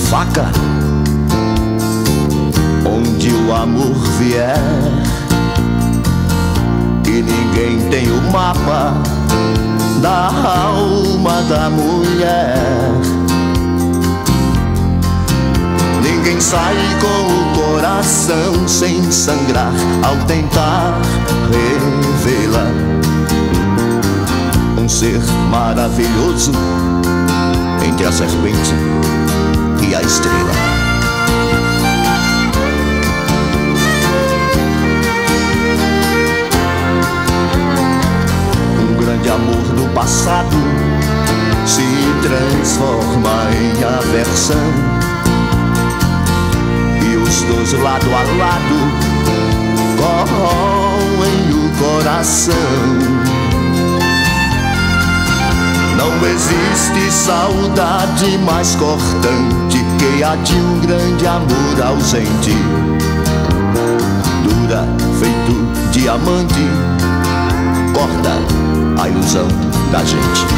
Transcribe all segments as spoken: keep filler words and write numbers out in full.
faca. Onde o amor vier e ninguém tem o mapa da alma da mulher. Ninguém sai com o coração sem sangrar ao tentar revelar um ser maravilhoso entre a serpente e a estrela. Um grande amor do passado se transforma em aversão, e os dois lado a lado corroem o coração. Não existe saudade mais cortante que a de um grande amor ausente. Dura feito diamante, corta a ilusão da gente.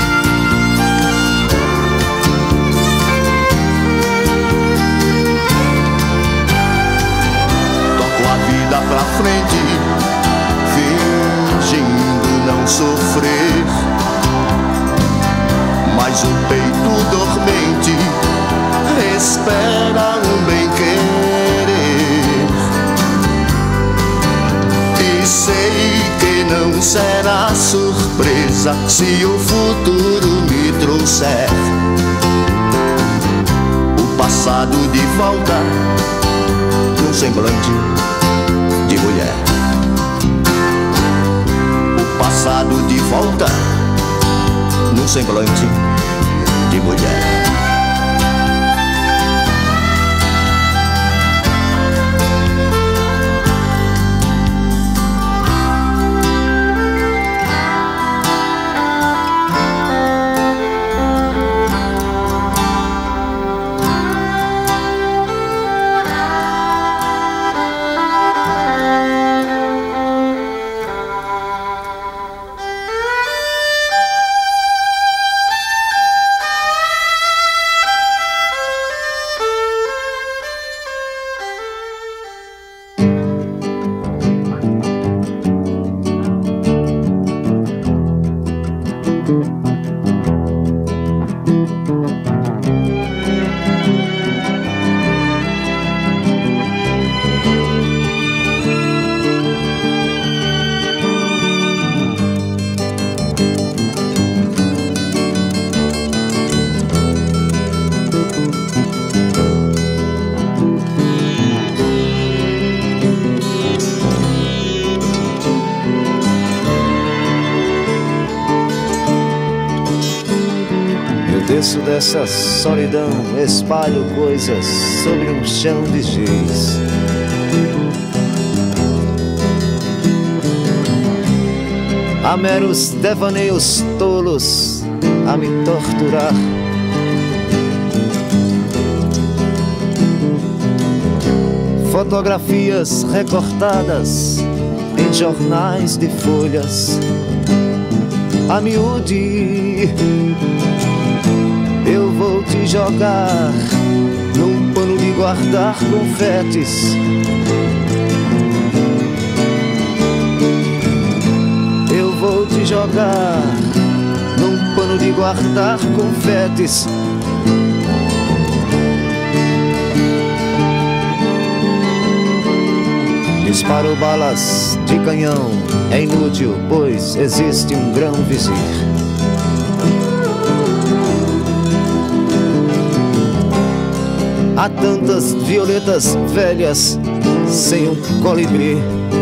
Toco a vida pra frente, fingindo não sofrer, mas o peito dormente espera um bem-querer. E sei que não será surpresa se o futuro me trouxer o passado de volta num semblante de mulher. O passado de volta num semblante de mulher. Desço dessa solidão, espalho coisas sobre um chão de giz. Há meros devaneios tolos a me torturar. Fotografias recortadas em jornais de folhas a miúde. Eu vou te jogar num pano de guardar confetes. Eu vou te jogar num pano de guardar confetes. Disparo balas de canhão, é inútil, pois existe um grão vizir. Há tantas violetas velhas sem um colibri.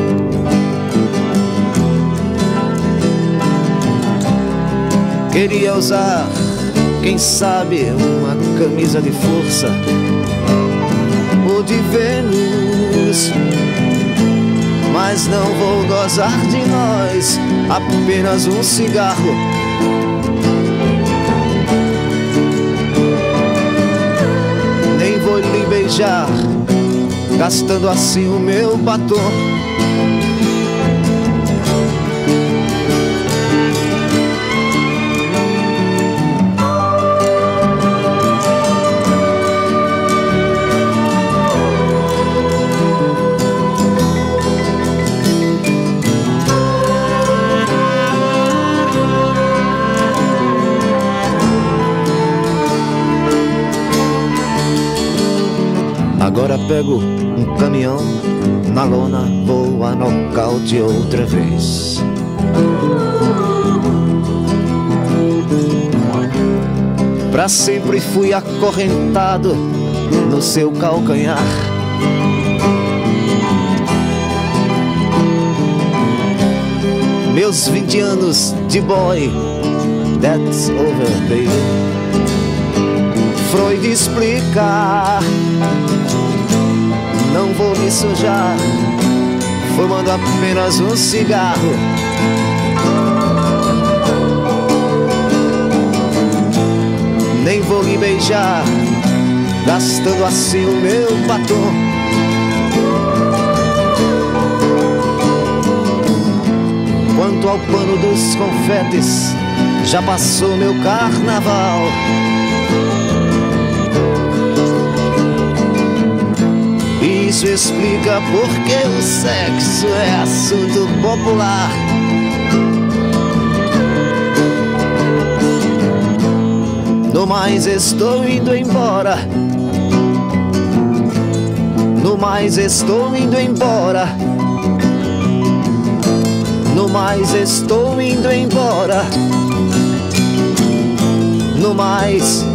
Queria usar, quem sabe, uma camisa de força ou de Vênus, mas não vou gozar de nós, apenas um cigarro. Nem vou lhe beijar, gastando assim o meu batom. Agora pego um caminhão, na lona vou a nocaute outra vez. Pra sempre fui acorrentado no seu calcanhar. Meus vinte anos de boy, that's over, baby. Freud explica, não vou me sujar, fumando apenas um cigarro. Nem vou lhe beijar, gastando assim o meu batom. Quanto ao pano dos confetes, já passou meu carnaval. Isso explica porque o sexo é assunto popular. No mais estou indo embora. No mais estou indo embora. No mais estou indo embora. No mais.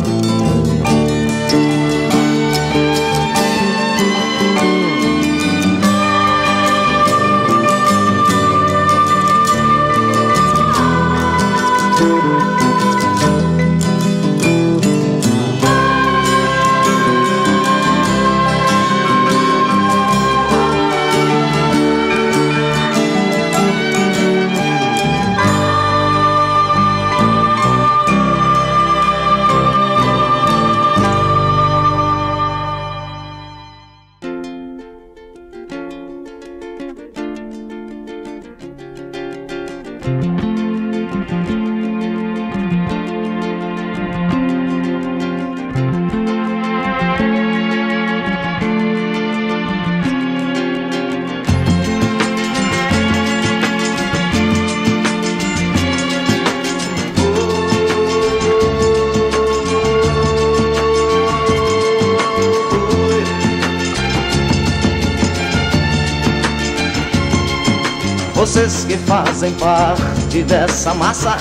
Vocês que fazem parte dessa massa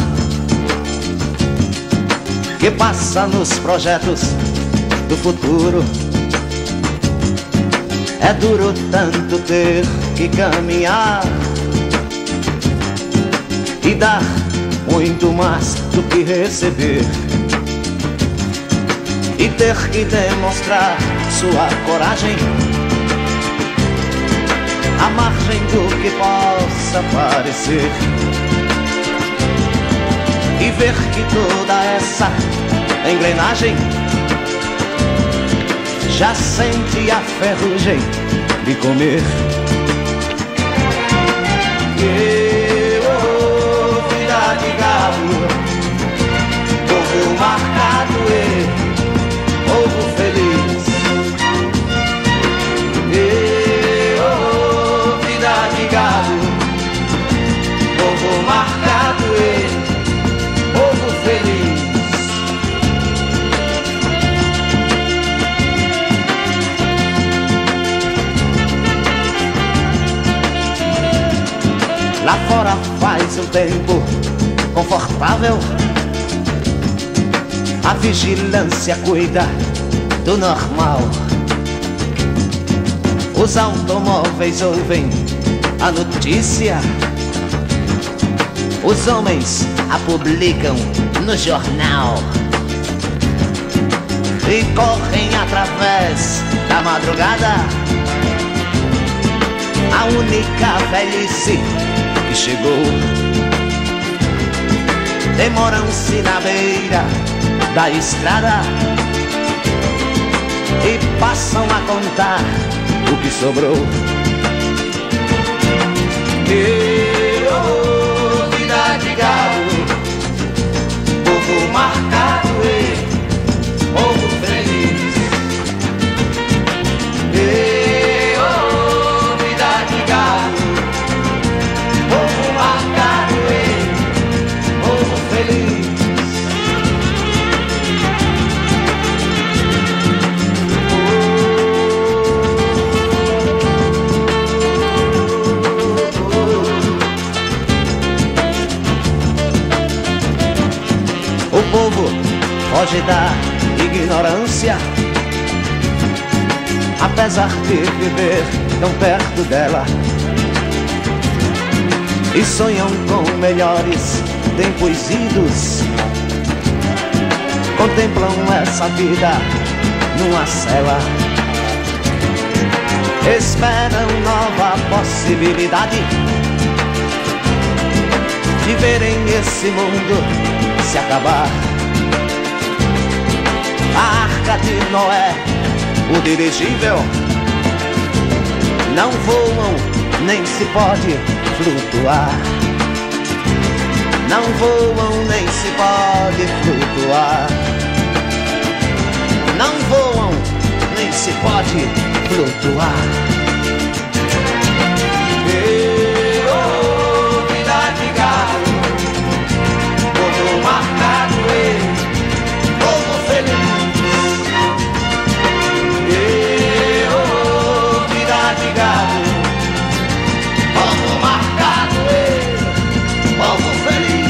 que passa nos projetos do futuro. É duro tanto ter que caminhar e dar muito mais do que receber, e ter que demonstrar sua coragem à margem do que possa parecer, e ver que toda essa engrenagem já sente a ferrugem de comer. E, oh, vida de galo, povo marcado e povo feliz. E, oh, vida de galo, povo marcado e povo feliz. Lá fora faz um tempo confortável, a vigilância cuida do normal. Os automóveis ouvem a notícia, os homens a publicam no jornal e correm através da madrugada. A única velhice que chegou, demoram-se na beira da estrada e passam a contar o que sobrou. E, oh, vida de galo, povo marcado e povo feliz. E, oh, vida de galo, povo marcado e povo feliz. Oh, O povo foge da ignorância, apesar de viver tão perto dela, e sonham com melhores tempos idos. Contemplam essa vida numa cela, esperam nova possibilidade de verem esse mundo se acabar. A Arca de Noé, o dirigível, não voam nem se pode flutuar. Não voam nem se pode flutuar. Não voam nem se pode flutuar. E, oh, vida de galo, povo marcado e povo feliz. E, oh, vida de galo, povo marcado e povo feliz.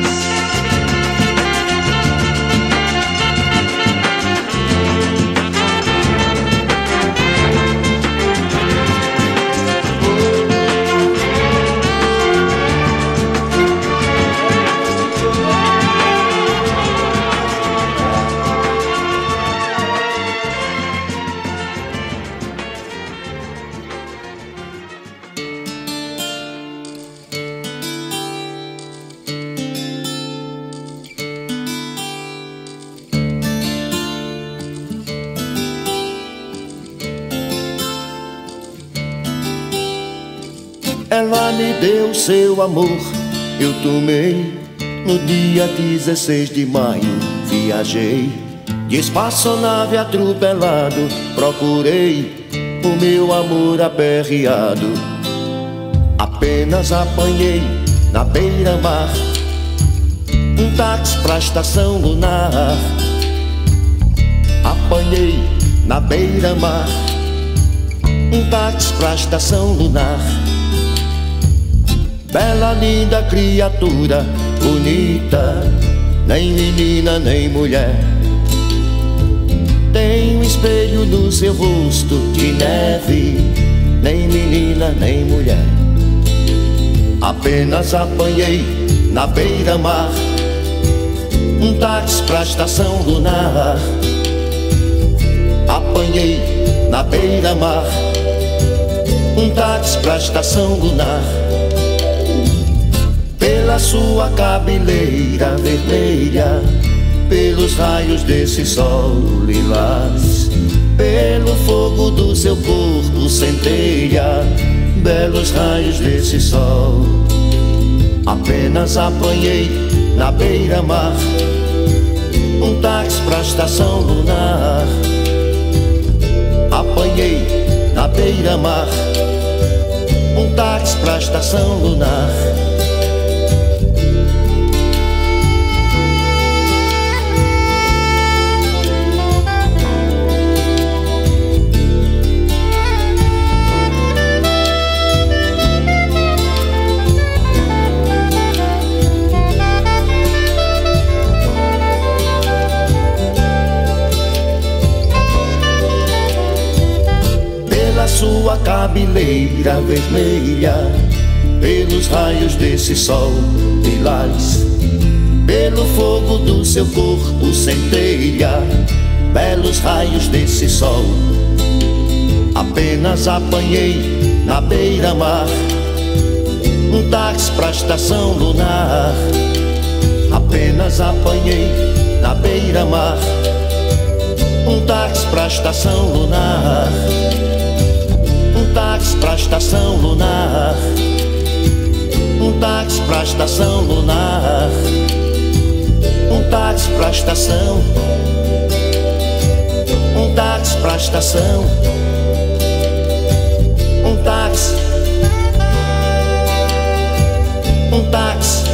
Ela me deu seu amor, eu tomei no dia dezesseis de maio. Viajei de espaçonave atropelado, procurei o meu amor aperreado. Apenas apanhei na beira-mar um táxi pra estação lunar. Apanhei na beira-mar um táxi pra estação lunar. Bela, linda criatura, bonita, nem menina nem mulher. Tem um espelho no seu rosto de neve, nem menina nem mulher. Apenas apanhei na beira-mar um táxi pra estação lunar. Apanhei na beira-mar um táxi pra estação lunar. Pela sua cabeleira vermelha, pelos raios desse sol lilás, pelo fogo do seu corpo centelha, belos raios desse sol. Apenas apanhei na beira-mar um táxi pra estação lunar. Apanhei na beira-mar um táxi pra estação lunar. Sua cabeleira vermelha, pelos raios desse sol lilás, pelo fogo do seu corpo centelha, belos raios desse sol. Apenas apanhei na beira-mar um táxi pra estação lunar. Apenas apanhei na beira-mar um táxi pra estação lunar. Um táxi pra estação lunar. Um táxi pra estação lunar. Um táxi pra estação. Um táxi pra estação. Um táxi. Um táxi.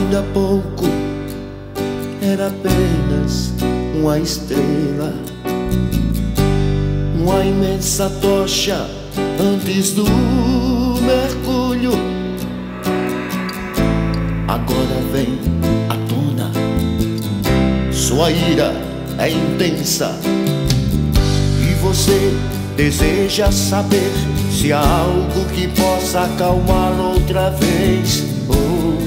Ainda há pouco era apenas uma estrela, uma imensa tocha antes do mergulho. Agora vem à tona, sua ira é intensa e você deseja saber se há algo que possa acalmá-lo outra vez. Oh.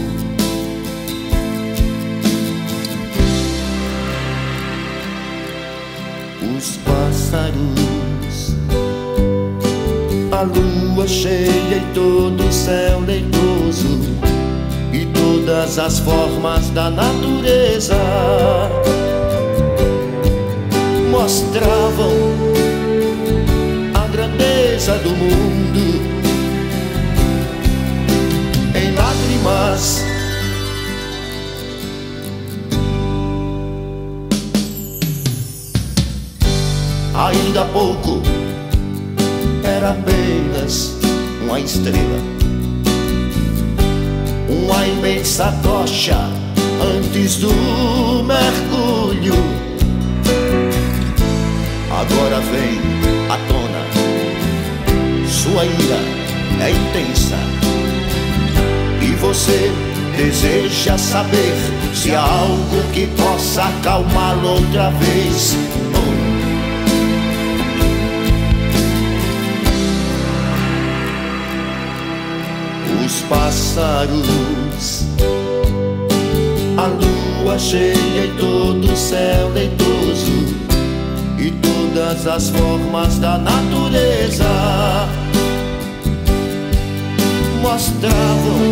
Os pássaros, a lua cheia e todo o céu leitoso, e todas as formas da natureza mostravam a grandeza do mundo em lágrimas. Ainda há pouco era apenas uma estrela, uma imensa tocha antes do mergulho. Agora vem à tona, sua ira é intensa e você deseja saber se há algo que possa acalmá-lo outra vez. Oh. Os pássaros, a lua cheia e todo o céu leitoso, e todas as formas da natureza mostravam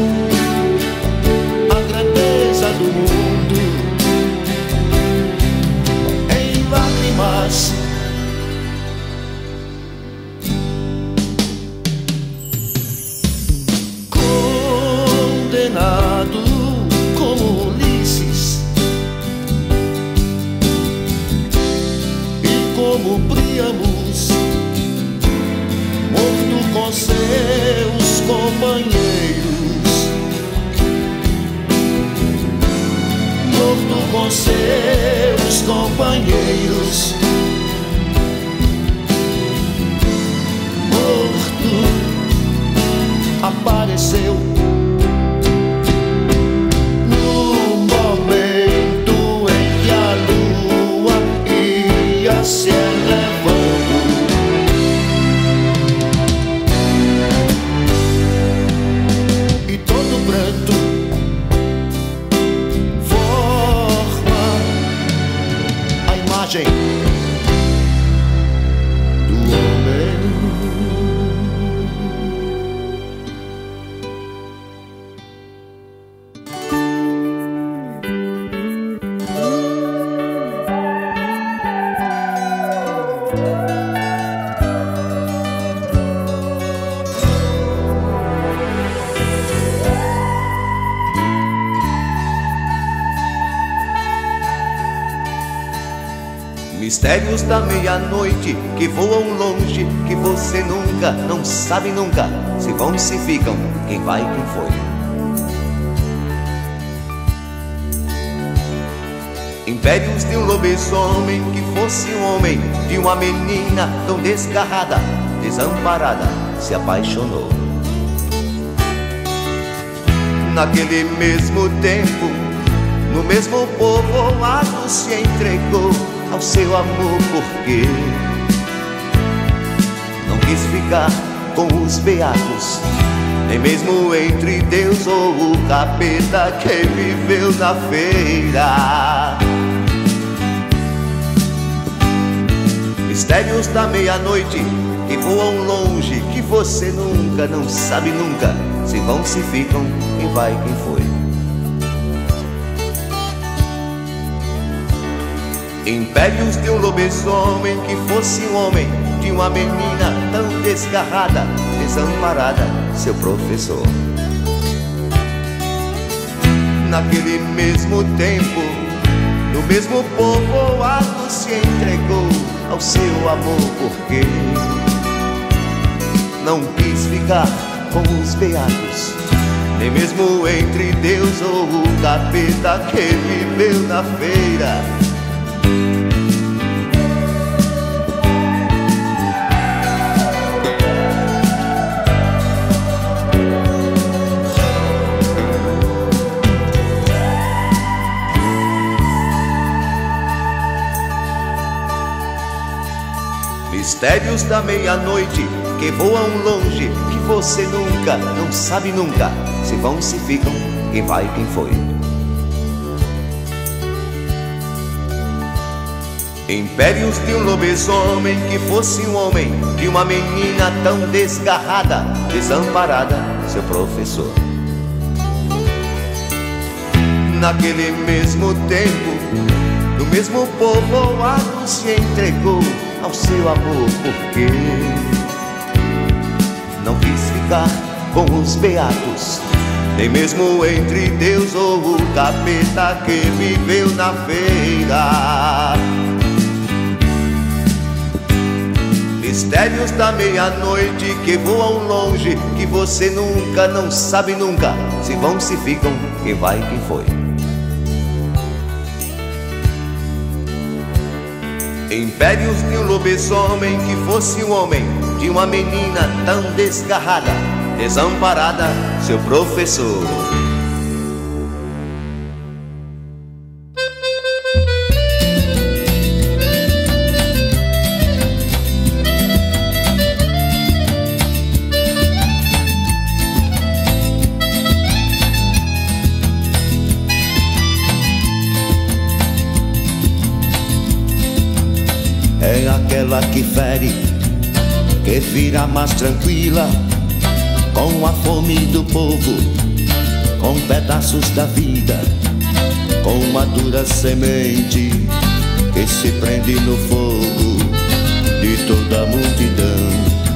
a grandeza do mundo em lágrimas. Condenado como Ulisses e como Príamos, morto com seus companheiros, morto com seus companheiros, morto apareceu se elevando, e todo pranto forma a imagem do homem. Mistérios da meia-noite que voam longe, que você nunca, não sabe nunca, se vão e se ficam, quem vai e quem foi. Impérios de um lobisomem que fosse um homem, de uma menina tão desgarrada, desamparada, se apaixonou. Naquele mesmo tempo, no mesmo povoado, se entregou ao seu amor, porque não quis ficar com os beatos, nem mesmo entre Deus ou o capeta que viveu na feira. Mistérios da meia-noite que voam longe, que você nunca, não sabe nunca, se vão, se ficam, quem vai, quem foi. Impérios de um lobisomem que fosse um homem, de uma menina tão desgarrada, desamparada, seu professor. Naquele mesmo tempo, no mesmo povoado, se entregou ao seu amor, porque não quis ficar com os beatos, nem mesmo entre Deus ou o capeta que viveu na feira. Mistérios da meia-noite que voam longe, que você nunca, não sabe nunca, se vão, se ficam, quem vai, quem foi. Impérios de um lobisomem que fosse um homem, de uma menina tão desgarrada, desamparada, seu professor. Naquele mesmo tempo, no mesmo povoado se entregou ao seu amor, porque não quis ficar com os beatos, nem mesmo entre Deus ou o capeta que viveu na feira. Mistérios da meia-noite que voam longe, que você nunca, não sabe nunca, se vão, se ficam, quem vai, quem foi. Impérios de um lobisomem que fosse um homem, de uma menina tão desgarrada, desamparada, seu professor. É aquela que fere, que vira mais tranquila, com a fome do povo, com pedaços da vida, com uma dura semente que se prende no fogo de toda a multidão.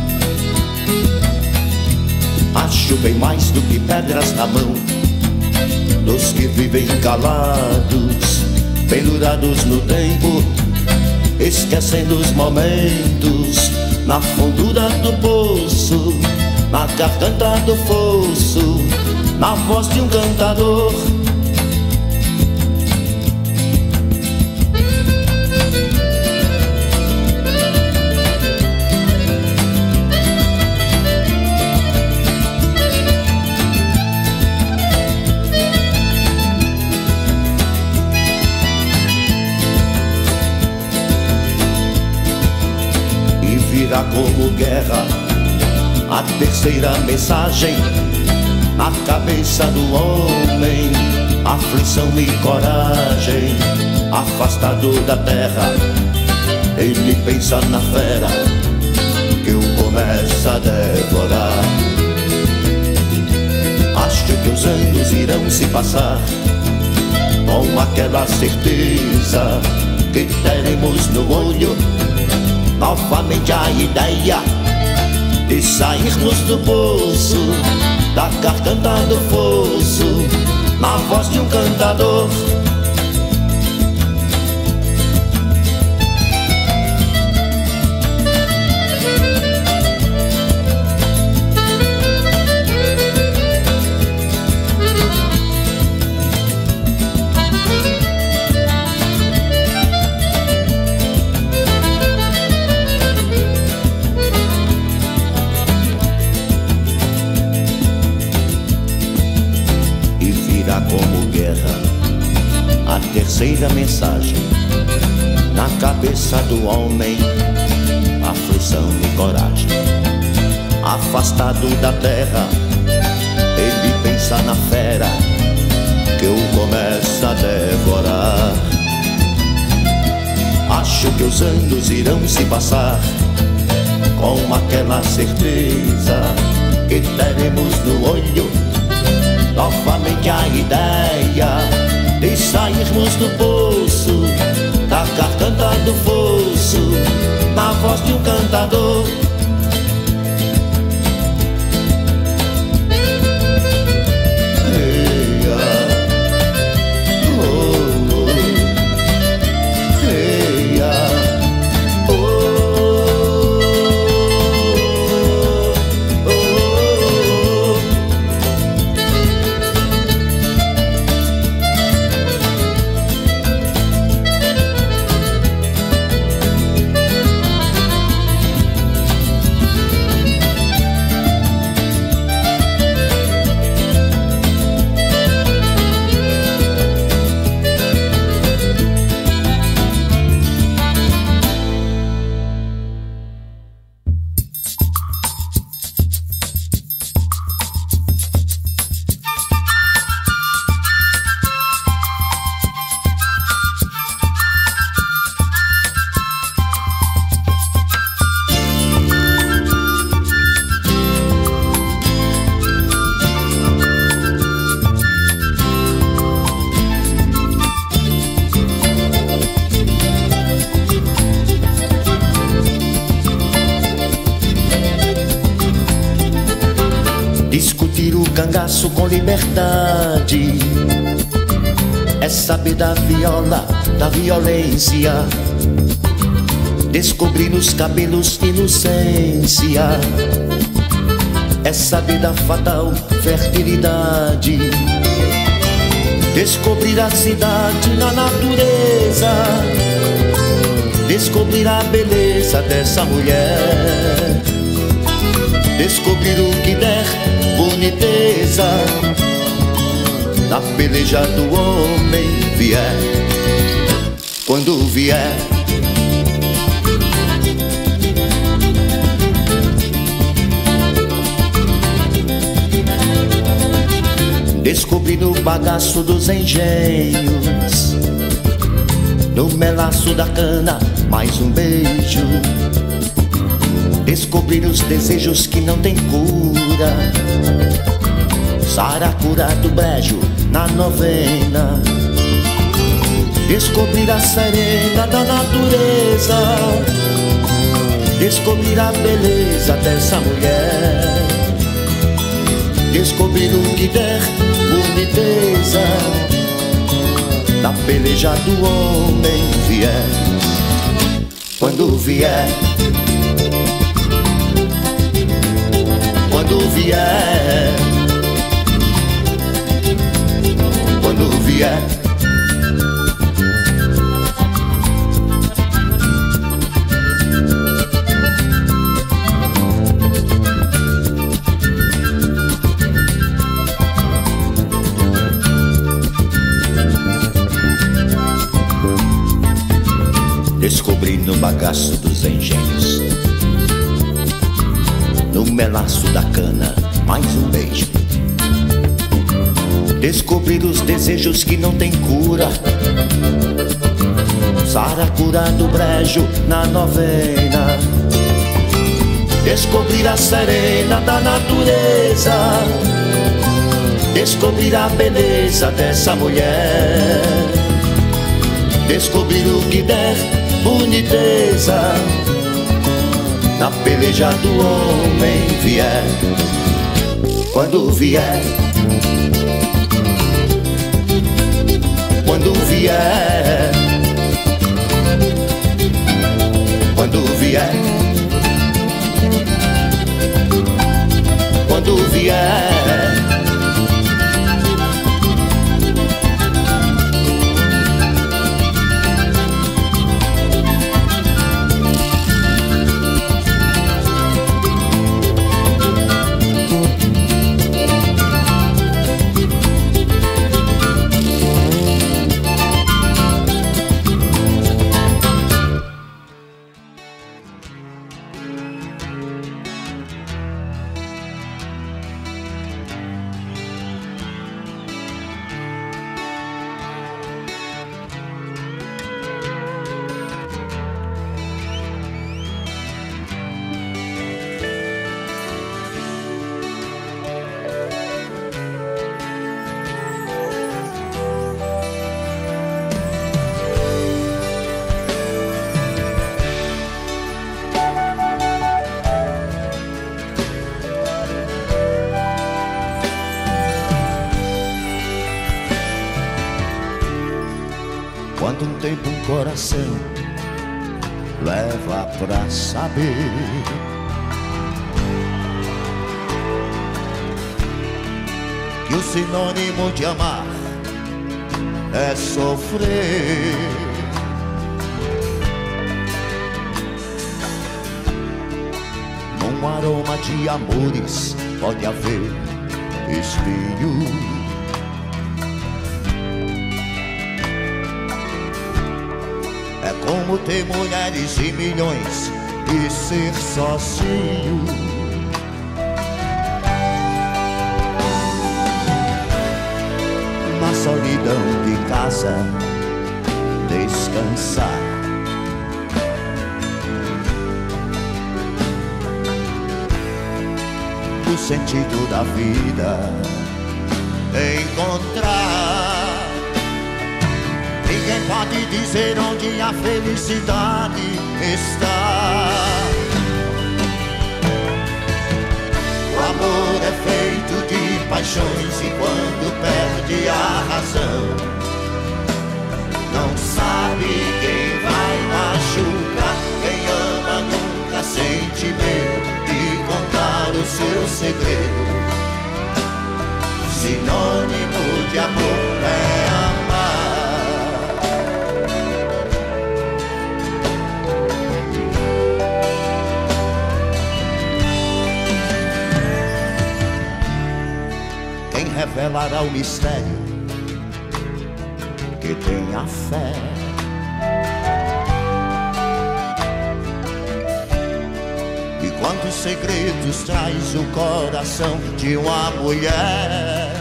Acho bem mais do que pedras na mão dos que vivem calados, pendurados no tempo, esquecendo os momentos, na fundura do poço, na garganta do fosso, na voz de um cantador. Virá como guerra a terceira mensagem na cabeça do homem, aflição e coragem. Afastado da terra, ele pensa na fera que o começa a devorar. Acho que os anos irão se passar com aquela certeza que teremos no olho novamente a ideia de sairmos do poço, da garganta do fosso, na voz de um cantador. Como guerra a terceira mensagem na cabeça do homem, aflição e coragem. Afastado da terra, ele pensa na fera que o começa a devorar. Acho que os anos irão se passar com aquela certeza que teremos no olho novamente a ideia de sairmos do poço, da garganta do fosso, na voz de um cantador. Discutir o cangaço com liberdade é saber da viola, da violência. Descobrir nos cabelos inocência é saber da fatal fertilidade. Descobrir a cidade na natureza, descobrir a beleza dessa mulher, descobrir o que der boniteza na peleja do homem vier. Quando vier, descobrir no bagaço dos engenhos, no melaço da cana, mais um beijo. Descobrir os desejos que não tem cura, saracura do brejo na novena. Descobrir a serena da natureza, descobrir a beleza dessa mulher, descobrir o que der boniteza na peleja do homem vier. Quando vier, quando vier, quando vier, descobri no bagaço dos engenhos, no melaço da cana, mais um beijo. Descobrir os desejos que não tem cura, saracura do brejo na novena. Descobrir a serena da natureza, descobrir a beleza dessa mulher, descobrir o que der boniteza na peleja do homem vier. Quando vier, quando vier, quando vier, quando vier. Quanto um tempo um coração leva pra saber que o sinônimo de amar é sofrer. Num aroma de amores pode haver espinho. É como ter mulheres e milhões e ser sozinho. Na solidão de casa descansar. O sentido da vida encontrar. Ninguém pode dizer onde a felicidade está. O amor é feito paixões e quando perde a razão. Não sabe quem vai machucar, quem ama nunca sente medo de contar o seu segredo. Sinônimo de amor é amar. Quem revelará o mistério que tem a fé? E quantos segredos traz o coração de uma mulher?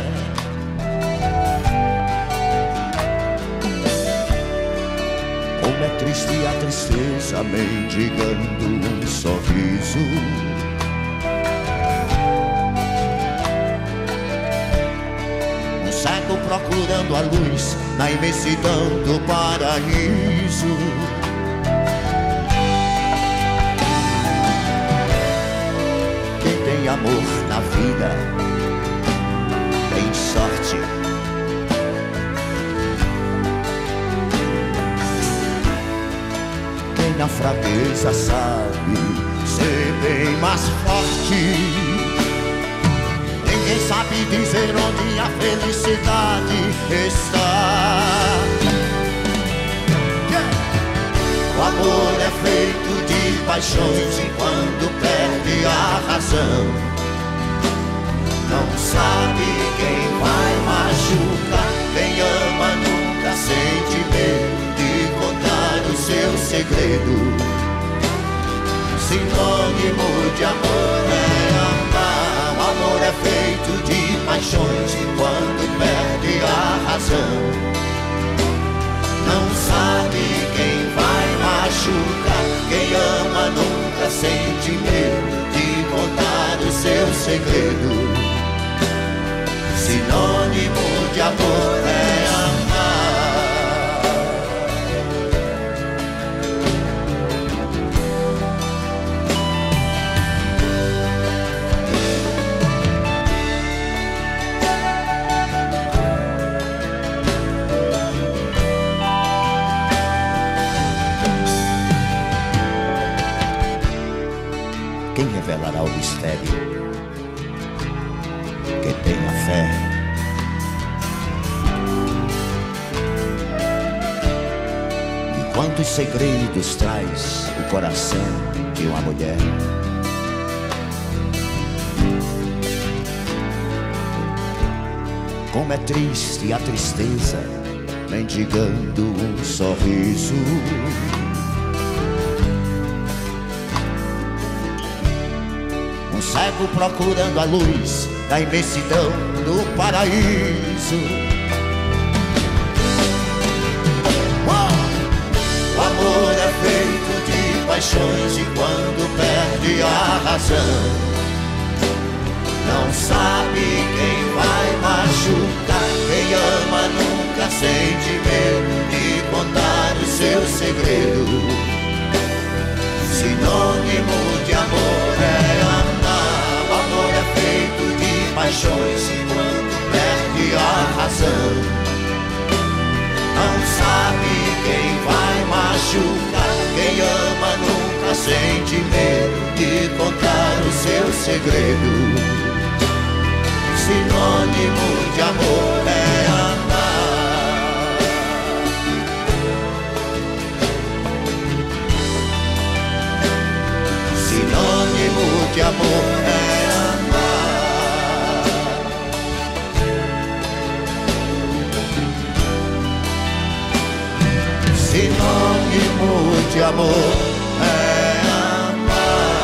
Como é triste a tristeza mendigando um sorriso. Um cego procurando a luz na imensidão do paraíso. Quem tem amor na vida tem sorte. Quem na fraqueza sabe ser bem mais forte. Ninguém sabe dizer onde a felicidade está. O amor é feito de paixões e quando perde a razão, não sabe quem vai machucar. Quem ama nunca sente medo de contar o seu segredo. Sinônimo de amor é amar. O amor é feito de paixões e quando perde a razão, não sabe quem vai machucar. Quem ama nunca sente medo de contar o seu segredo. Sinônimo de amor é amar. Quem revelará o mistério que tem a fé? E quantos segredos traz o coração de uma mulher? Como é triste a tristeza mendigando um sorriso. Um cego procurando a luz da imensidão do paraíso. O amor é feito de paixões e quando perde a razão, não sabe quem vai machucar. Quem ama nunca sente medo de contar o seu segredo. Sinônimo de amor é amar. O amor é feito de paixões e quando perde a razão, não sabe quem vai machucar. Quem ama nunca sente medo de contar o seu segredo. Sinônimo de amor é amar. Sinônimo de amor é amar. Sinônimo de amor é amar.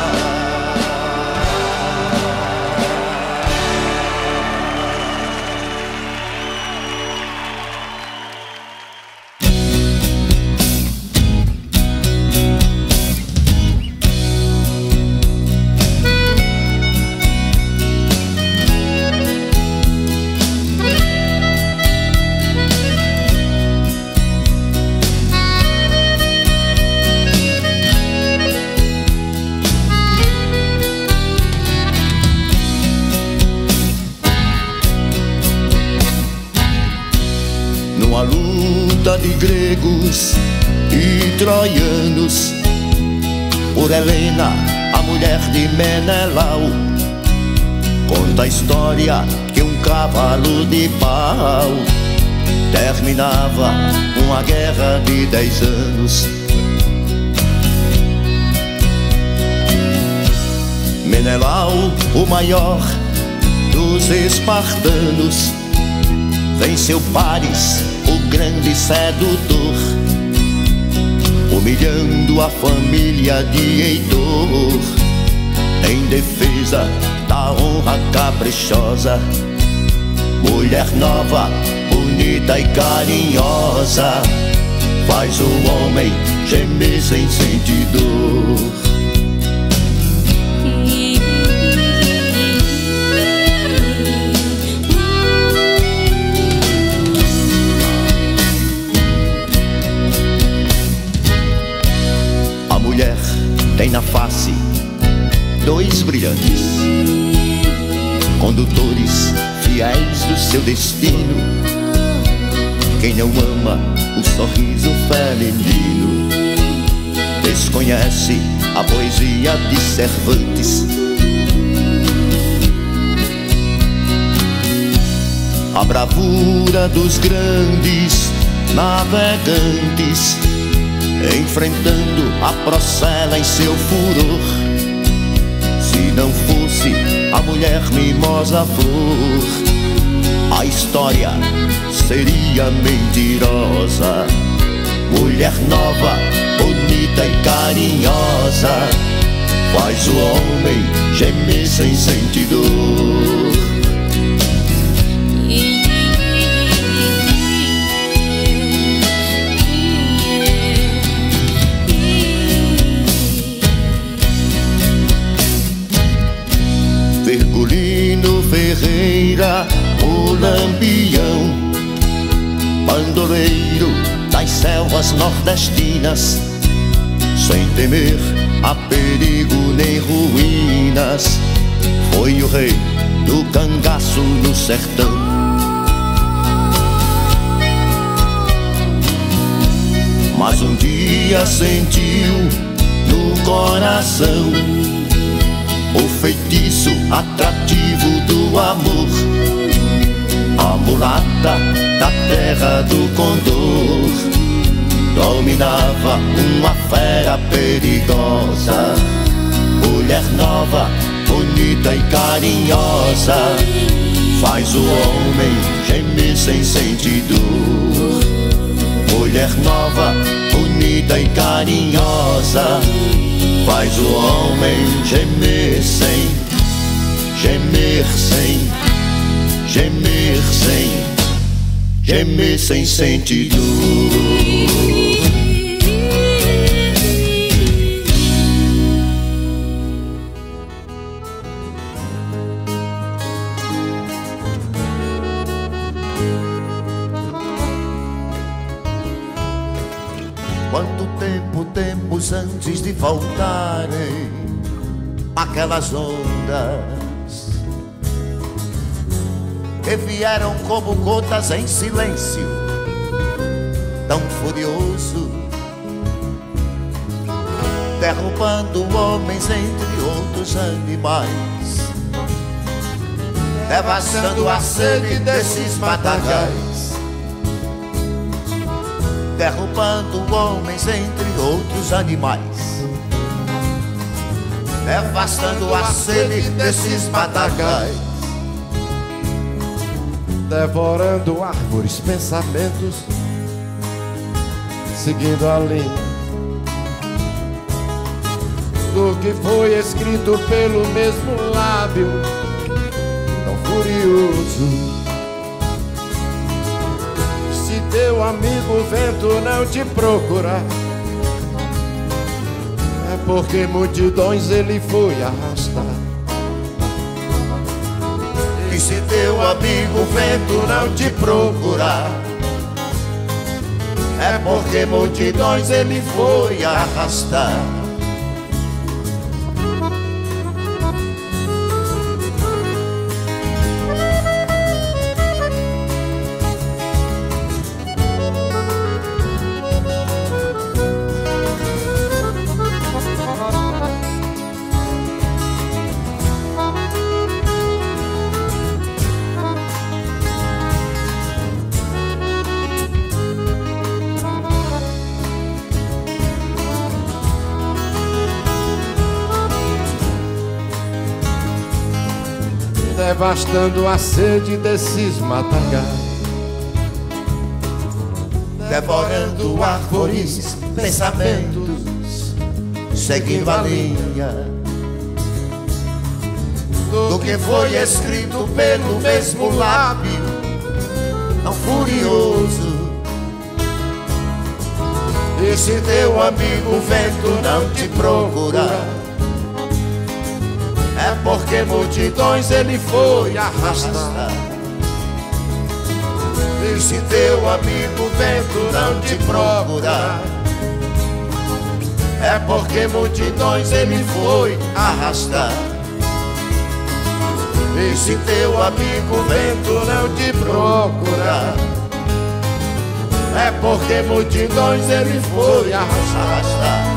de gregos e troianos, por Helena, a mulher de Menelau. Conta a história que um cavalo de pau terminava uma guerra de dez anos. Menelau, o maior dos espartanos, venceu Paris, o grande sedutor, humilhando a família de Heitor, em defesa da honra caprichosa. Mulher nova, bonita e carinhosa, faz o homem gemer sem sentir dor. A mulher tem na face dois brilhantes, condutores fiéis do seu destino. Quem não ama o sorriso feminino desconhece a poesia de Cervantes. A bravura dos grandes navegantes, enfrentando a Procela em seu furor. Se não fosse a mulher mimosa flor, a história seria mentirosa. Mulher nova, bonita e carinhosa, faz o homem gemer sem sentir dor. Virgulino Ferreira, o Lampião, bandoleiro das selvas nordestinas, sem temer a perigo nem ruínas, foi o rei do cangaço no sertão. Mas um dia sentiu no coração o feitiço atrativo do amor. A mulata da terra do Condor dominava uma fera perigosa. Mulher nova, bonita e carinhosa, faz o homem gemer sem sentir dor. Mulher nova, bonita e carinhosa, faz o homem gemer sem, gemer sem, gemer sem, gemer sem sentir dor. Quanto tempo, tempos antes de voltarem aquelas ondas que vieram como gotas em silêncio, tão furioso, derrubando homens entre outros animais, devastando a sede desses matagais, derrubando homens entre outros animais, devastando a sede desses matagais, devorando árvores, pensamentos, seguindo a linha do que foi escrito pelo mesmo lábio tão furioso. Se teu amigo vento não te procurar, é porque multidões ele foi arrastar. E se teu amigo vento não te procurar, é porque multidões ele foi arrastar. devastando a sede desses matagal, devorando árvores, pensamentos, seguindo a linha do que foi escrito pelo mesmo lábio tão furioso. E se teu amigo vento não te procurar, é porque multidões ele foi arrastar. E se teu amigo vento não te procurar, é porque multidões ele foi arrastar. E se teu amigo vento não te procurar, é porque multidões ele foi arrastar.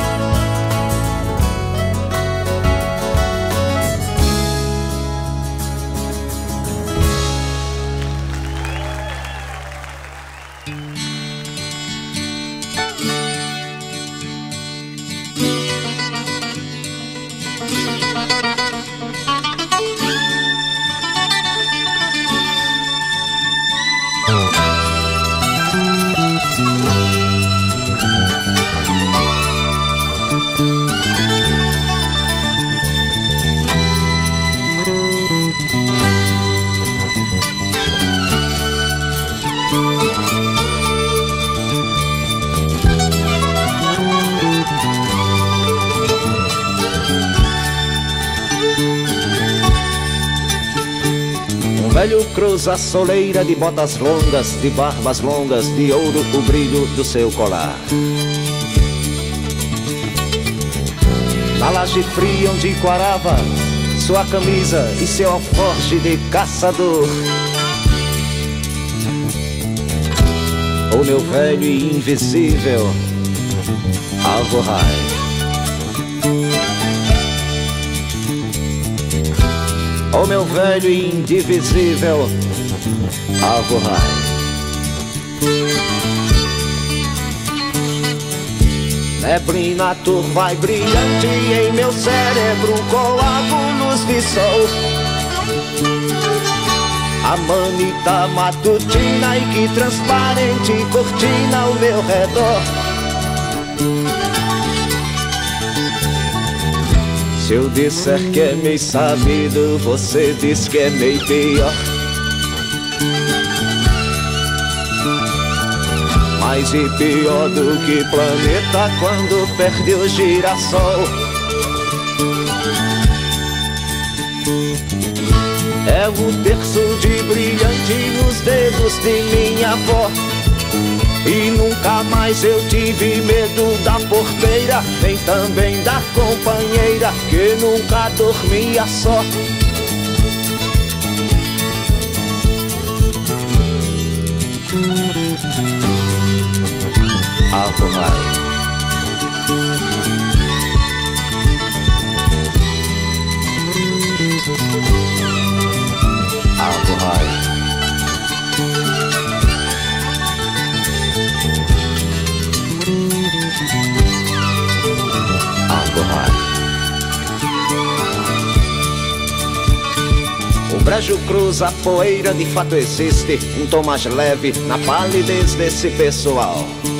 Velho cruza a soleira de botas longas, de barbas longas, de ouro o brilho do seu colar. Na laje fria onde quarava sua camisa e seu alforje de caçador. O meu velho e invisível alvorrai. O meu velho e indivisível alvorrai. Neblina turva e brilhante em meu cérebro, coágulos de sol. A manita matutina e que transparente cortina ao meu redor. Se eu disser que é meio sabido, você diz que é meio pior. Mais e pior do que planeta quando perde o girassol. É o terço de brilhante nos dedos de minha avó. E nunca mais eu tive medo da porteira, nem também da companheira, que nunca dormia só. Alvorrai. Alvorrai. O brejo cruza a poeira, de fato existe um tom mais leve na palidez desse pessoal.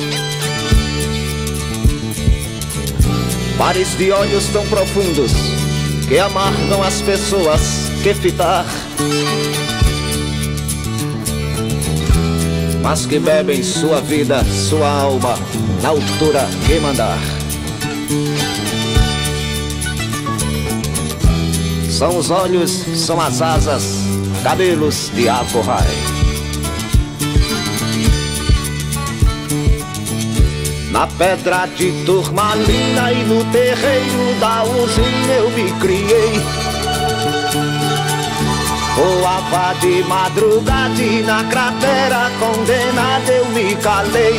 Pares de olhos tão profundos que amargam as pessoas que fitar, mas que bebem sua vida, sua alma na altura que mandar. São os olhos, são as asas, cabelos de alvorrai. Na pedra de turmalina e no terreiro da usina eu me criei. Voava de madrugada e na cratera condenada eu me calei.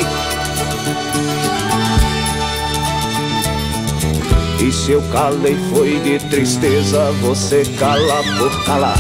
E se eu calei foi de tristeza, você cala por calar.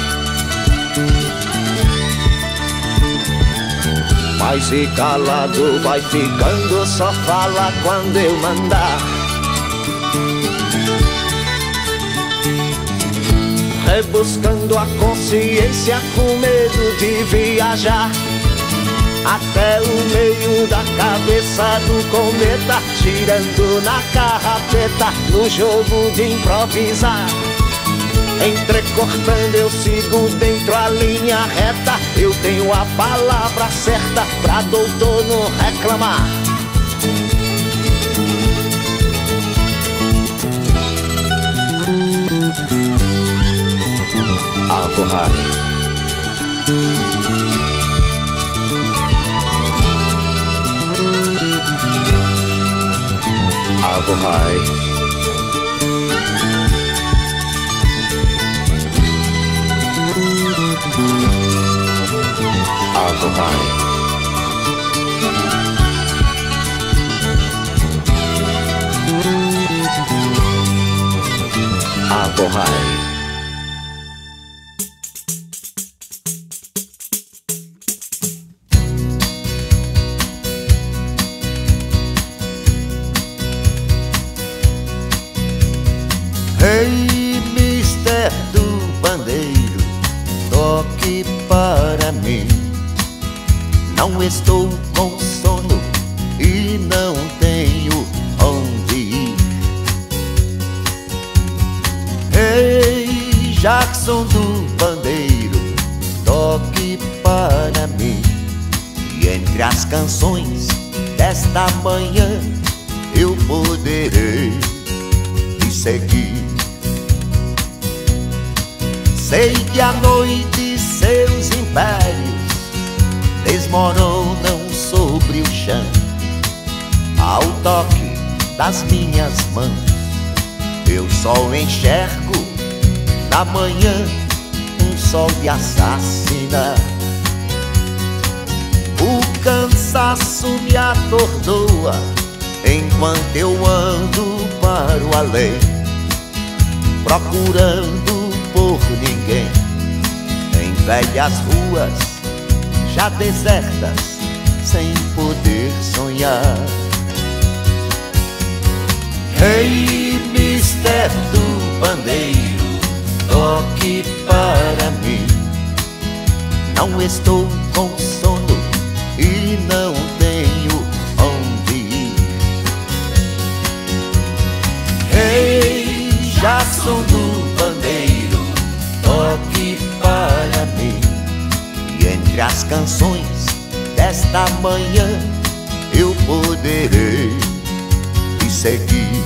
Mas e calado vai ficando, só fala quando eu mandar. rebuscando a consciência com medo de viajar até o meio da cabeça do cometa, girando na carrapeta, no jogo de improvisar. Entrecortando eu sigo dentro a linha reta, eu tenho a palavra certa pra doutor não reclamar. Algo High. Algo High. Algo High. Algo High. Ei, mister do pandeiro, toque para mim. Não estou com sono e não tenho onde ir. Ei, Jackson do pandeiro, toque para mim. E entre as canções desta manhã eu poderei te seguir. Sei que a noite seus impérios desmoronam sobre o chão ao toque das minhas mãos. Eu só enxergo na manhã um sol de assassinar. O cansaço me atordoa enquanto eu ando para o além, procurando por ninguém em velhas ruas já desertas, sem poder sonhar. Ei, mister do pandeiro, toque para mim. Não estou com sono e não tenho onde ir. Ei, Jackson do pandeiro, toque para mim. E entre as canções desta manhã eu poderei te seguir.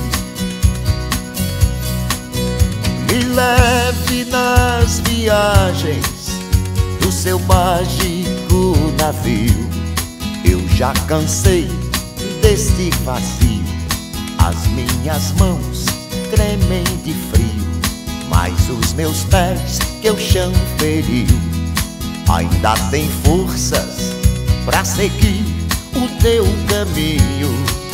Me leve nas viagens do seu mágico navio. Eu já cansei deste vazio, as minhas mãos tremem de frio, mas os meus pés que o chão feriu ainda tem forças pra seguir o teu caminho.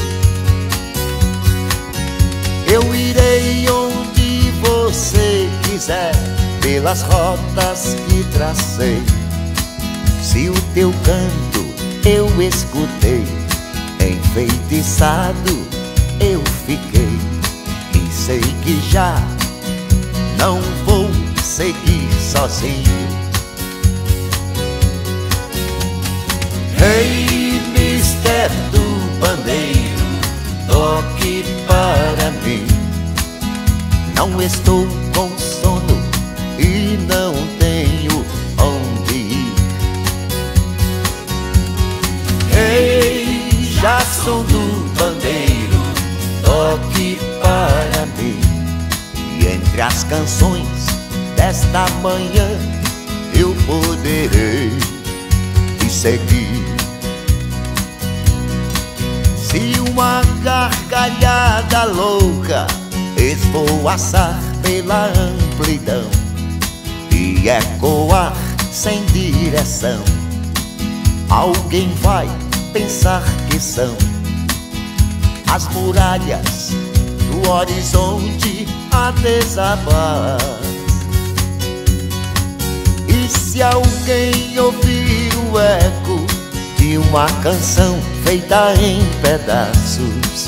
Eu irei onde você quiser, pelas rotas que tracei. Se o teu canto eu escutei, enfeitiçado eu fiquei. E sei que já não vou seguir sozinho. Ei, mister do pandeiro, toque para mim. Não estou com sono e não tenho onde ir. Ei, Jackson do pandeiro, toque para mim. E entre as canções desta manhã eu poderei te seguir. Se uma gargalhada louca esvoaçar pela amplidão e ecoar sem direção, alguém vai pensar que são as muralhas do horizonte a desabar. E se alguém ouvir o eco de uma canção feita em pedaços,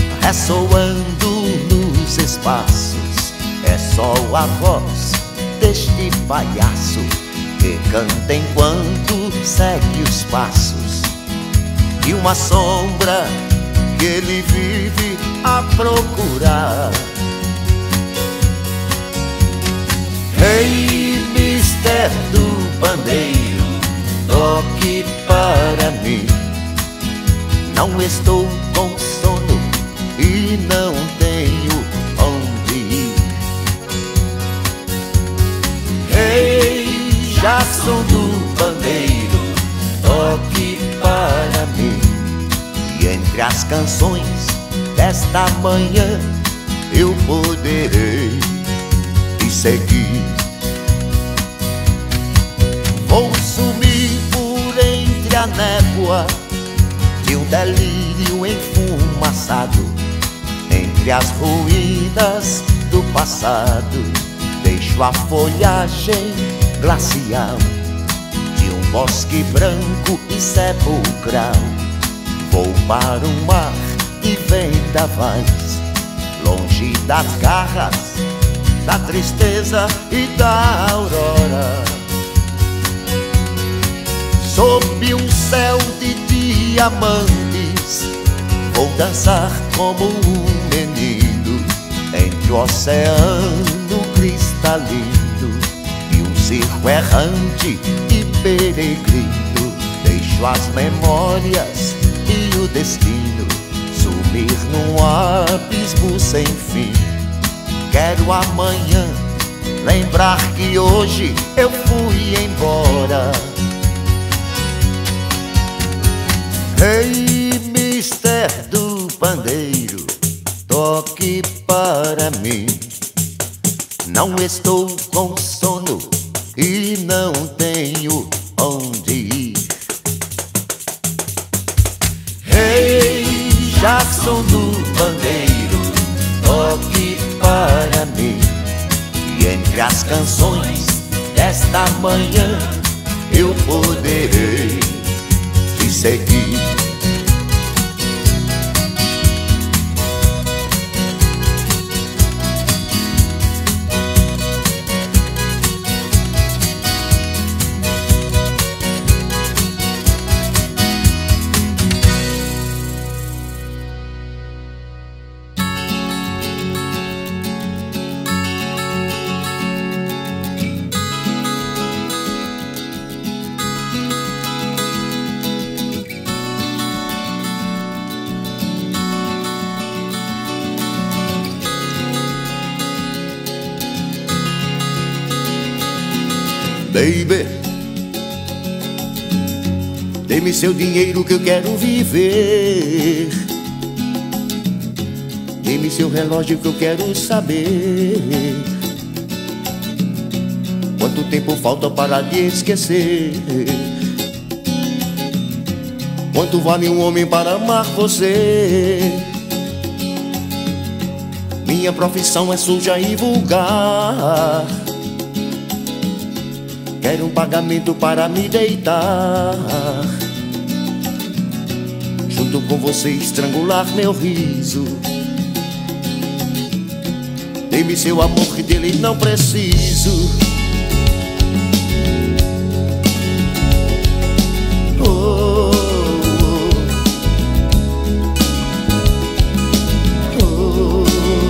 ressoando nos espaços, é só a voz de deste palhaço que canta enquanto segue os passos de uma sombra que ele vive a procurar. Ei, mister do pandeiro, toque para mim. Não estou com sono e não tenho onde ir. Ei, Jackson do pandeiro, toque para mim. E entre as canções desta manhã eu poderei te seguir. Vou sumir por entre a névoa de um delírio enfumaçado, entre as ruínas do passado. Deixo a folhagem glacial de um bosque branco e sepulcral. Vou para o mar e vendavais, longe das garras da tristeza e da aurora. Sob um céu de diamantes vou dançar como um menino entre o oceano cristalino e um circo errante e peregrino. Deixo as memórias e o destino sumir num abismo sem fim. Quero amanhã lembrar que hoje eu fui embora. Ei, mister do pandeiro, toque para mim. Não estou com sono e não tenho onde ir. Ei, Jackson do pandeiro, toque para mim. E entre as canções desta manhã eu poderei te seguir. Baby, dê-me seu dinheiro que eu quero viver. Dê-me seu relógio que eu quero saber quanto tempo falta para lhe esquecer. Quanto vale um homem para amar você? Minha profissão é suja e vulgar. Quero um pagamento para me deitar junto com você, estrangular meu riso. Dê-me seu amor que dele não preciso. Oh, oh, oh.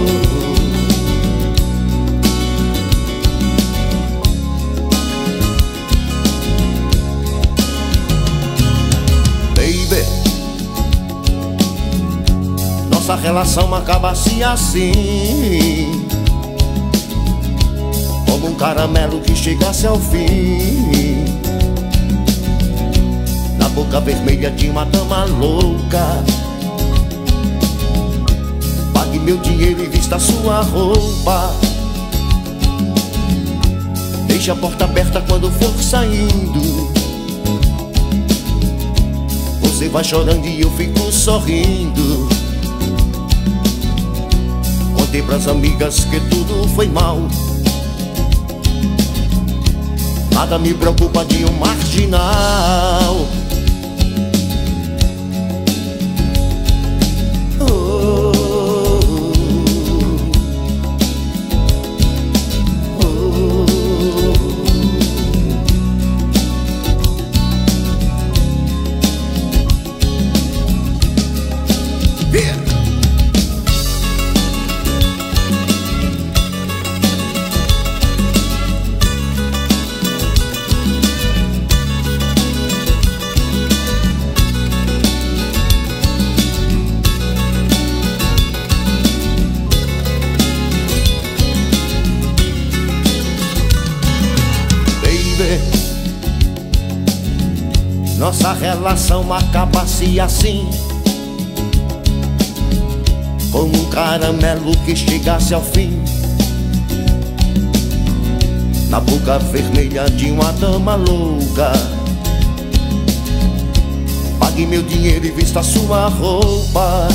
Nossa relação acaba-se assim, como um caramelo que chegasse ao fim. Na boca vermelha de uma dama louca. Pague meu dinheiro e vista sua roupa. Deixe a porta aberta quando for saindo. Você vai chorando e eu fico sorrindo. Contei pras amigas que tudo foi mal. Nada me preocupa de um marginal. Oh, oh, oh. nossa relação acabasse assim, como um caramelo que chegasse ao fim, na boca vermelha de uma dama louca. Pague meu dinheiro e vista sua roupa,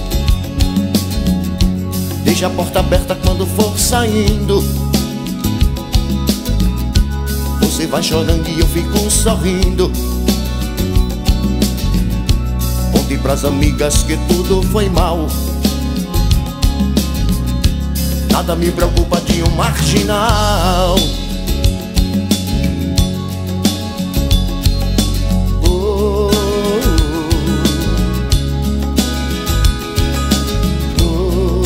deixe a porta aberta quando for saindo. Você vai chorando e eu fico sorrindo. Conte pras amigas que tudo foi mal, nada me preocupa de um marginal. Oh, oh, oh.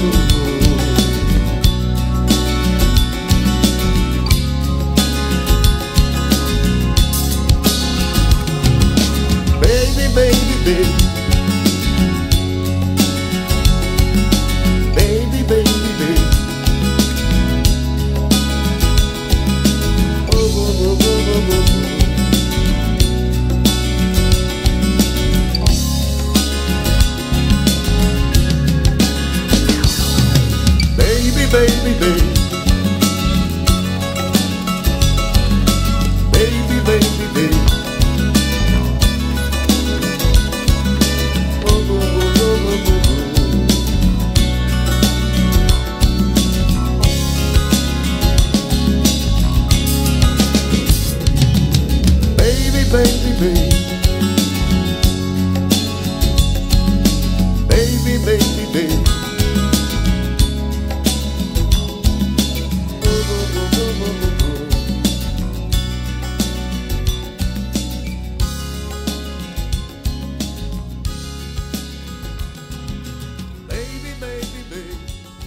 Baby, baby, baby. Baby, baby, baby. Oh, oh, oh, oh, oh. Baby, baby, baby. Baby, baby, baby. Oh, oh, oh, oh, oh, oh. Baby, baby, baby. Baby, baby, baby. Oh, oh, oh, oh, oh, oh. Baby, baby, baby.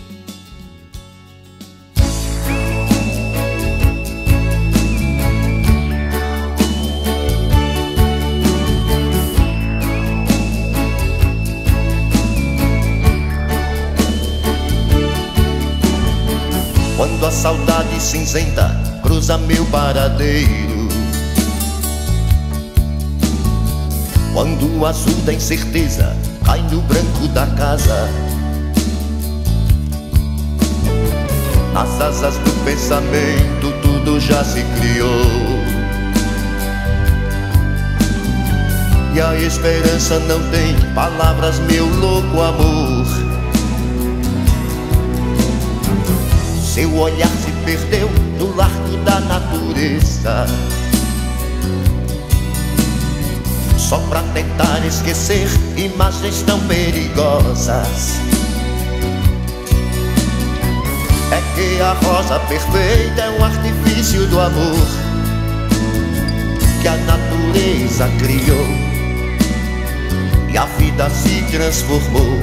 Quando a saudade cinzenta cruza meu paradeiro, quando o azul da incerteza cai no branco da casa, nas asas do pensamento tudo já se criou, e a esperança não tem palavras, meu louco amor. Seu olhar se perdeu no largo da natureza, só pra tentar esquecer imagens tão perigosas. É que a rosa perfeita é um artifício do amor que a natureza criou, e a vida se transformou.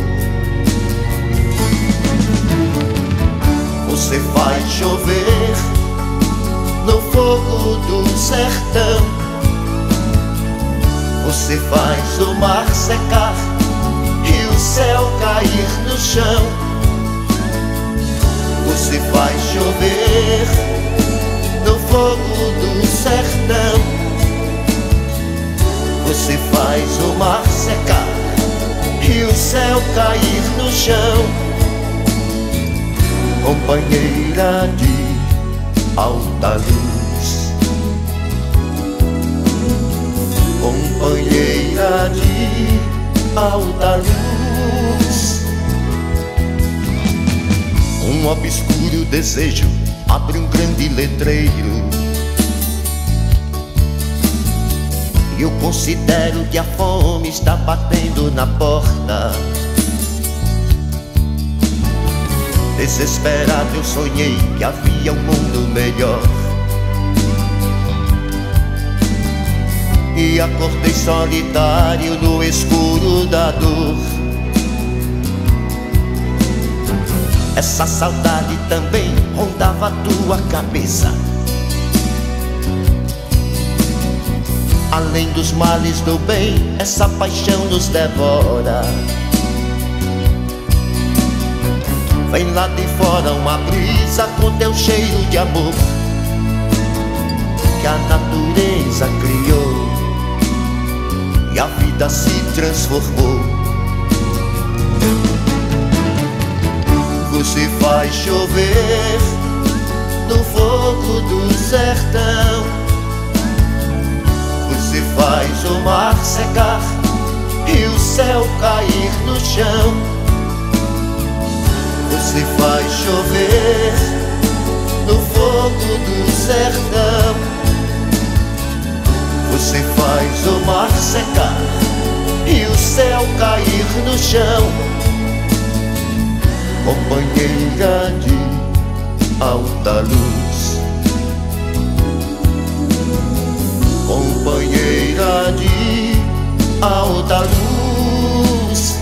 Você faz chover no fogo do sertão, você faz o mar secar e o céu cair no chão. Você faz chover no fogo do sertão, você faz o mar secar e o céu cair no chão. Companheira de alta luz, companheira de alta luz. Um obscuro desejo abre um grande letreiro, e eu considero que a fome está batendo na porta. Desesperado eu sonhei que havia um mundo melhor, e acordei solitário no escuro da dor. Essa saudade também rondava a tua cabeça, além dos males do bem, essa paixão nos devora. Vem lá de fora uma brisa com teu cheiro de amor que a natureza criou, e a vida se transformou. Você faz chover no fogo do sertão, você faz o mar secar e o céu cair no chão. Você faz chover no fogo do sertão, você faz o mar secar e o céu cair no chão. Companheira de alta luz, companheira de alta luz.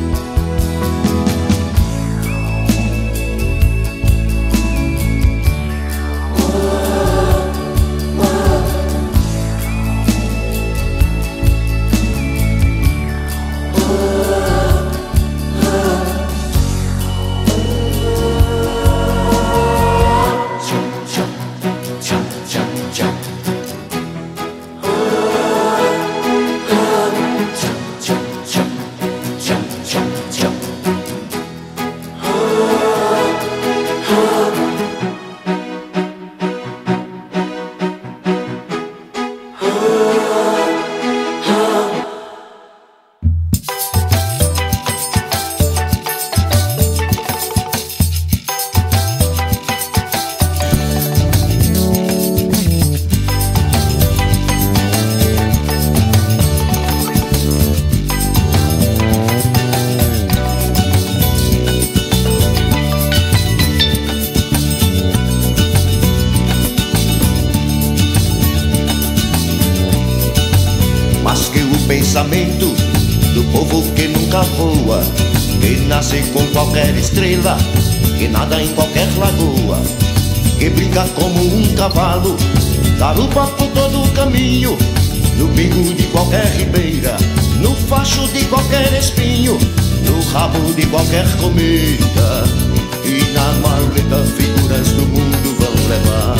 Pensamento do povo que nunca voa, que nasce com qualquer estrela, que nada em qualquer lagoa, que brinca como um cavalo, garupa por todo o caminho, no bingo de qualquer ribeira, no facho de qualquer espinho, no rabo de qualquer cometa, e na maleta figuras do mundo vão levar.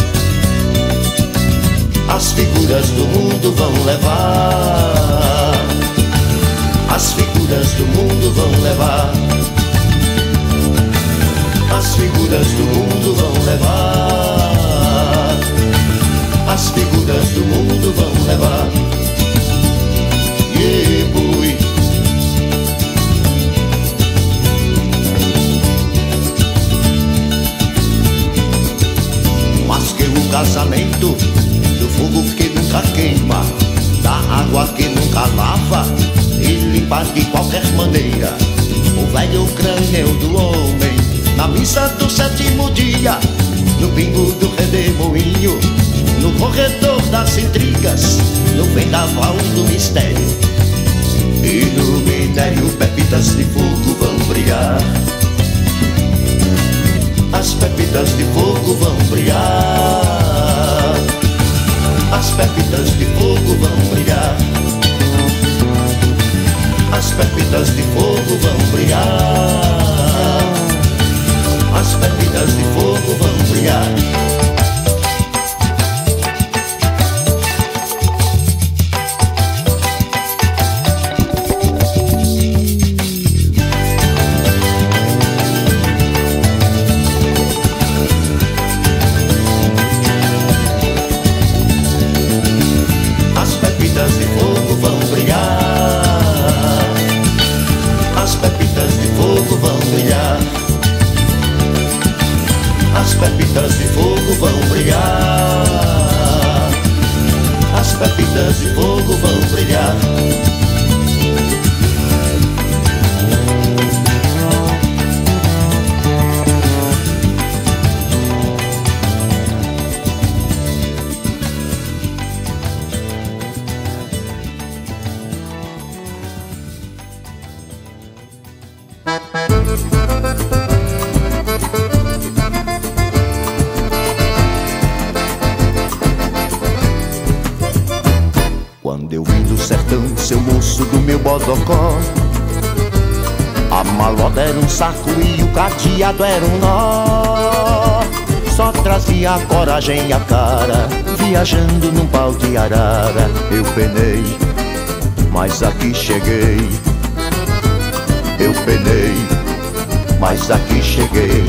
As figuras do mundo vão levar, as figuras do mundo vão levar, as figuras do mundo vão levar, as figuras do mundo vão levar. Yeah, boy. Mas que o casamento do fogo que nunca queima, da água que nunca lava e limpa de qualquer maneira o velho crânio do homem, na missa do sétimo dia, no bingo do redemoinho, no corredor das intrigas, no vendaval do mistério. E no minério pepitas de fogo vão brilhar, as pepitas de fogo vão brilhar, as pepitas de fogo vão brilhar, as pepitas de fogo vão brilhar, as pepitas de fogo vão brilhar. As pepitas de fogo vão brilhar, as pepitas de fogo vão brilhar. Quando eu vim do sertão, seu moço do meu bodocó, a malota era um saco e o cadeado era um nó. Só trazia a coragem e a cara, viajando num pau de arara. Eu penei mas aqui cheguei. Eu penei, mas aqui cheguei.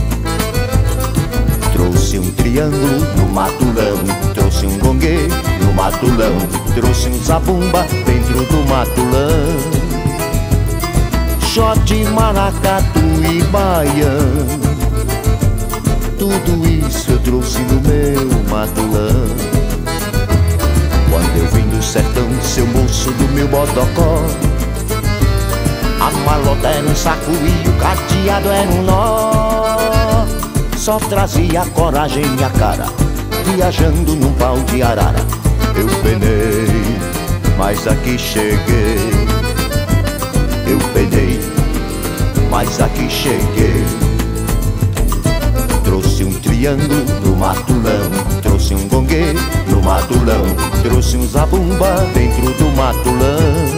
Trouxe um triângulo no matulão, trouxe um gongue no matulão, trouxe um zabumba dentro do matulão. Xote, maracatu e baião, tudo isso eu trouxe no meu matulão. Quando eu vim do sertão, seu moço do meu bodocó, a malota era um saco e o cadeado era um nó. Só trazia coragem e a cara, viajando num pau de arara. Eu penei, mas aqui cheguei. Eu penei, mas aqui cheguei. Trouxe um triângulo no matulão, trouxe um gongue no matulão, trouxe um zabumba dentro do matulão.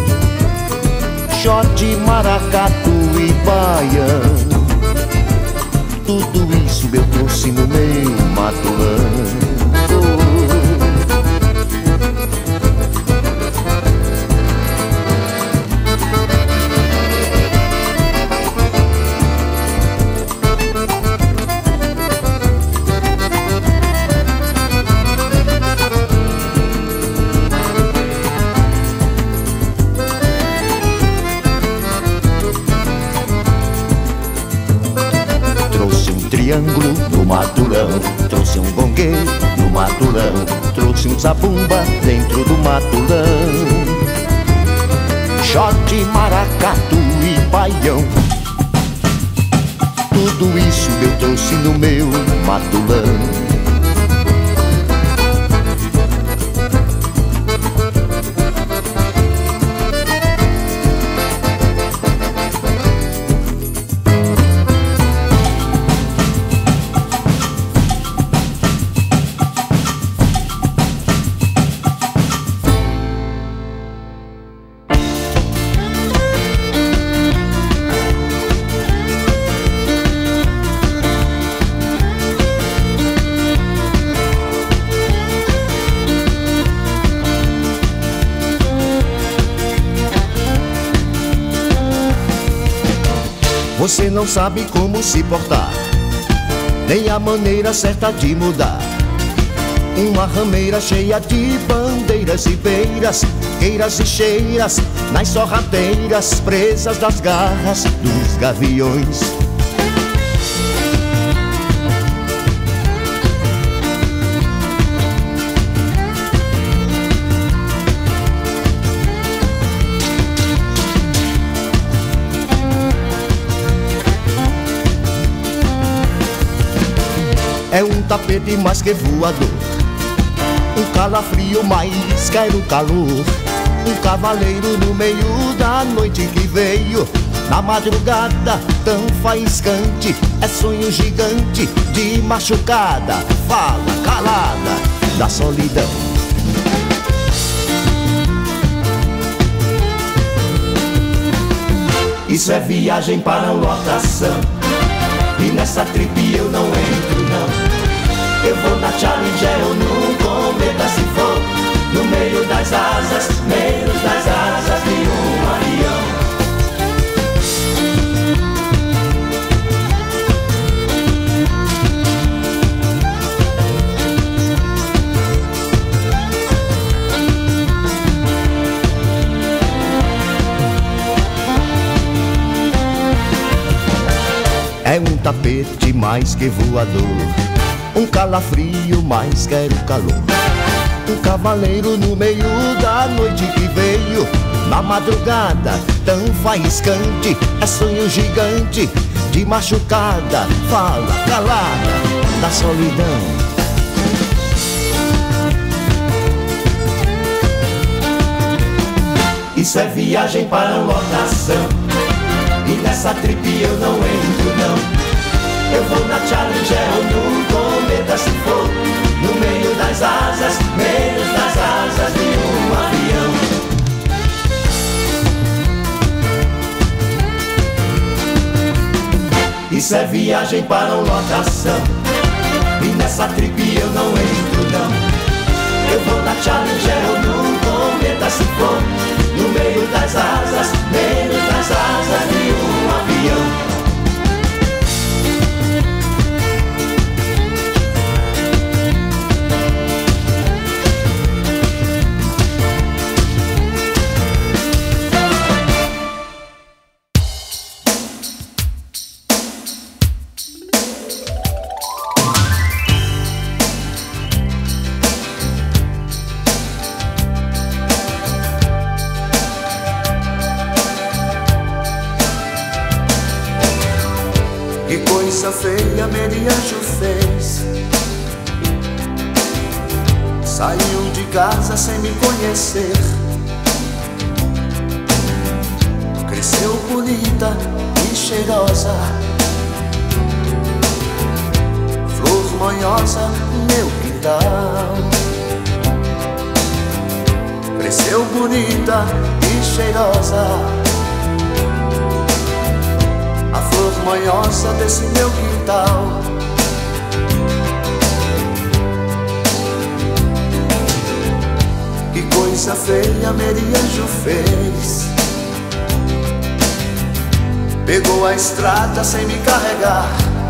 Xote, maracatu e baião, tudo isso eu trouxe no meu matulão. Triângulo no matulão, trouxe um gongue no matulão, trouxe um zabumba dentro do matulão. Xote, maracatu e baião, tudo isso eu trouxe no meu matulão. Você não sabe como se portar, nem a maneira certa de mudar. Uma rameira cheia de bandeiras e beiras, queiras e cheiras, nas sorrateiras presas das garras dos gaviões. É um tapete mais que voador, um calafrio mais quer o calor, um cavaleiro no meio da noite que veio na madrugada tão faiscante. É sonho gigante de machucada, fala calada da solidão. Isso é viagem para lotação, e nessa trip eu não entro não. Eu vou na Challenger ou num cometa se for, no meio das asas, menos das asas de um avião. É um tapete mais que voador, um calafrio mais quer o calor, um cavaleiro no meio da noite que veio na madrugada tão faiscante. É sonho gigante de machucada, fala calada da solidão. Isso é viagem para lotação, e nessa trip eu não entro não. Eu vou na Challenger ou num cometa se for, no meio das asas, menos das asas de um avião. Isso é viagem para lotação, e nessa trip eu não entro não. Eu vou na Challenger ou num cometa se for, no meio das asas, menos das asas de um avião. Que coisa feia Merianjo fez, saiu de casa sem me conhecer, cresceu bonita e cheirosa, flor manhosa, meu quintal. Cresceu bonita e cheirosa, a flor manhosa desse meu quintal. Que coisa feia Merianjo fez, pegou a estrada sem me carregar,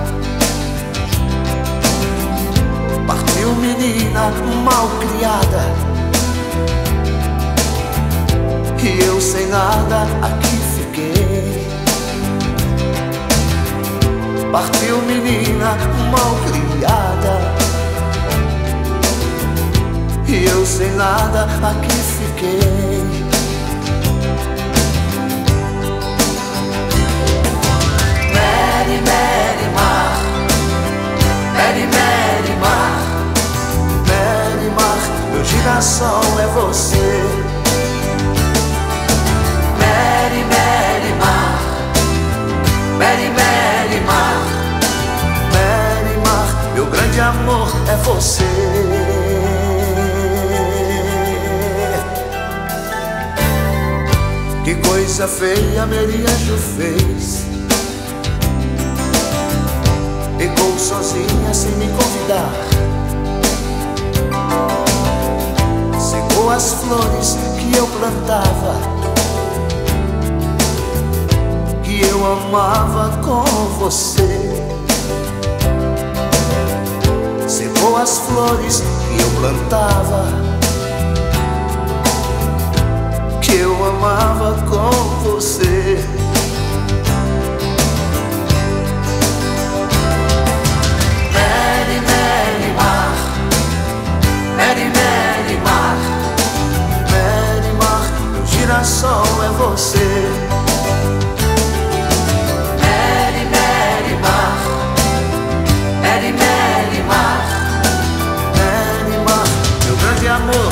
partiu menina mal criada, e eu sem nada aqui fiquei. Partiu menina mal criada, e eu sem nada aqui fiquei. Mary, Mary Mar, Mary, Mary Mar, Mary Mar, meu girassol é você. Mary, Mary Mar, Mary, Mary Mar, Mary Mar, meu grande amor é você. Que coisa feia Merianjo fez, pegou sozinha sem me convidar, secou as flores que eu plantava, que eu amava com você. Secou as flores que eu plantava, que eu amava com você. Mary, Mary Mar, Mary, Mary Mar, Mary Mar, meu girassol é você. Mary, Mary Mar, Mary, Mary Mar, Mary Mar, meu grande amor.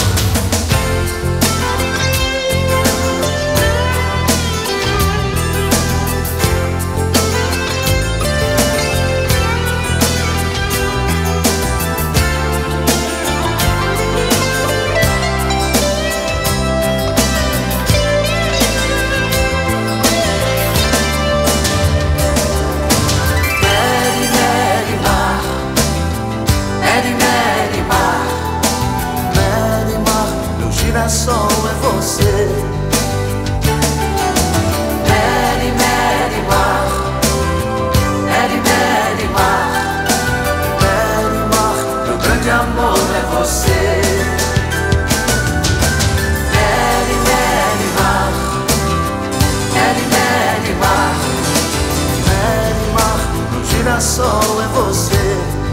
Girassol é você. Mary, Mary Mar, Mary, Mary Mar, Mary Mar, meu grande amor é você. Mary, Mary Mar, Mary, Mary Mar, Mary Mar, meu girassol é você.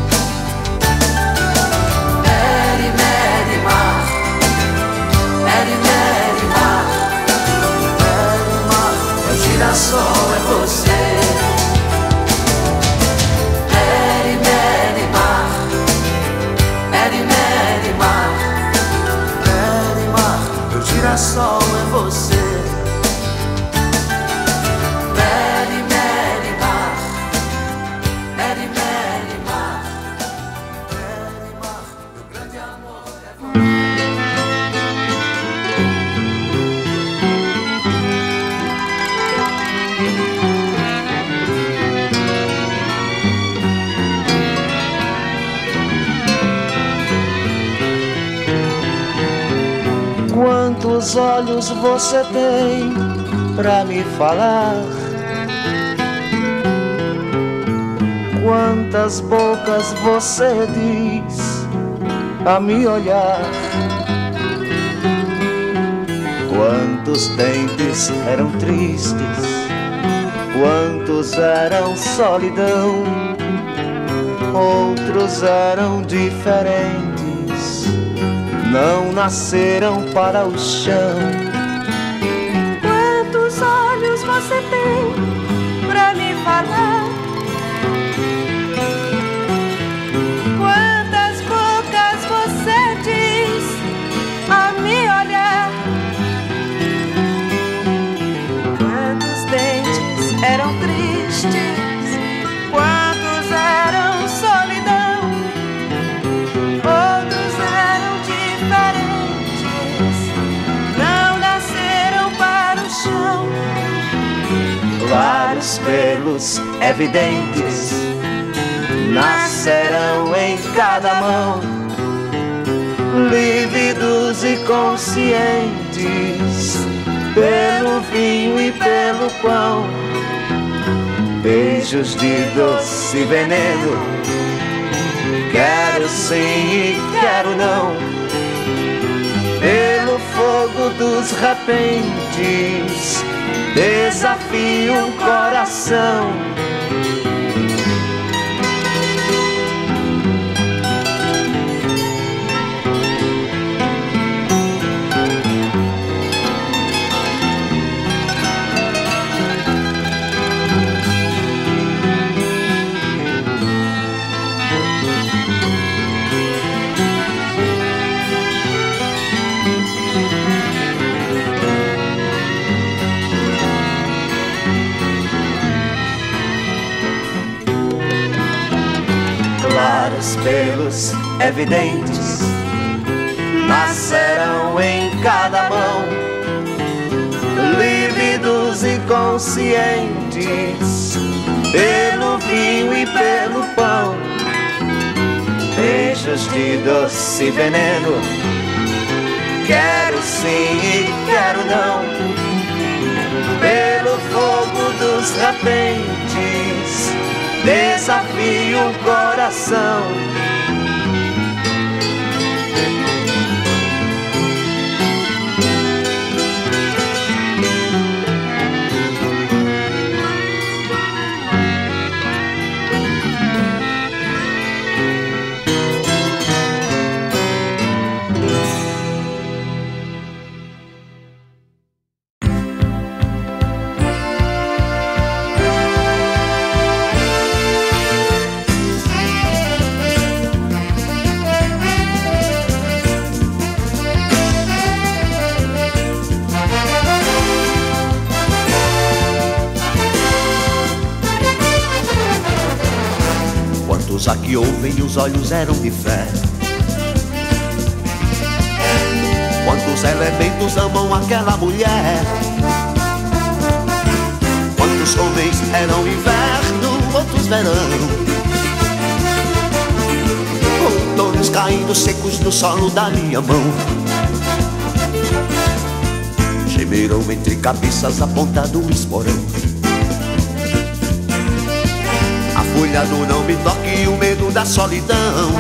Girassol é você. Mary, Mary Mar, Mary, Mary Mar, Mary Mar, meu girassol é você. Mary, Mary Mar, Mary, Mary Quantos olhos você tem pra me falar? Quantas bocas você diz a me olhar? Quantos dentes eram tristes, quantos eram solidão, outros eram diferentes, não nasceram para o chão. Quantos olhos você tem pra me falar? Quantas bocas você diz a me olhar? Quantos dentes eram tristes, quantos eram solidão, outros eram diferentes, não nasceram para o chão. Vários pelos evidentes nascerão em cada mão, lívidos e conscientes, pelo vinho e pelo pão. Beijos de doce veneno, quero sim e quero não, pelo fogo dos repentes, desafio um coração. Claros pelos evidentes nascerão em cada mão, lívidos e conscientes, pelo vinho e pelo pão. Beijos de doce veneno, quero sim e quero não, pelo fogo dos repentes, desafio um coração. Quantos a que ouvem os olhos eram de fé? Quantos elementos amam aquela mulher? Quantos homens eram inverno, outros verão, outonos caindo secos no solo da minha mão. Gemeram entre cabeças a ponta do esporão. A folha do não me toque, o medo da solidão.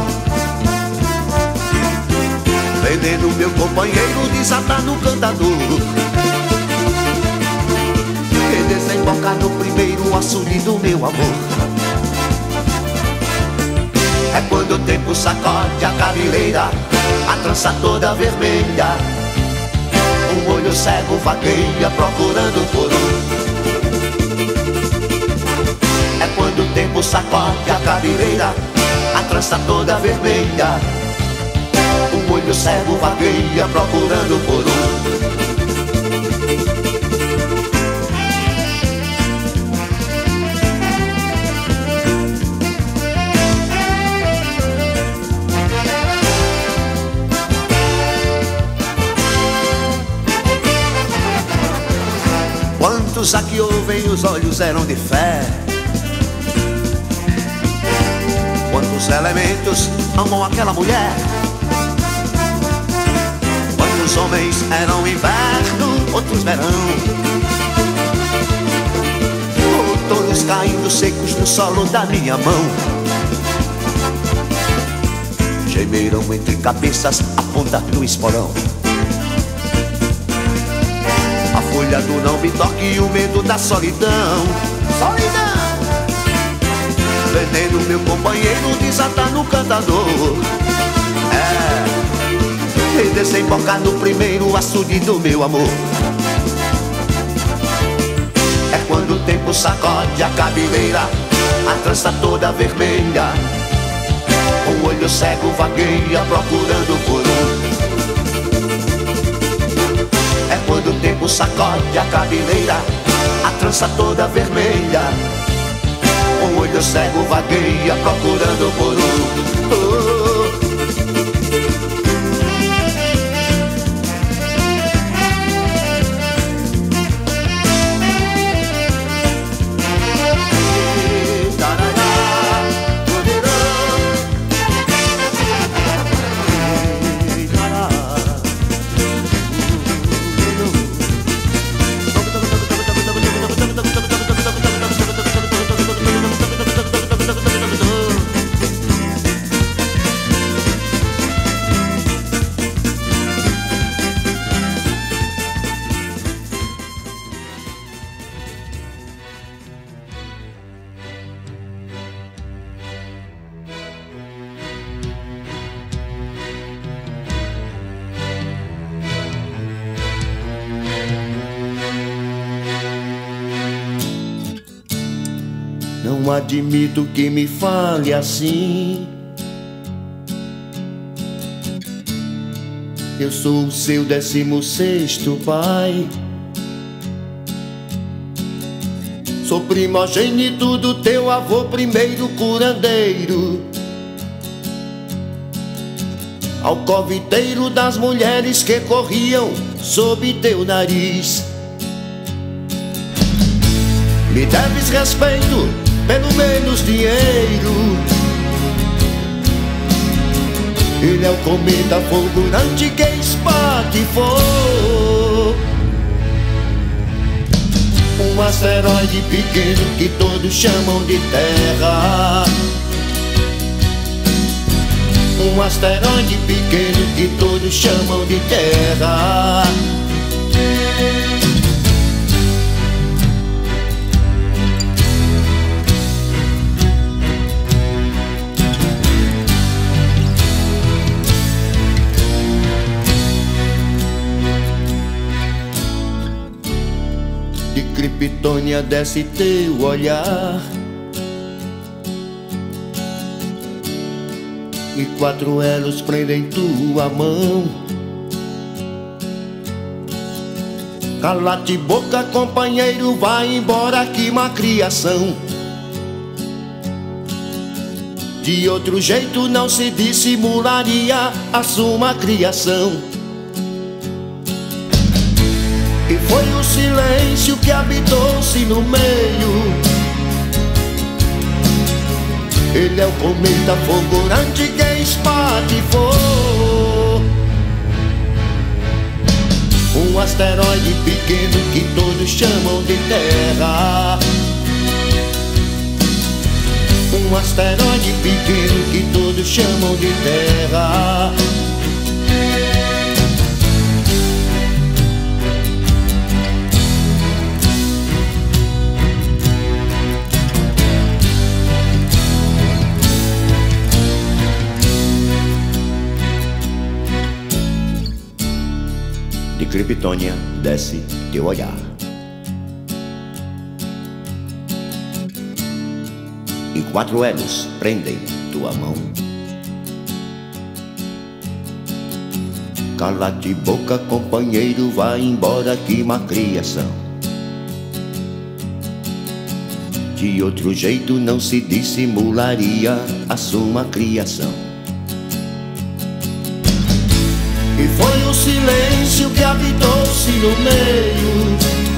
Vendendo meu companheiro, desatar no cantador, e desembocar no primeiro açude do meu amor. É quando o tempo sacode a cabeleira, a trança toda vermelha, um olho cego vagueia procurando por um. É quando o tempo sacode a cabeleira, a trança toda vermelha, um olho cego vagueia procurando por um. Quantos a que ouvem os olhos eram de fé? Quantos elementos amam aquela mulher? Alguns homens eram inverno, outros verão. Touros caindo secos no solo da minha mão. Gemeram entre cabeças a ponta do esporão. A folha do não me toque e o medo da solidão. Solidão! Veneno, meu companheiro, desata no cantador. É, e desembocar no primeiro açude do meu amor. É quando o tempo sacode a cabeleira, a trança toda vermelha. O olho cego vagueia procurando por um. É quando o tempo sacode a cabeleira, a trança toda vermelha. O olho cego vagueia procurando por um. Oh. Não admito que me fale assim. Eu sou o seu décimo sexto pai. Sou primogênito do teu avô, primeiro curandeiro, alcoviteiro das mulheres que corriam sob teu nariz. Me deves respeito, pelo menos dinheiro. Ele é o cometa fulgurante que espatifou um asteroide pequeno que todos chamam de Terra. Um asteroide pequeno que todos chamam de Terra. De Kryptônia desce teu olhar, e quatro elos prendem tua mão. Cala-te boca, companheiro, vai embora, que má criação. De outro jeito não se dissimularia a sua criação. E foi o silêncio que habitou-se no meio. Ele é o cometa fulgurante que espatifou um asteroide pequeno que todos chamam de Terra. Um asteroide pequeno que todos chamam de Terra. De Kryptônia desce teu olhar, e quatro elos prendem tua mão. Cala-te boca, companheiro, vai embora, que má criação. De outro jeito não se dissimularia a sua criação. E foi o silêncio que habitou-se no meio.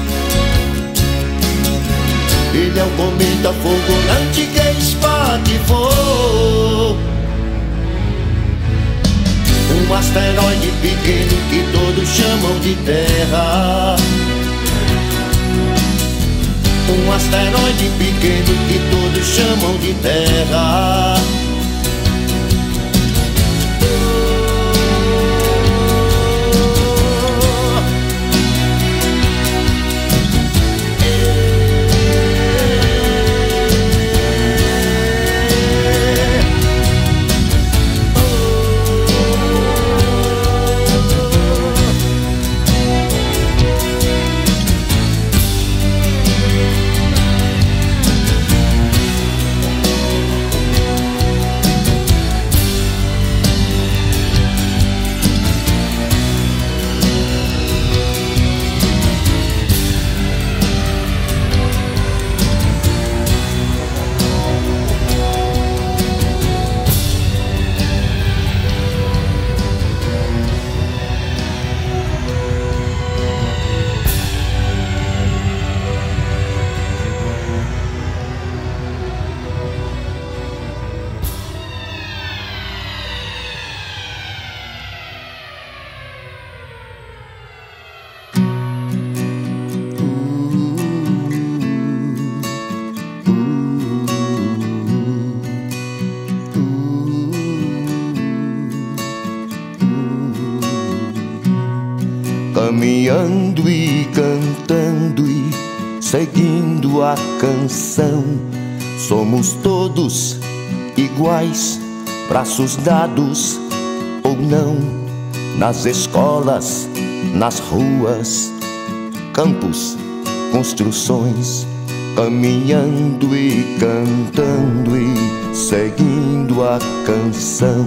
Ele é o cometa fulgurante que espatifou um Um asteroide pequeno que todos chamam de Terra. Um asteroide pequeno que todos chamam de Terra. Caminhando e cantando e seguindo a canção, somos todos iguais, braços dados ou não, nas escolas, nas ruas, campos, construções, caminhando e cantando e seguindo a canção.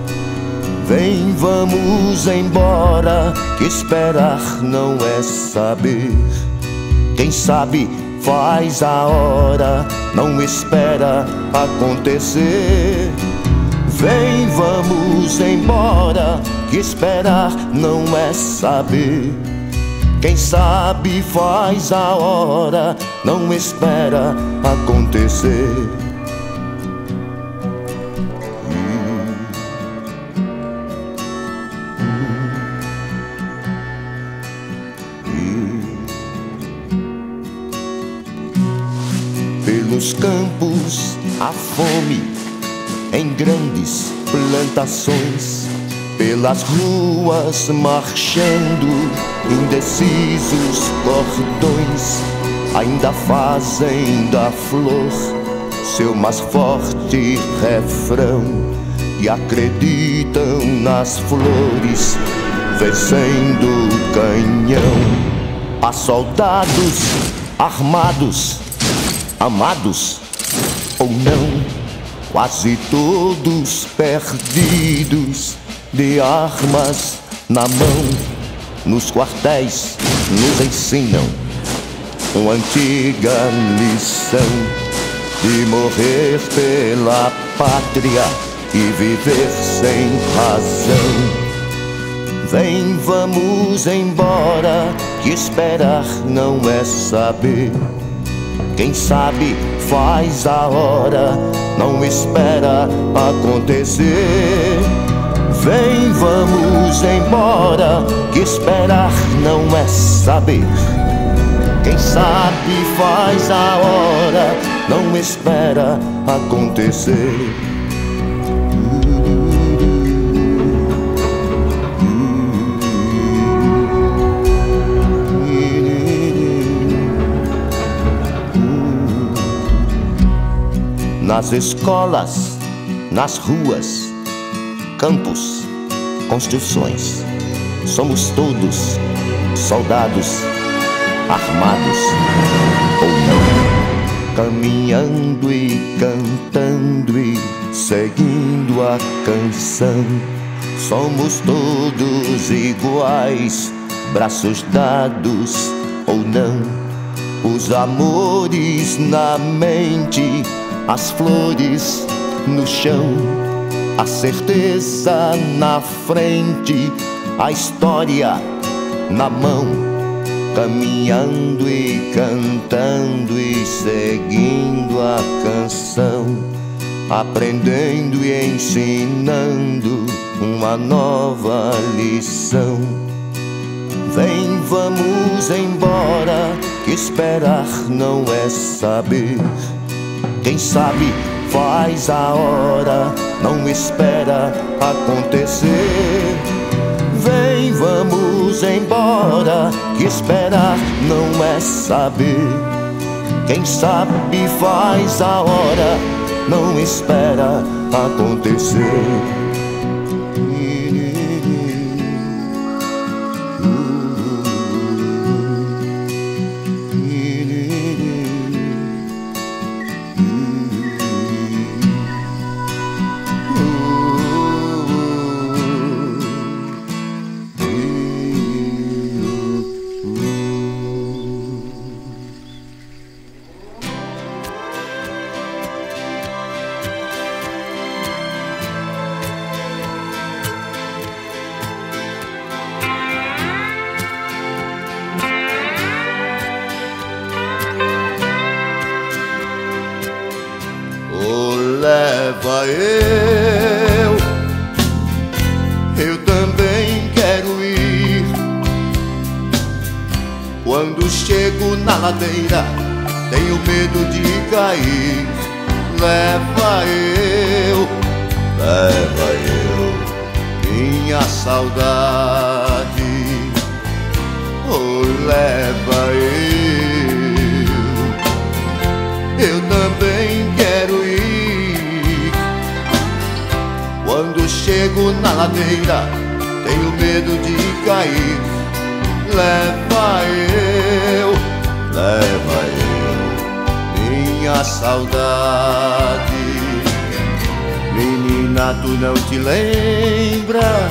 Vem, vamos embora, que esperar não é saber. Quem sabe faz a hora, não espera acontecer. Vem, vamos embora, que esperar não é saber. Quem sabe faz a hora, não espera acontecer. Pelos campos a fome, em grandes plantações, pelas ruas marchando, indecisos cordões, ainda fazem da flor seu mais forte refrão e acreditam nas flores, vencendo o canhão. Há soldados armados, amados ou não, quase todos perdidos, de armas na mão. Nos quartéis nos ensinam uma antiga lição de morrer pela pátria e viver sem razão. Vem, vamos embora, que esperar não é saber. Quem sabe faz a hora, não espera acontecer. Vem, vamos embora, que esperar não é saber. Quem sabe faz a hora, não espera acontecer. Nas escolas, nas ruas, campos, construções, somos todos soldados, armados ou não, caminhando e cantando e seguindo a canção. Somos todos iguais, braços dados ou não, os amores na mente, as flores no chão, a certeza na frente, a história na mão, caminhando e cantando e seguindo a canção, aprendendo e ensinando um uma nova lição. Vem, vamos embora, que esperar não é saber. Quem sabe faz a hora, não espera acontecer. Vem, vamos embora, que esperar não é saber. Quem sabe faz a hora, não espera acontecer. Leva eu, eu também quero ir. Quando chego na ladeira, tenho medo de cair. Leva eu, leva eu, minha saudade. Oh, leva eu, eu também quero ir. Quando chego na ladeira, tenho medo de cair. Leva eu, leva eu, minha saudade. Menina, tu não te lembra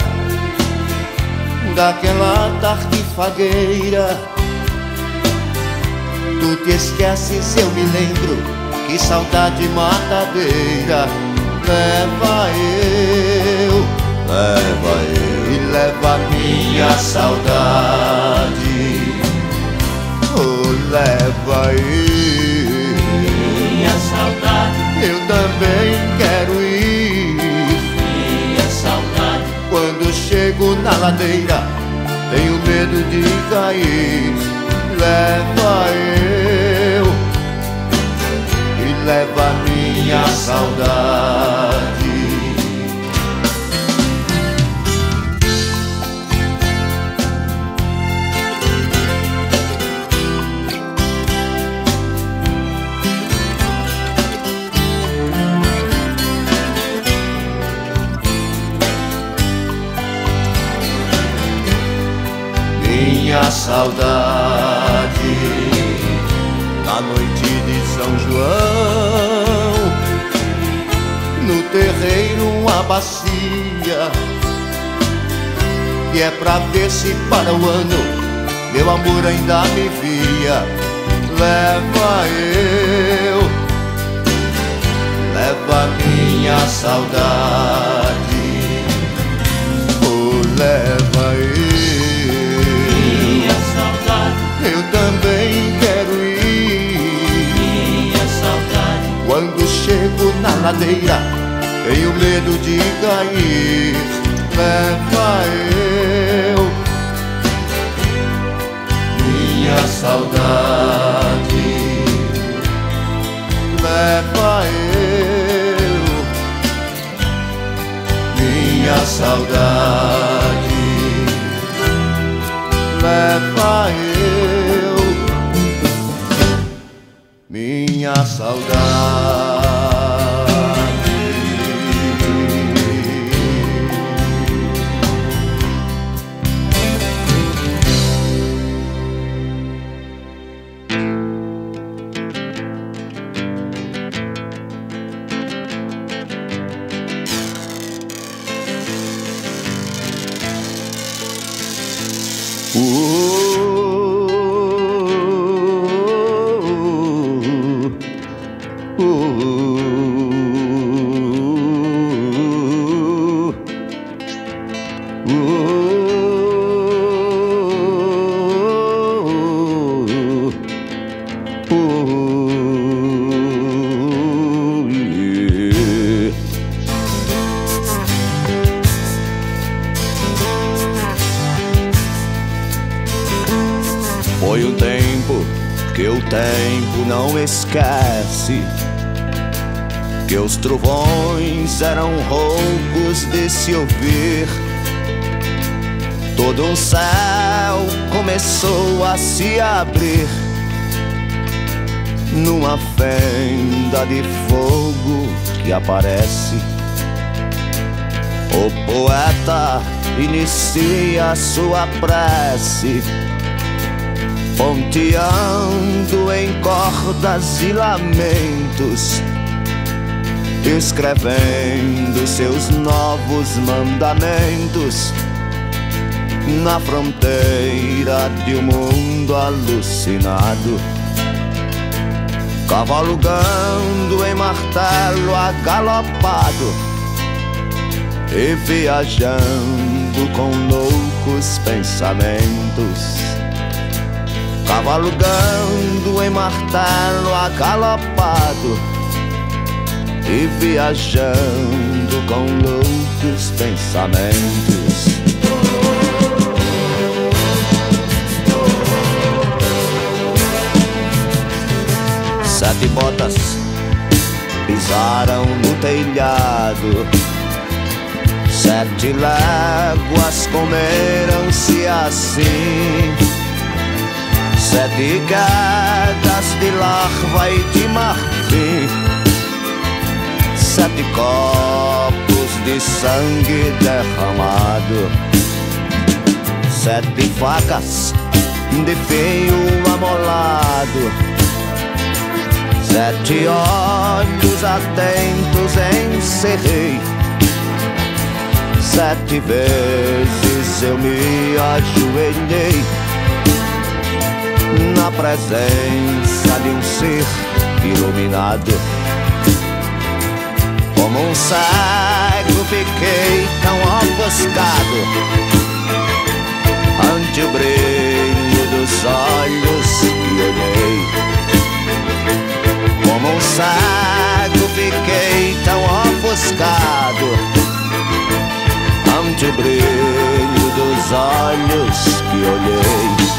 daquela tarde fagueira? Tu te esqueces, eu me lembro, que saudade matadeira. Leva eu, leva eu, e leva minha saudade. Oh, leva eu, minha saudade. Eu também quero ir, minha saudade. Quando chego na ladeira, tenho medo de cair. Leva eu, e leva minha saudade. Minha saudade, na noite de São João, no terreiro uma bacia, que é pra ver se para o ano meu amor ainda me via. Leva eu, leva minha saudade. Oh, leva eu, eu também quero ir. Minha saudade. Quando chego na ladeira, tenho medo de cair. Leva eu, minha saudade. Leva eu, minha saudade. Leva eu, minha saudade. tempo não esquece que os trovões eram roucos de se ouvir. Todo um céu começou a se abrir numa fenda de fogo que aparece. O poeta inicia sua prece, ponteando em cordas e lamentos, escrevendo seus novos mandamentos na fronteira de um mundo alucinado, cavalgando em martelo agalopado e viajando com loucos pensamentos, cavalgando em martelo agalopado e viajando com loucos pensamentos. Sete botas pisaram no telhado, sete léguas comeram-se assim, sete quedas de larva e de marfim, sete copos de sangue derramado, sete facas de fio amolado, sete olhos atentos encerrei, sete vezes eu me ajoelhei na presença de um ser iluminado. Como um cego fiquei tão ofuscado ante o brilho dos olhos que olhei. Como um cego fiquei tão ofuscado ante o brilho dos olhos que olhei.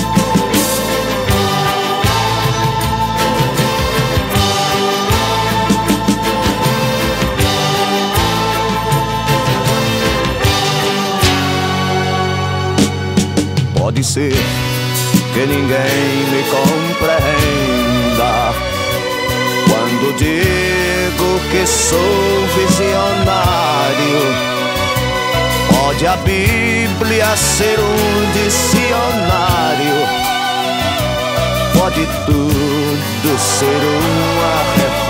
Pode ser que ninguém me compreenda quando digo que sou visionário. Pode a Bíblia ser um dicionário, pode tudo ser uma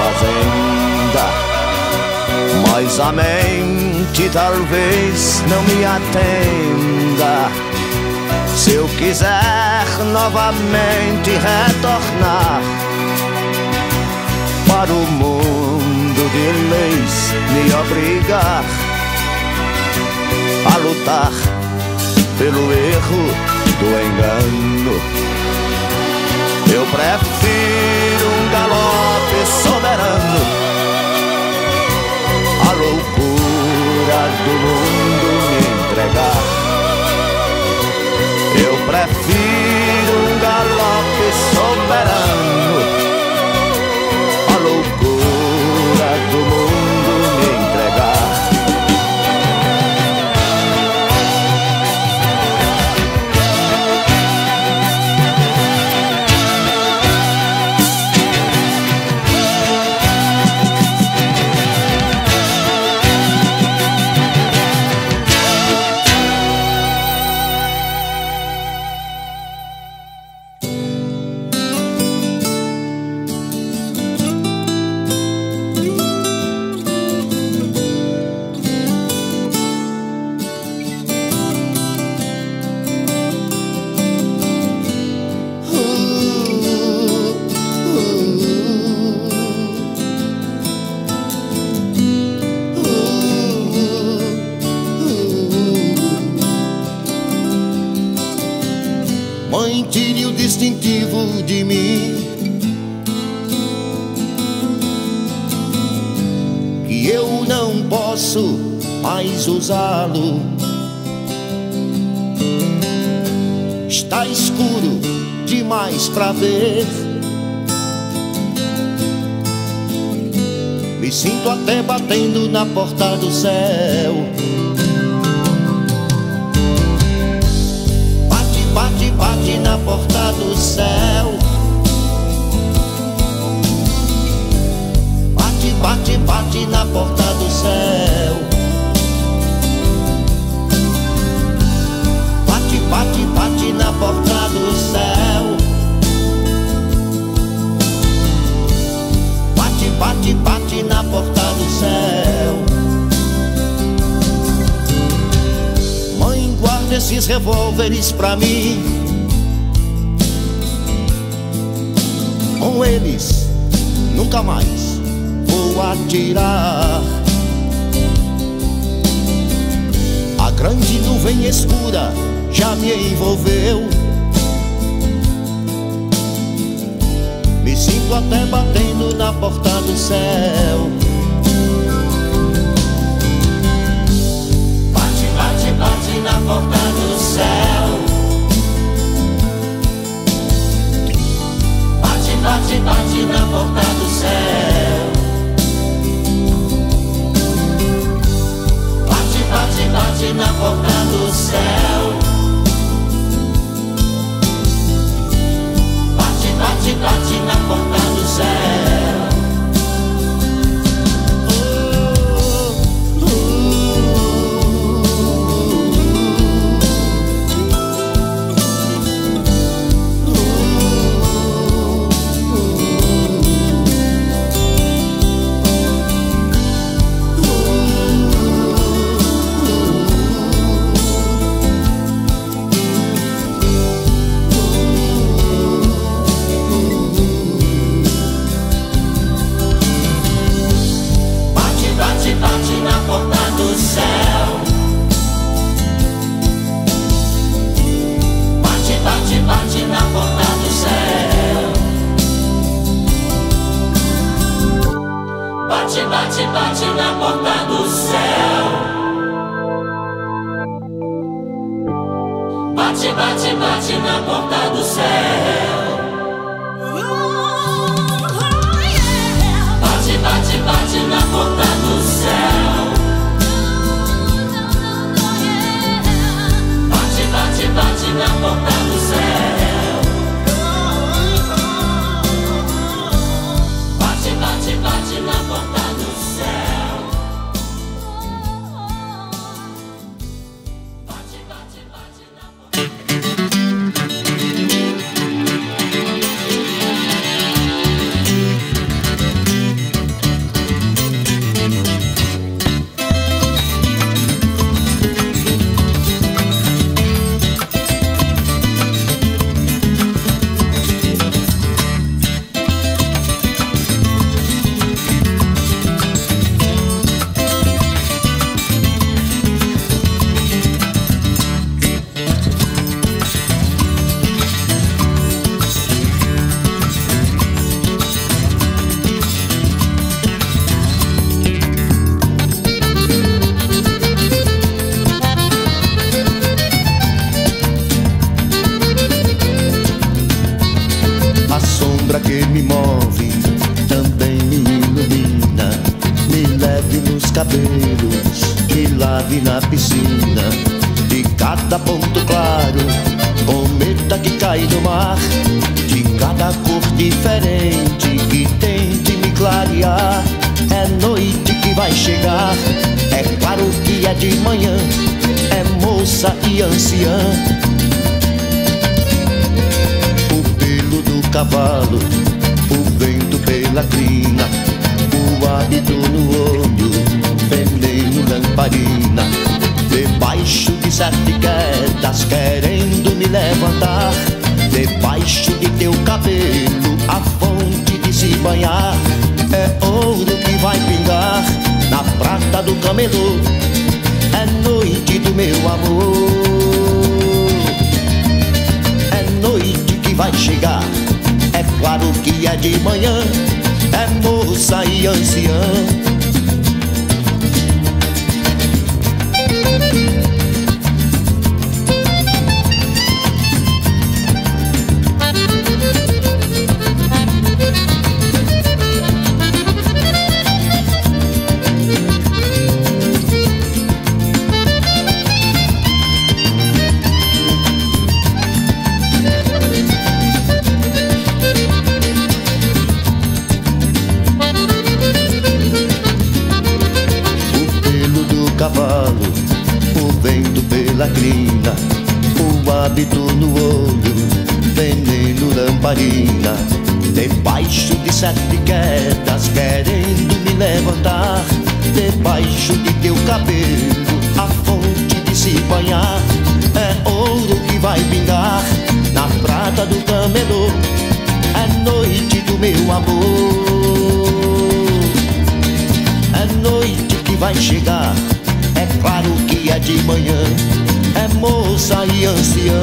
refazenda, mas a mente talvez não me atenda. Se eu quiser novamente retornar para o mundo de leis, me obrigar a lutar pelo erro do engano, eu prefiro um galope soberano à loucura do mundo me entregar. Eu prefiro um galope soberano à loucura do mundo me entregar. Mãe, tire o distintivo de mim, que eu não posso mais usá-lo. Está escuro demais pra ver Me sinto até batendo na porta do céu. Bate, bate, bate na porta do céu. Bate, bate, bate na porta do céu. Bate, bate, bate na porta do céu. Bate, bate, bate na porta do céu. Mãe, guarda esses revólveres pra mim. Com eles nunca mais vou atirar. A grande nuvem escura já me envolveu. Me sinto até batendo na porta do céu. Bate, bate, bate na porta do céu. Bate, bate, bate na porta do céu. Bate, bate, bate na porta do céu. Bate, bate na porta do céu. Oh, bate, bate na porta do céu. Bate, bate, bate na porta do céu. Bate, bate, bate na porta do céu. Bate, bate, bate na porta do céu. Bate, bate, bate na porta do céu. Bate, bate, bate na porta. Que me move, também me ilumina. Me leve nos cabelos, me lave na piscina. De cada ponto claro, cometa que cai do mar. De cada cor diferente que tente me clarear. É noite que vai chegar, é claro que é de manhã. É moça e anciã. Do cavalo, o vento pela crina, o hábito no olho, veneno lamparina. Debaixo de sete quedas querendo me levantar, debaixo de teu cabelo a fonte de se banhar. É ouro que vai pingar na prata do camelô. É noite do meu amor, é noite que vai chegar. É claro que é de manhã, é moça e anciã. estrela crina, o hábito no olho, veneno lamparina. Debaixo de sete quedas, querendo me levantar, debaixo de teu cabelo, a fonte de se banhar. É ouro que vai pingar na prata do camelô, é noite do meu amor, é noite que vai chegar. É claro que é de manhã, é moça e anciã.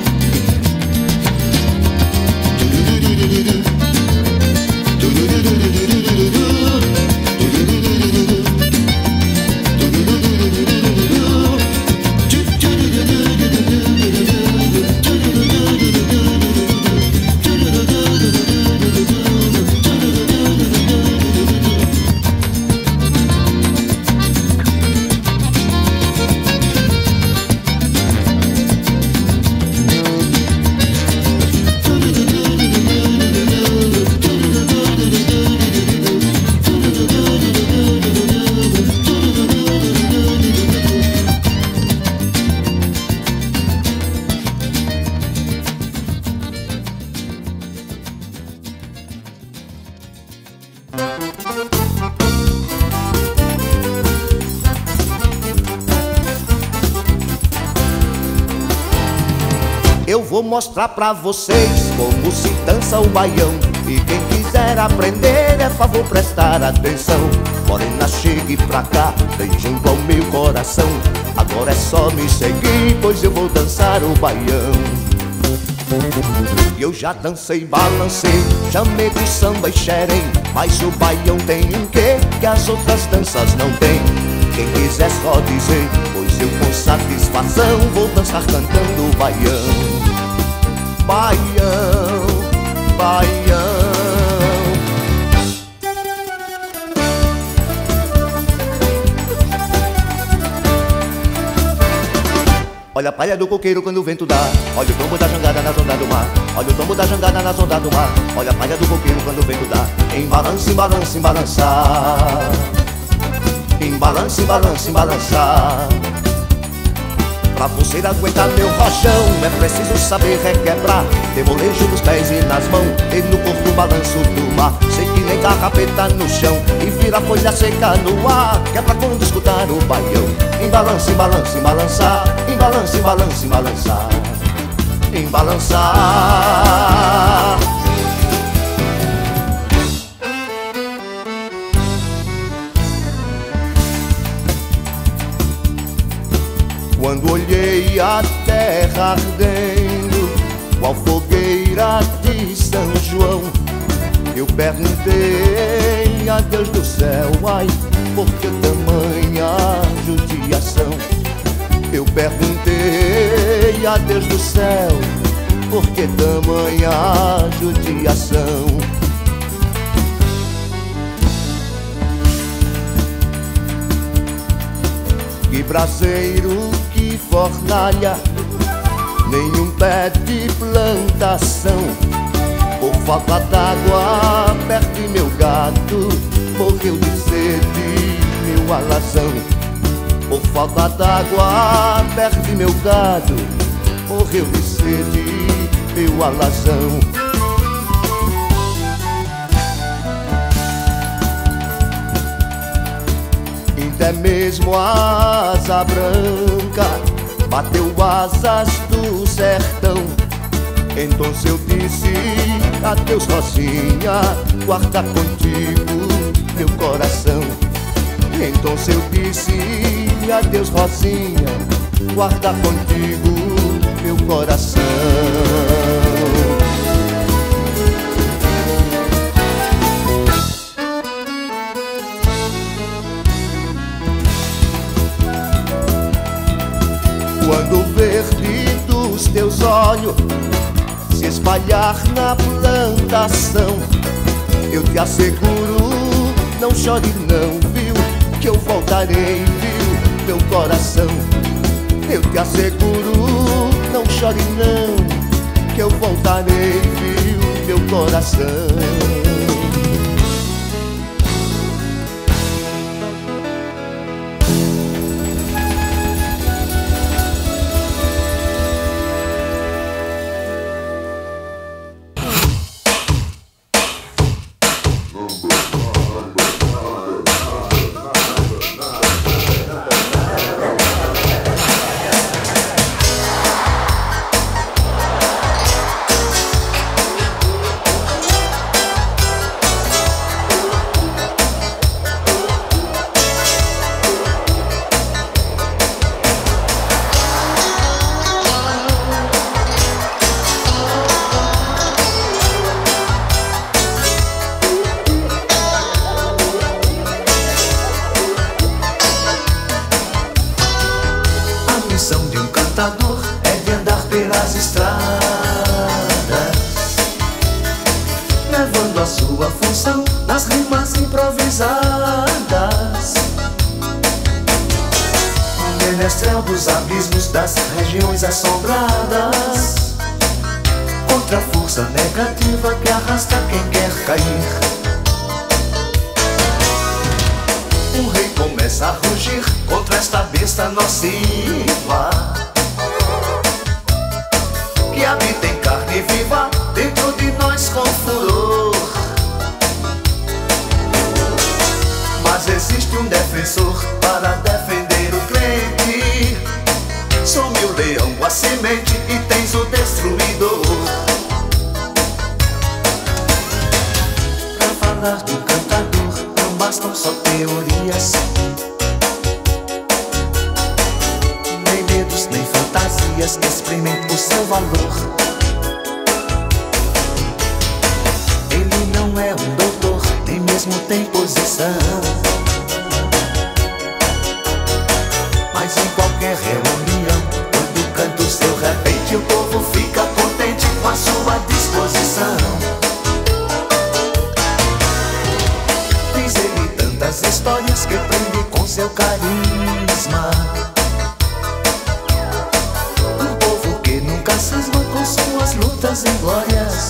Eu vou mostrar pra vocês como se dança o baião, e quem quiser aprender é favor prestar atenção. Morena, chegue pra cá, beijando ao meu coração. Agora é só me seguir, pois eu vou dançar o baião. Eu já dancei, balancei, chamego, samba e xerém, mas o baião tem um quê que as outras danças não tem. Quem quiser só dizer, pois eu com satisfação vou dançar cantando o baião. Baião, baião. Olha a palha do coqueiro quando o vento dá, olha o tombo da jangada nas ondas do mar, olha o tombo da jangada nas ondas do mar, olha a palha do coqueiro quando o vento dá. Em balança, em balança, em balançar, em balança, em balança, em balançar. Pra você aguentar meu rochão é preciso saber requebrar, ter molejo nos pés e nas mãos, e no corpo balanço do mar. Sei que nem carrapeta no chão e vira folha seca no ar, quebra quando escutar o baião. Em balança, em balança, em balançar, em balança, em balança, em balançar, em balançar. Quando olhei a terra ardendo, qual fogueira de São João, eu perguntei a Deus do céu, ai, por que tamanha judiação? Eu perguntei a Deus do céu, por que tamanha judiação? Que braseiro, que fornalha, nenhum pé de plantação. Por falta d'água, perdi meu gado, morreu de sede meu alazão. Por falta d'água, perdi meu gado, morreu de sede meu alazão. Até mesmo a asa branca bateu asas do sertão. Então eu disse adeus, Rosinha, guarda contigo meu coração. Então eu disse adeus, Rosinha, guarda contigo meu coração. Quando o verde dos teus olhos se espalhar na plantação, eu te asseguro, não chore não, viu, que eu voltarei, viu, meu coração. Eu te asseguro, não chore não, que eu voltarei, viu, meu coração. profissão de um cantador é de andar pelas estradas, levando a sua função nas rimas improvisadas. Menestrel dos abismos das regiões assombradas, contra a força negativa que arrasta quem quer cair. O rei começa a rugir contra esta besta nociva que habita em carne viva dentro de nós com furor. Mas existe um defensor para defender o crente. Some o leão com a semente e tens o destruidor. Pra falar do cantador não bastam só teorias, nem medos, nem fantasias que exprimem o seu valor. Ele não é um doutor, nem mesmo tem posição, mas em qualquer reunião, quando canta o seu repente, o povo fica contente com a sua disposição. Diz ele tantas histórias que prende com seu carisma, um povo que nunca cisma com suas lutas e glórias.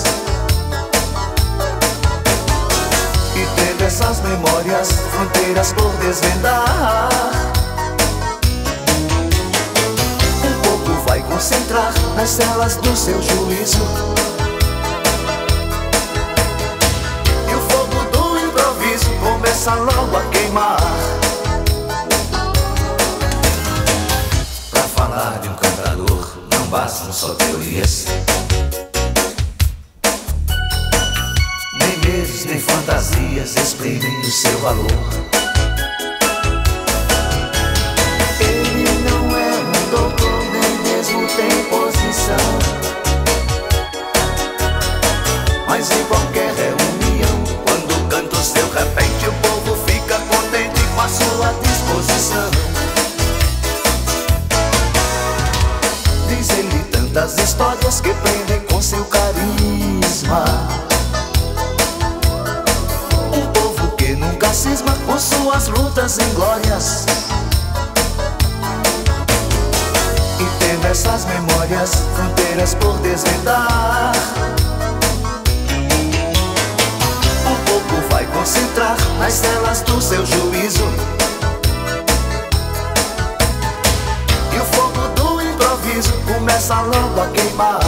E tendo essas memórias, fronteiras por desvendar, vai concentrar nas celas do seu juízo. E o fogo do improviso começa logo a queimar. Pra falar de um cantador não bastam só teorias, nem medos, nem fantasias exprimem o seu valor. Ele não é um doutor, tem posição, mas em qualquer reunião, quando canta o seu repente, o povo fica contente com a sua disposição. Diz ele tantas histórias que prendem com seu carisma, um povo que nunca cisma com suas lutas em glórias. Essas memórias, fronteiras por desvendar, o povo vai concentrar nas celas do seu juízo. E o fogo do improviso começa logo a queimar.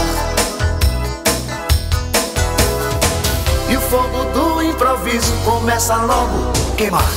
E o fogo do improviso começa logo a queimar.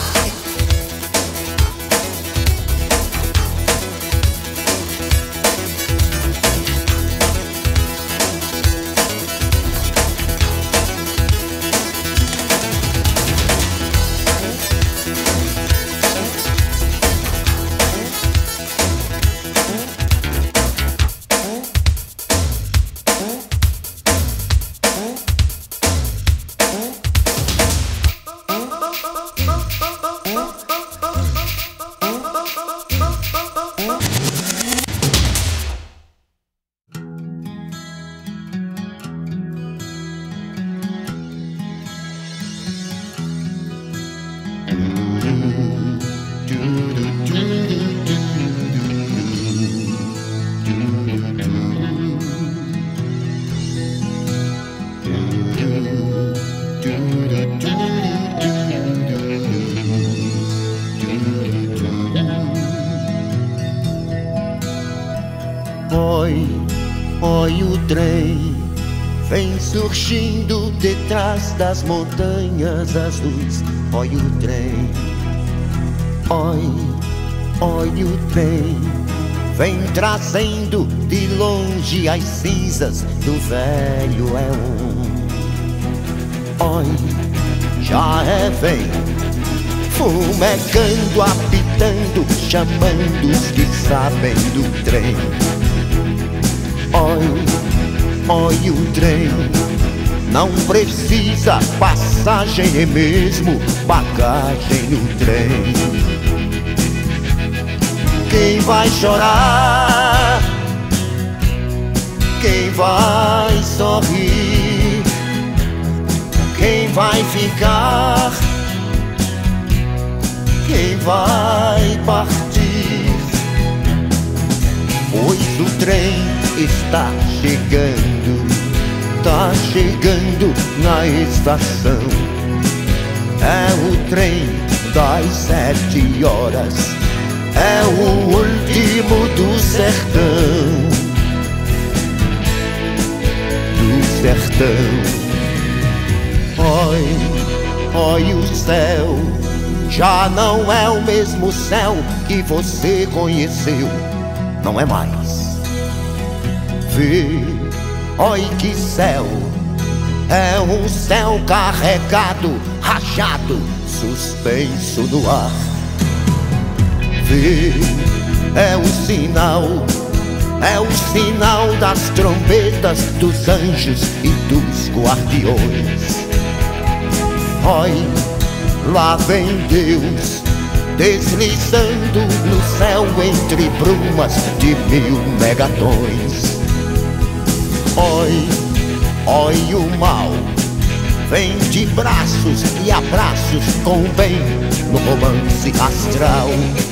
Oi, oi, o trem vem surgindo detrás das montanhas azuis. Oi, o trem, oi, oi, o trem vem trazendo de longe as cinzas do velho éon. Oi, já é vem fumegando, apitando, chamando os que sabem do trem. Oi, oi, o trem não precisa passagem, é mesmo bagagem no trem. Quem vai chorar? Quem vai sorrir? Quem vai ficar? Quem vai partir? Pois o trem está chegando, tá chegando na estação. É o trem das sete horas, é o último do sertão. Do sertão. Oi, oi o céu, já não é o mesmo céu que você conheceu. Não é mais. Vê, oi que céu, é um céu carregado, rachado, suspenso no ar. Vê, é o sinal, é o sinal das trombetas dos anjos e dos guardiões. Oi, lá vem Deus, deslizando no céu entre brumas de mil megatons. Oi, oi o mal, vem de braços e abraços com o bem no romance astral.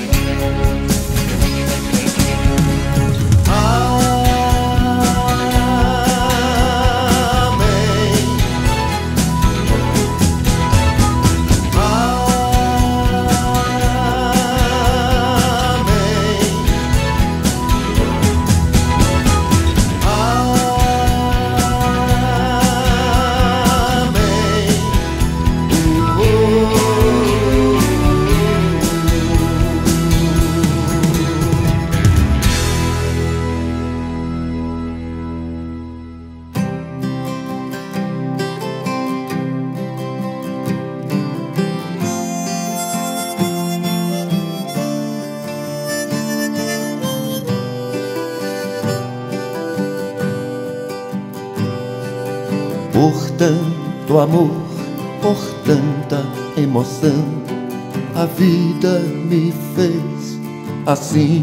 Por tanto amor, por tanta emoção, a vida me fez assim.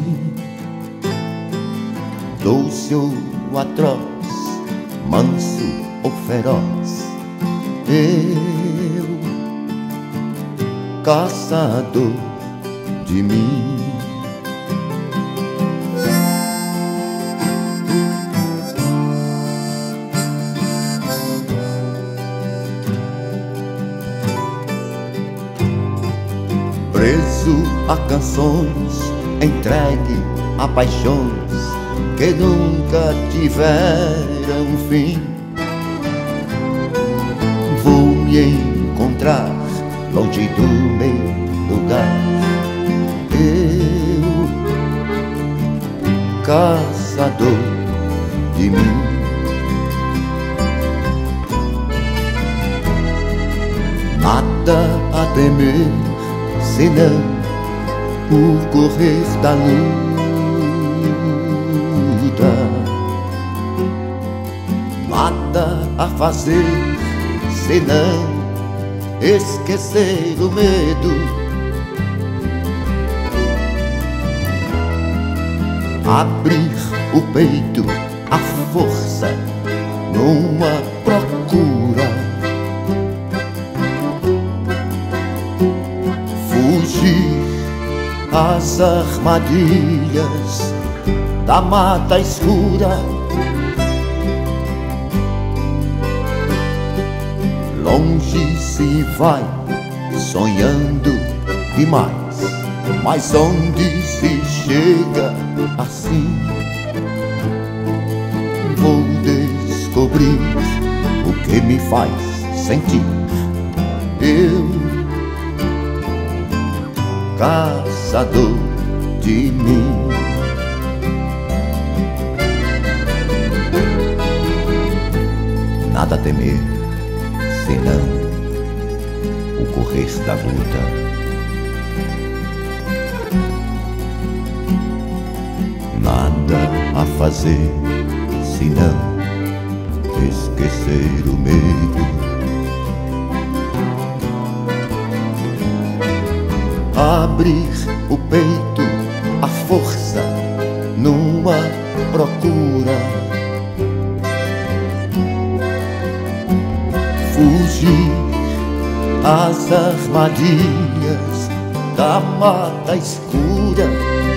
Doce ou atroz, manso ou feroz, eu, caçador de mim. Preso a canções, entregue a paixões que nunca tiveram fim. Vou me encontrar longe do meu lugar, eu, caçador de mim. Nada a temer, senão o correr da luta. Nada a fazer, senão esquecer o medo. Abrir o peito à força numa procura. Fugir às armadilhas da mata escura. Longe se vai sonhando demais, mas onde se chega assim? Vou descobrir o que me faz sentir. Eu, caçador de mim. Nada a temer, senão o correr da luta. Nada a fazer, senão esquecer o medo. Abrir o peito à força numa procura. Fugir às armadilhas da mata escura.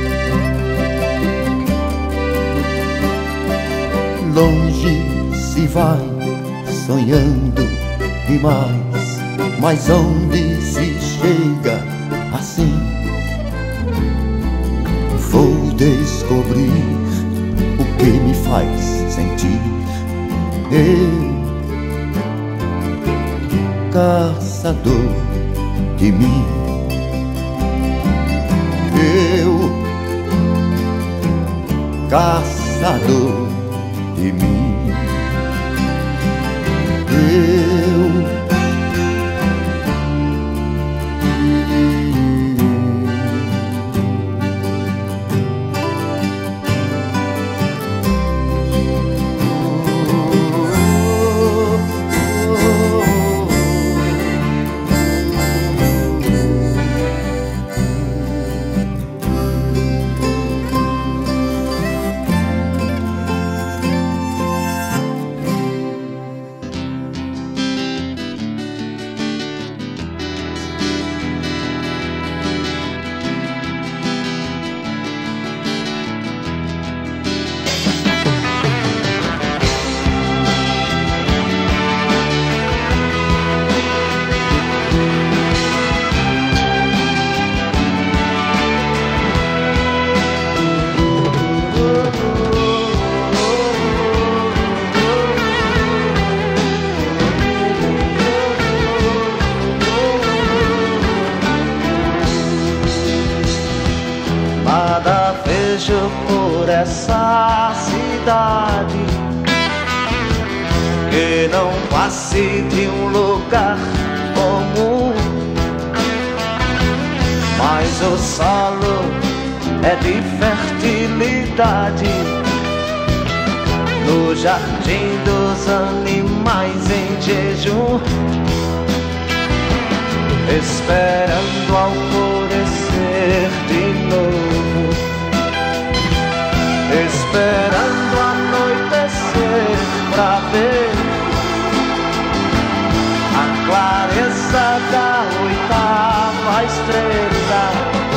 Longe se vai sonhando demais, mas onde se chega assim? Vou descobrir o que me faz sentir. Eu, caçador de mim. Eu, caçador de mim. Eu, nada vejo por essa cidade que não passe de um lugar comum. Mas o solo é de fertilidade, no jardim dos animais em jejum, esperando alvorecer de novo, esperando anoitecer pra ver a clareza da oitava estrela,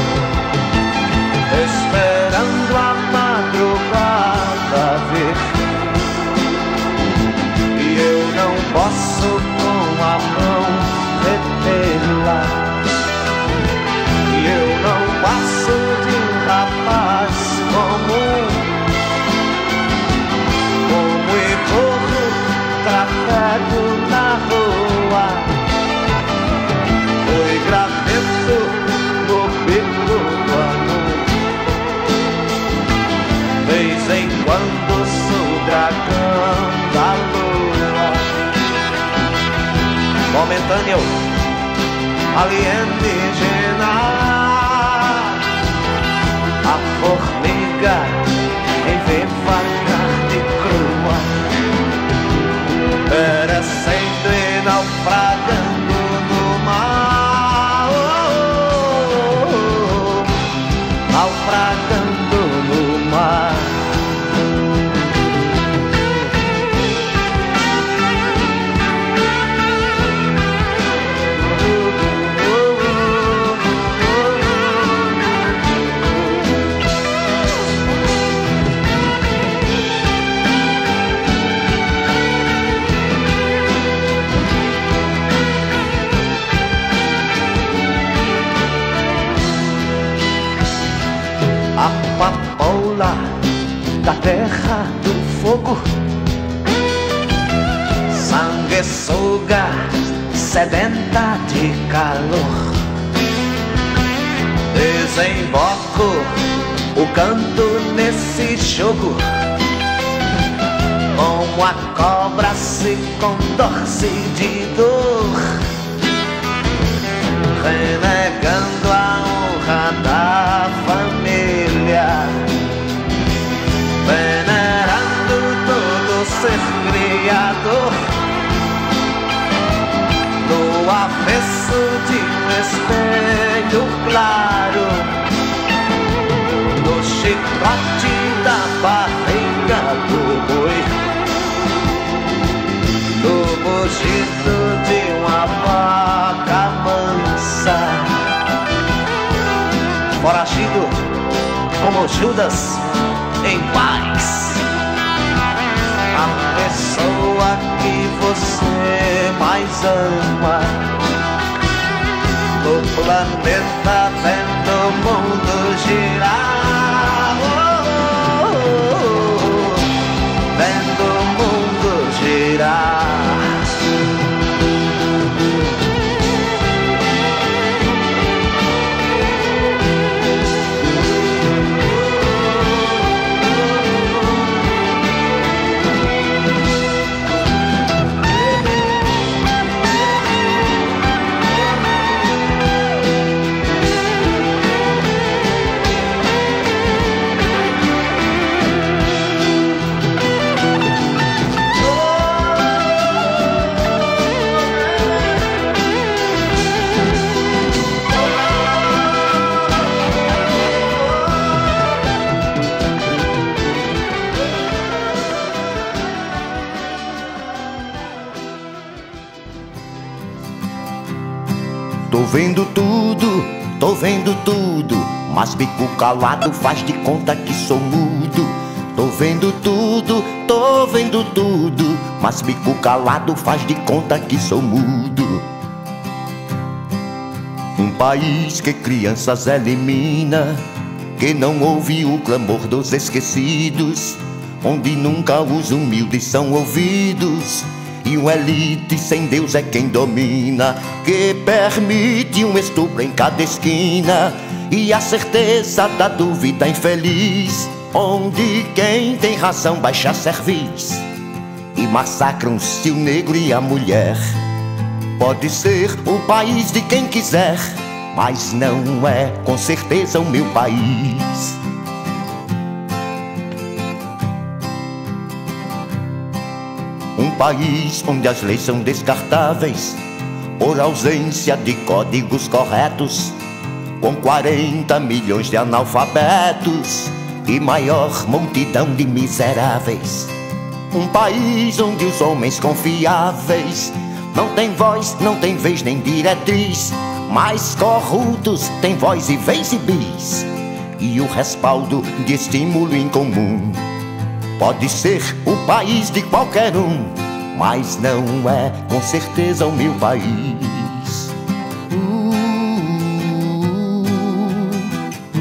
esperando a madrugada vir. E eu não posso com a mão retê-la, e eu não passo de um rapaz comum, como e corro trafego na rua, foi graveto no bico do ano. Vez em quando sou dragão da lua, momentâneo alienígena, a formiga em viva carne crua, perecendo e naufragando no mar, oh, oh, oh, naufragando no mar. A papoula da terra do fogo, sanguessuga, sedenta de calor, desemboco o canto nesse jogo, como a cobra se contorce de dor, renegando a honra da família, venerando todo ser criador, no avesso de um espelho claro, no chicote da barriga do boi, no mugido de uma vaca mansa, foragido como Judas em paz. A pessoa que você mais ama no planeta, vendo o mundo girar, oh, oh, oh, vendo o mundo girar. Tô vendo tudo, tô vendo tudo, mas bico calado faz de conta que sou mudo. Tô vendo tudo, tô vendo tudo, mas bico calado faz de conta que sou mudo. Um país que crianças elimina, que não ouve o clamor dos esquecidos, onde nunca os humildes são ouvidos, e uma elite sem Deus é quem domina, que permite um estupro em cada esquina, e a certeza da dúvida infeliz, onde quem tem razão baixa cerviz, e massacram-se o negro e a mulher. Pode ser o país de quem quiser, mas não é com certeza o meu país. Um país onde as leis são descartáveis por ausência de códigos corretos, com quarenta milhões de analfabetos e maior multidão de miseráveis. Um país onde os homens confiáveis não tem voz, não tem vez nem diretriz, mas corruptos têm voz e vez e bis, e o respaldo de estímulo incomum. Pode ser o país de qualquer um, mas não é com certeza o meu país. uh, uh,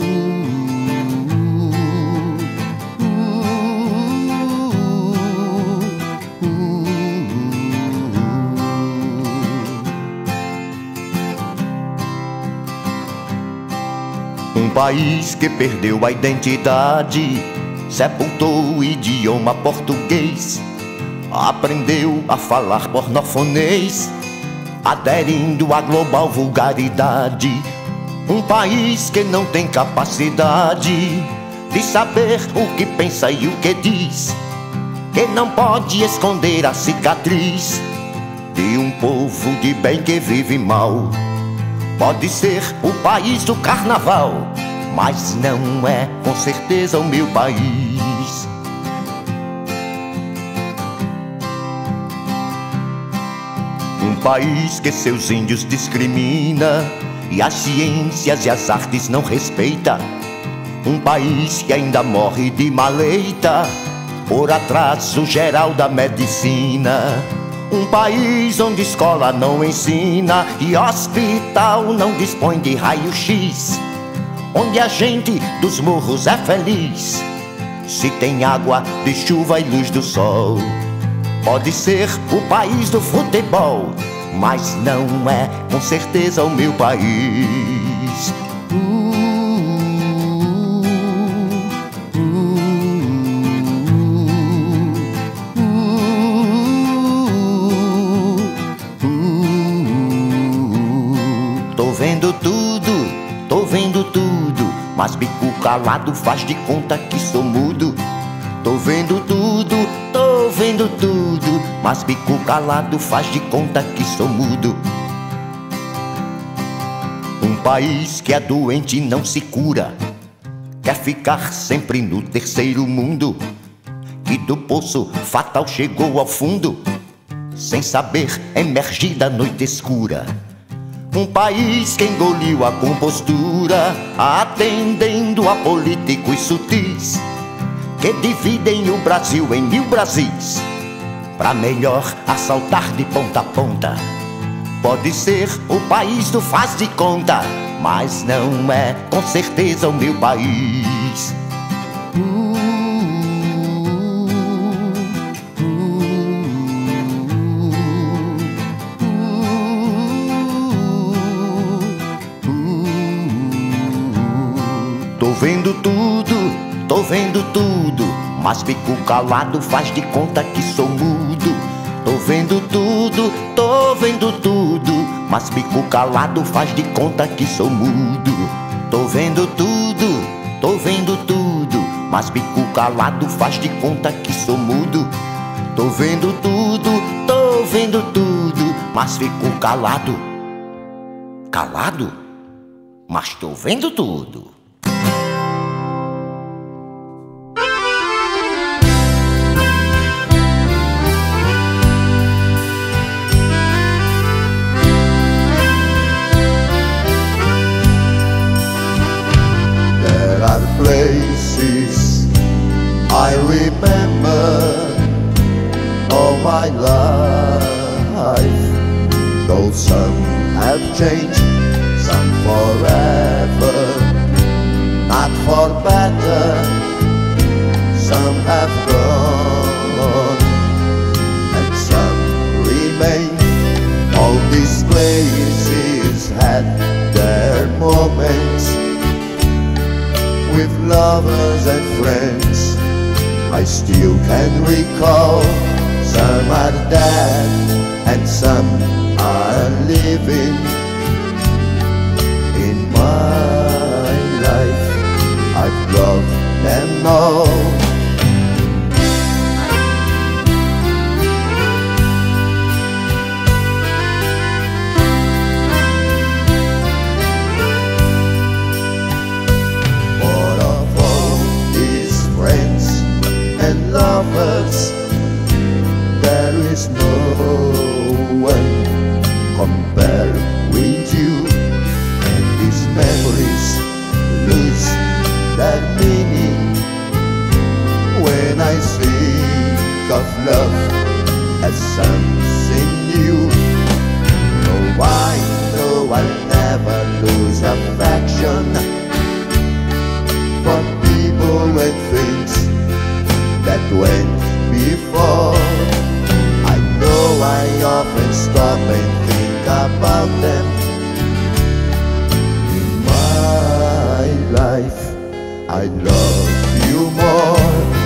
uh, uh. Um país que perdeu a identidade, sepultou o idioma português, aprendeu a falar pornofonês, aderindo à global vulgaridade. Um país que não tem capacidade de saber o que pensa e o que diz, que não pode esconder a cicatriz de um povo de bem que vive mal. Pode ser o país do carnaval, mas não é com certeza o meu país. Um país que seus índios discrimina e as ciências e as artes não respeita. Um país que ainda morre de maleita por atraso geral da medicina. Um país onde escola não ensina e hospital não dispõe de raio-x, onde a gente dos morros é feliz se tem água de chuva e luz do sol. Pode ser o país do futebol, mas não é com certeza o meu país. uh, uh, uh, uh. Tô vendo tudo, tô vendo tudo, mas bico calado faz de conta que sou mudo. Tô vendo tudo, tô vendo tudo, mas bico calado faz de conta que sou mudo. Um país que é doente e não se cura, quer ficar sempre no terceiro mundo, que do poço fatal chegou ao fundo, sem saber emergir da noite escura. Um país que engoliu a compostura, atendendo a políticos sutis, que dividem o Brasil em mil Brasis, pra melhor assaltar de ponta a ponta. Pode ser o país do faz de conta, mas não é com certeza o meu país. uh, Tô vendo tudo, tô vendo tudo, mas fico calado, faz de conta que sou mudo. Tô vendo tudo, tô vendo tudo, mas fico calado, faz de conta que sou mudo. Tô vendo tudo, tô vendo tudo, mas fico calado, faz de conta que sou mudo. Tô vendo tudo, tô vendo tudo, mas fico calado. Calado? Mas tô vendo tudo. Places I remember all my life, though some have changed, some forever, not for better, some have gone, and some remain. All these places had their moments, with lovers and friends. I still can recall. Some are dead and some are living in my life. I've loved them all. And lovers, there is no one compared with you, and these memories lose their meaning when I think of love as something new. No, I know I'll never lose affection for people and things that went before. I know I often stop and think about them. In my life, I love you more.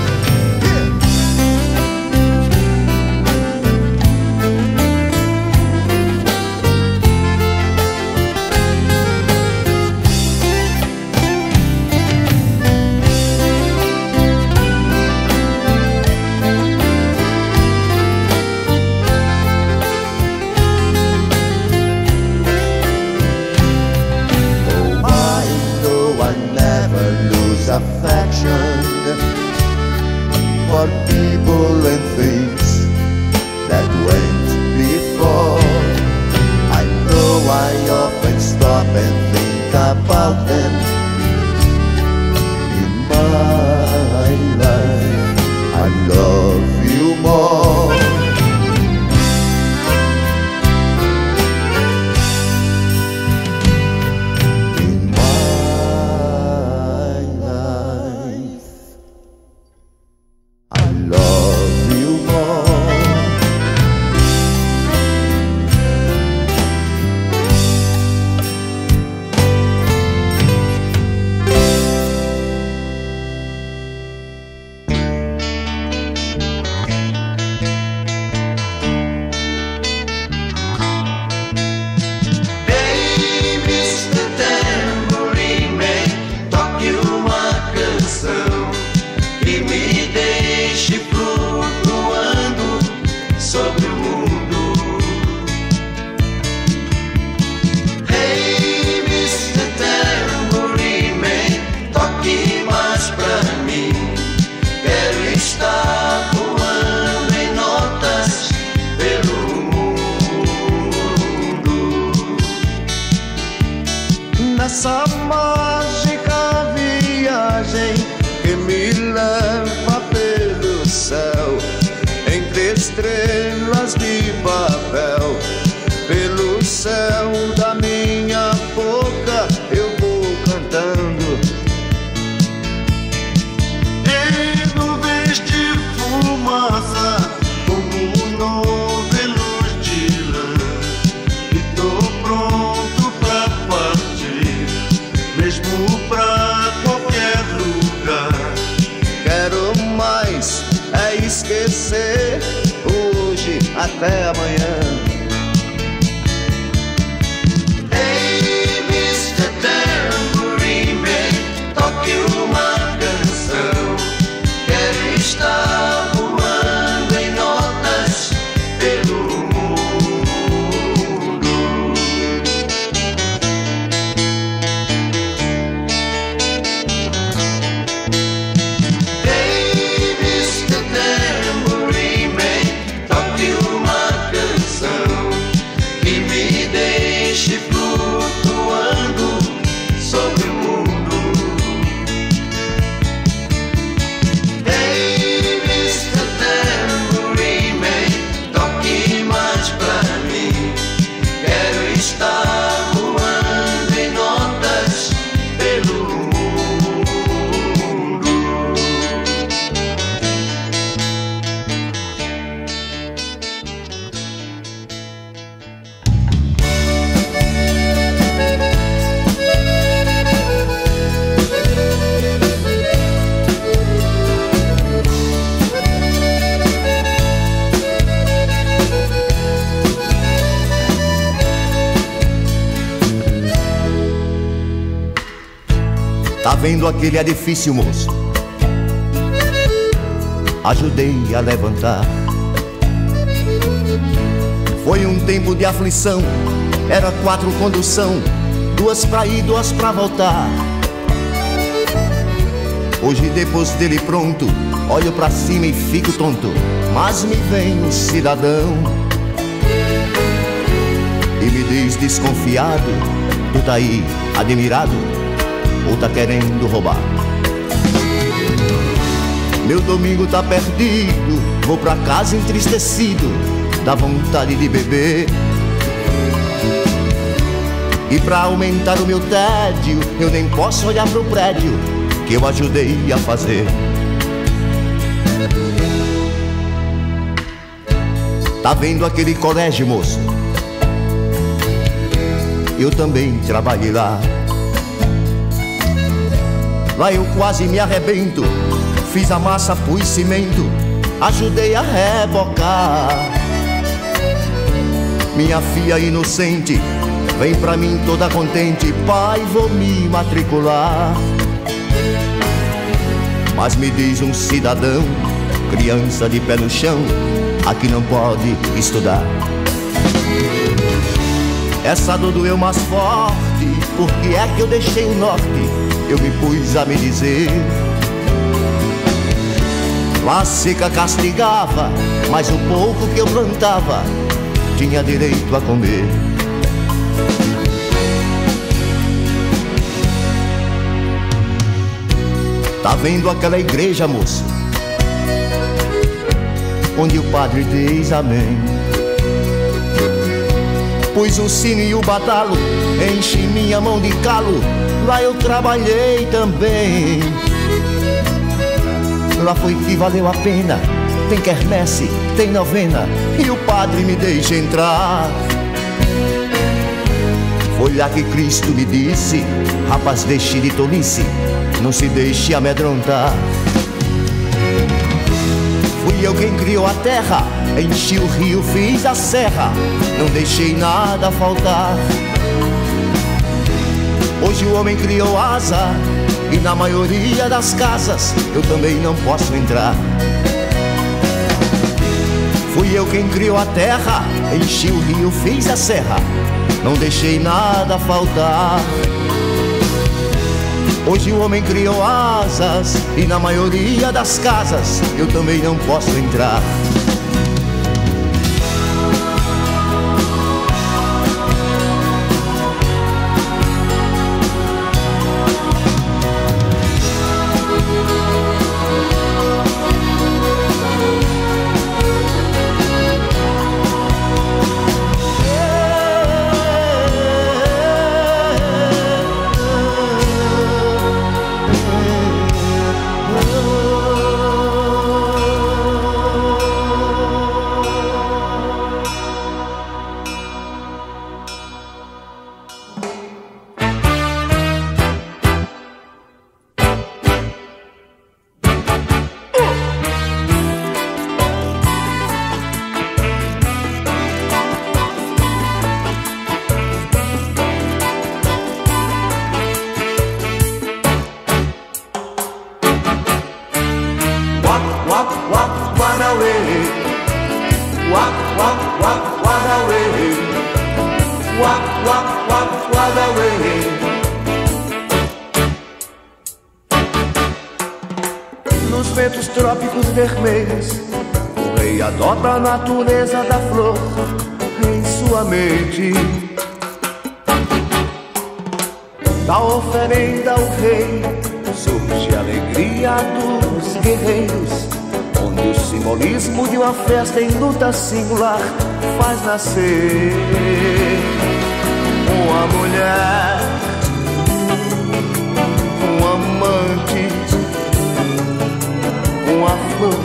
Affection for people and things that went before. I know I often stop and think about them. In my life, I love you more. mais é esquecer. Hoje até amanhã. Ei, mister Tamborim Man, toque uma canção. Quero estar voando em notas pelo mundo. Ei, mister Tamborim Man, toque uma canção que me deixe flutuando sobre o mundo. Ei, mister Tamborim Man, toque mais pra mim. Quero estar voando em notas pelo mundo. Tá vendo aquele edifício, moço? Ajudei a levantar. Foi um tempo de aflição. Era quatro condução, duas pra ir, duas pra voltar. Hoje depois dele pronto, olho pra cima e fico tonto. Mas me vem um cidadão e me diz desconfiado: tu tá aí admirado ou tá querendo roubar? Meu domingo tá perdido, vou pra casa entristecido, dá vontade de beber. E pra aumentar o meu tédio, eu nem posso olhar pro prédio que eu ajudei a fazer. Tá vendo aquele colégio, moço? Eu também trabalhei lá. Lá eu quase me arrebento. Fiz a massa, pus cimento, ajudei a rebocar. Minha filha inocente vem pra mim toda contente: pai, vou me matricular. Mas me diz um cidadão, criança de pé no chão, aqui não pode estudar. Essa dor doeu mais forte, porque é que eu deixei o norte. Eu me pus a me dizer: a seca castigava, mas o pouco que eu plantava tinha direito a comer. Tá vendo aquela igreja, moço, onde o padre diz amém? Pus o sino e o badalo, enchi minha mão de calo, lá eu trabalhei também. Lá foi que valeu a pena, tem quermesse, tem novena, e o padre me deixa entrar. Foi lá que Cristo me disse: rapaz, deixe de tolice, não se deixe amedrontar. Fui eu quem criou a terra, enchi o rio, fiz a serra, não deixei nada faltar. Hoje o homem criou asa, e na maioria das casas eu também não posso entrar. Fui eu quem criou a terra, enchi o rio, fiz a serra, não deixei nada faltar. Hoje o homem criou asas, e na maioria das casas eu também não posso entrar. vermelhos. O rei adota a natureza da flor em sua mente. Da oferenda ao rei surge a alegria dos guerreiros, onde o simbolismo de uma festa em luta singular faz nascer uma mulher, um amante, uma flor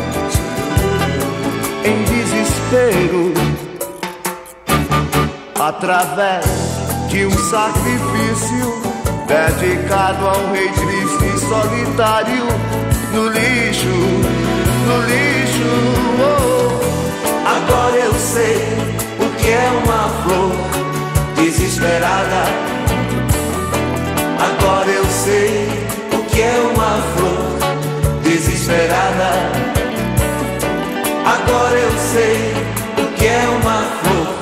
em desespero, através de um sacrifício dedicado a um rei triste e solitário. No lixo, no lixo, oh. Agora eu sei o que é uma flor desesperada. Agora eu sei o que é uma flor desesperada. Agora eu sei o que é uma flor.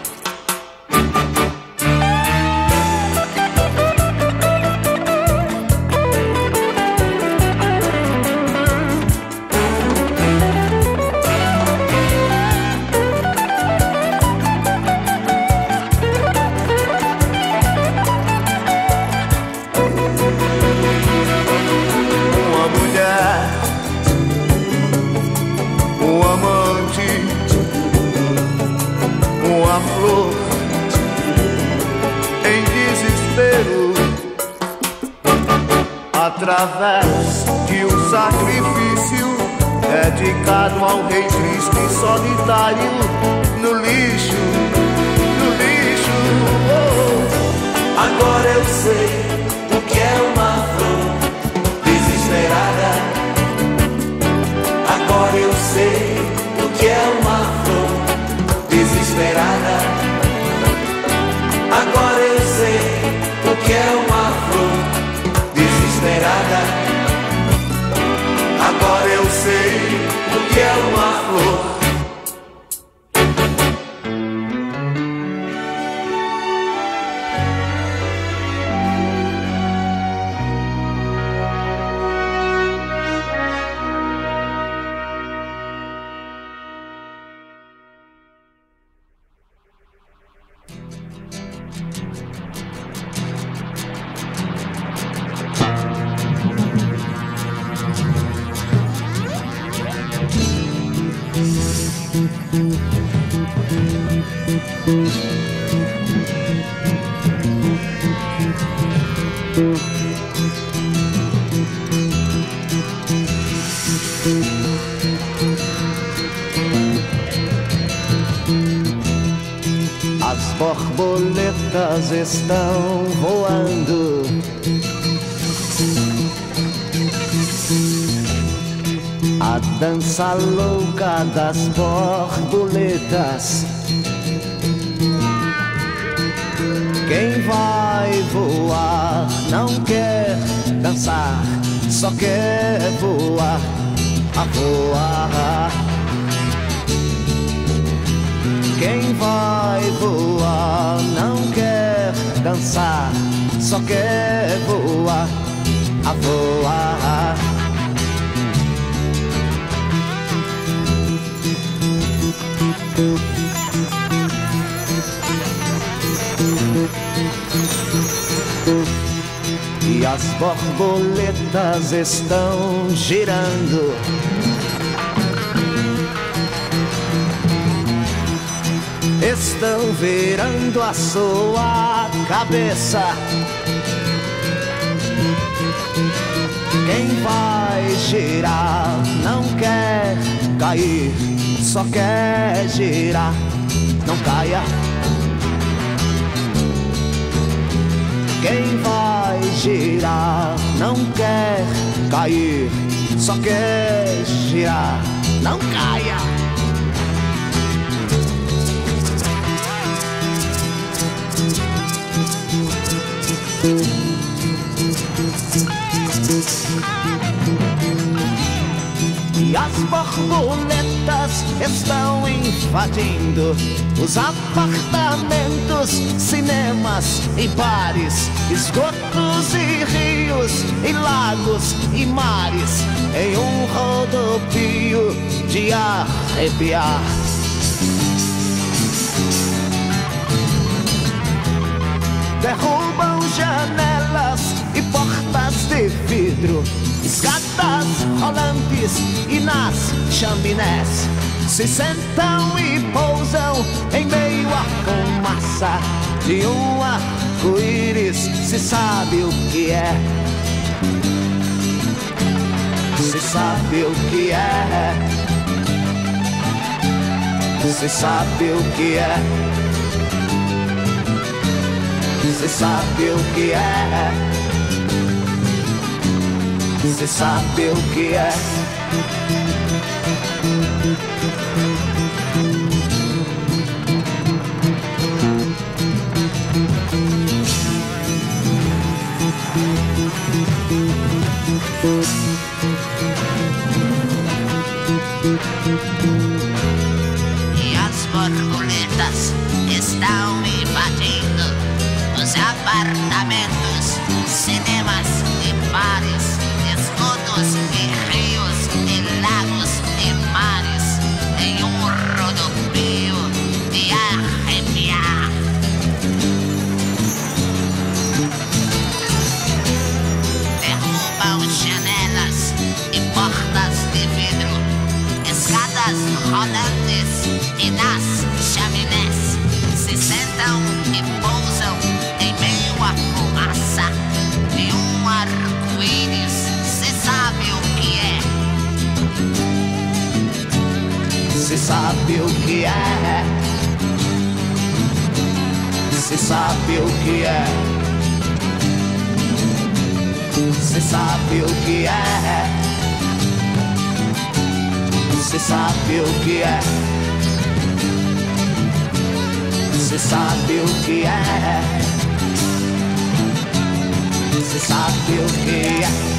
Através de um sacrifício dedicado a um rei triste e solitário. No lixo, no lixo, oh. Agora eu sei o que é uma flor desesperada. Agora eu sei o que é uma flor desesperada. Agora eu sei o que é uma flor desesperada. Agora eu sei o que é uma flor. As borboletas estão voando, a dança louca das borboletas. Quem vai voar não quer dançar, só quer voar, a voar. Quem vai voar não quer dançar, só quer voar, a voar. E as borboletas estão girando, estão virando a sua cabeça. Quem vai girar não quer cair, só quer girar, não caia. Quem vai girar não quer cair, só quer girar, não caia. E as borboletas estão invadindo os apartamentos, cinemas e bares, esgotos e rios e lagos e mares, em um rodopio de arrepiar. Derrubam janelas e portas de vidro, escadas rolantes e nas chaminés se sentam e pousam em meio à fumaça de um arco-íris. Se sabe o que é, se sabe o que é, se sabe o que é, se sabe o que é, se sabe o que é. E as borboletas estão invadindo os apartamentos, cinemas e bares, esgotos e rios e lagos e mares, em um rodopio de arrepiar. Derrubam janelas e portas de vidro, escadas rolantes e nas chaminés se sentam e pousam em meio à fumaça de um arco-íris. Se sabe o que é, Se sabe o que é, se sabe o que é, se sabe o que é, se sabe o que é, se sabe o que é, se sabe o que é.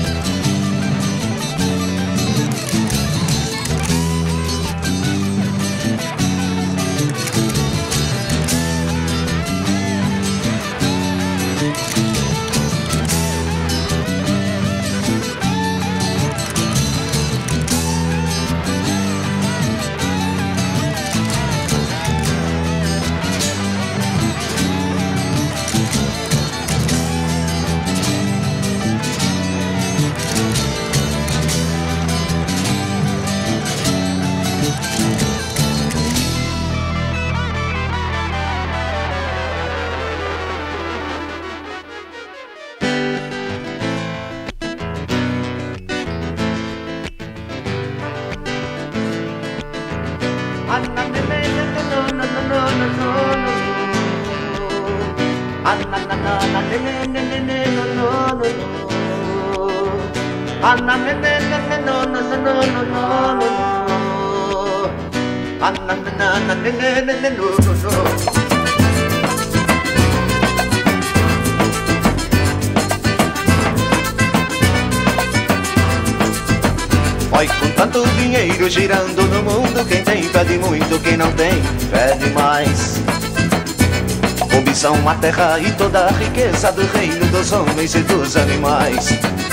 Vai com tanto dinheiro girando no mundo, quem tem pede muito, quem não tem pede mais. Cobiçam a terra e toda a riqueza do reino dos homens e dos animais.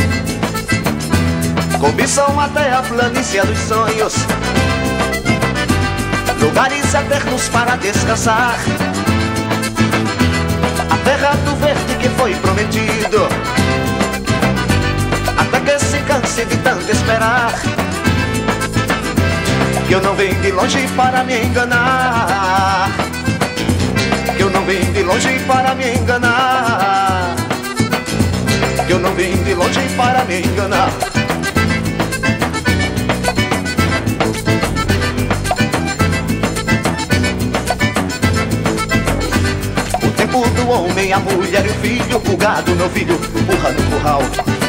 Cobiçam até a planície dos sonhos, lugares eternos para descansar. A terra do verde que foi prometido, até que se canse de tanto esperar. Que eu não vim de longe para me enganar, que eu não vim de longe para me enganar, que eu não vim de longe para me enganar. O tempo do homem, a mulher e o filho, o gado, meu filho, o burra no curral.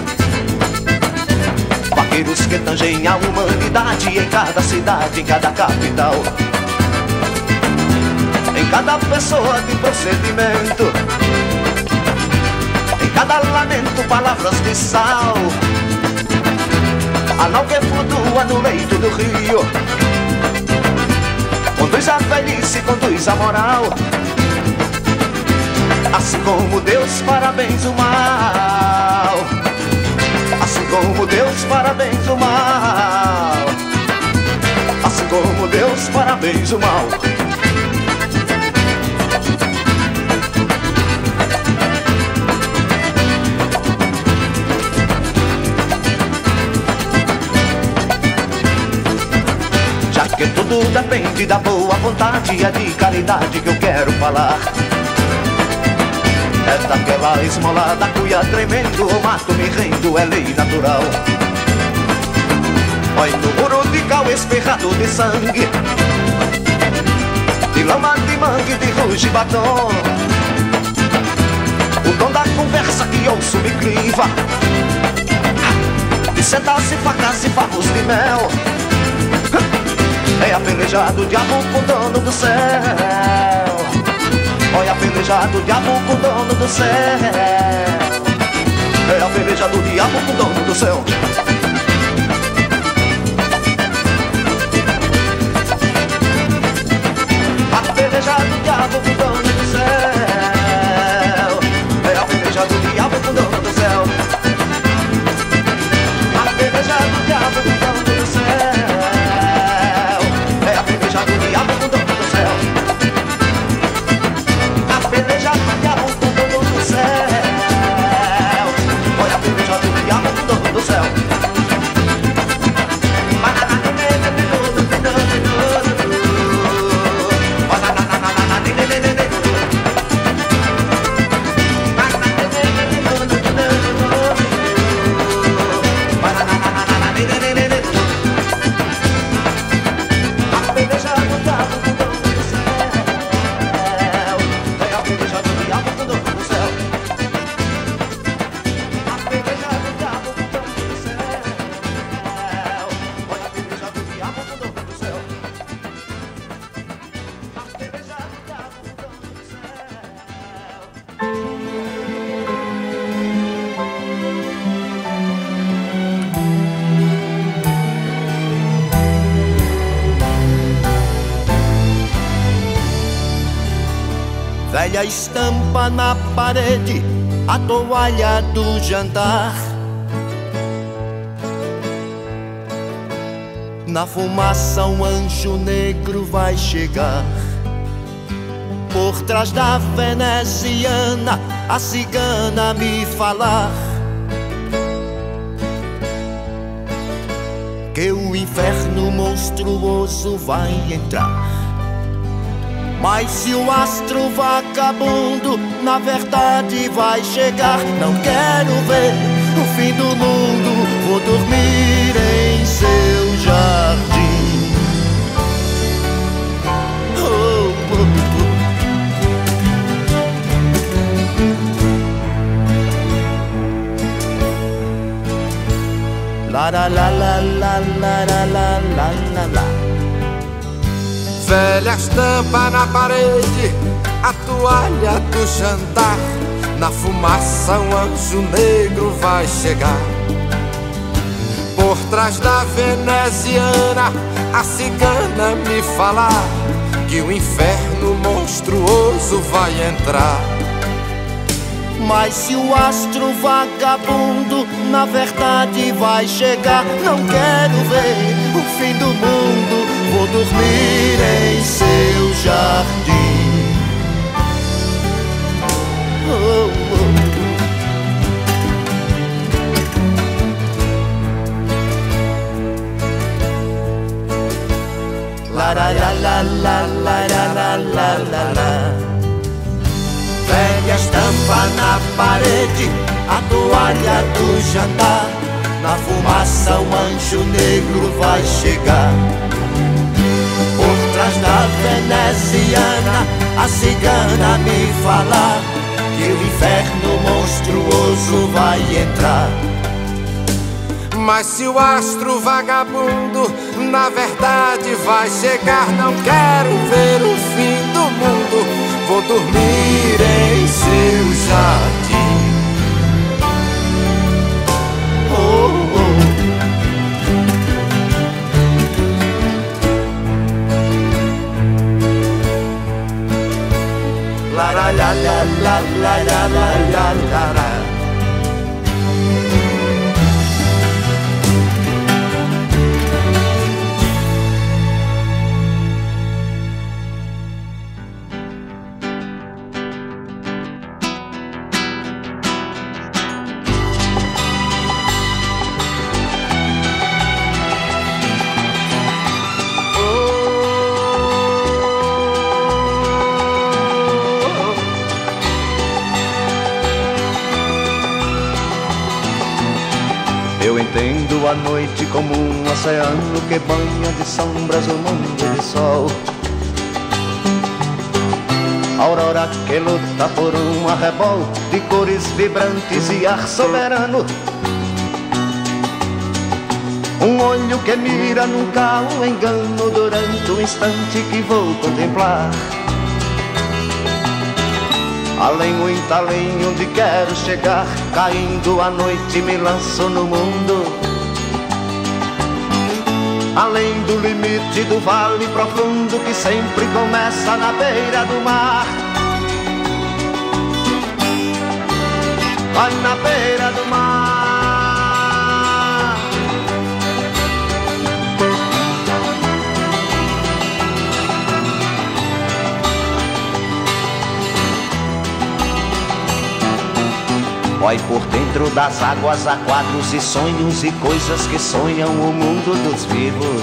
Vaqueiros que tangem a humanidade em cada cidade, em cada capital. Em cada pessoa de procedimento, em cada lamento palavras de sal. a nau que flutua no leito do rio. Conduz a velhice, conduz a moral, assim como Deus parabéns o mal. Assim como Deus parabéns o mal. Assim como Deus parabéns o mal. Já que tudo depende da boa vontade, é de caridade que eu quero falar. É daquela esmola da cuia tremendo, o mato me rendo, é lei natural. Olha no muro de cal espirrado de sangue, de lama, de mangue, de ruge e batom. O dom da conversa que ouço me criva, de sentar-se facas e favos de mel. É a peleja do diabo com o dono do céu. Olha a peleja do diabo com o dono do céu. É a peleja do diabo com o dono do céu. A peleja do diabo com o dono do céu. É a peleja do diabo com o dono do céu. A peleja do diabo com o dono do céu. É a peleja do diabo com o dono do céu. Peleja do diabo com o dono do céu. Olha a peleja do diabo com o dono do céu. Velha estampa na parede, a toalha do jantar. Na fumaça um anjo negro vai chegar. Por trás da veneziana, a cigana me falar que o inferno monstruoso vai entrar. Mas se o astro vagabundo na verdade vai chegar, não quero ver o fim do mundo, vou dormir em seu jardim. Oh, oh, oh. La la la la la la la la la la. Velha estampa na parede, a toalha do jantar. Na fumaça um anjo negro vai chegar. Por trás da veneziana, a cigana me falar que o inferno monstruoso vai entrar. Mas se o astro vagabundo na verdade vai chegar, não quero ver o fim do mundo, vou dormir em seu jardim. Oh, oh. La la la la la la la la la la. Velha estampa na parede, a toalha do jantar. Na fumaça um anjo negro vai chegar. Por trás da veneziana, a cigana me falar que o inferno monstruoso vai entrar. Mas se o astro vagabundo na verdade vai chegar, não quero ver o fim do mundo, vou dormir em seu jardim. Oh, oh. Eu entendo a noite como um oceano que banha de sombras o mundo de sol. Aurora que luta por um arrebol de cores vibrantes e ar soberano. Um olho que mira nunca o engano durante o instante que vou contemplar. Além, muito além, onde quero chegar, caindo a noite me lanço no mundo. Além do limite do vale profundo que sempre começa na beira do mar. Vai na beira do mar. Vai por dentro das águas há quadros e sonhos e coisas que sonham o mundo dos vivos.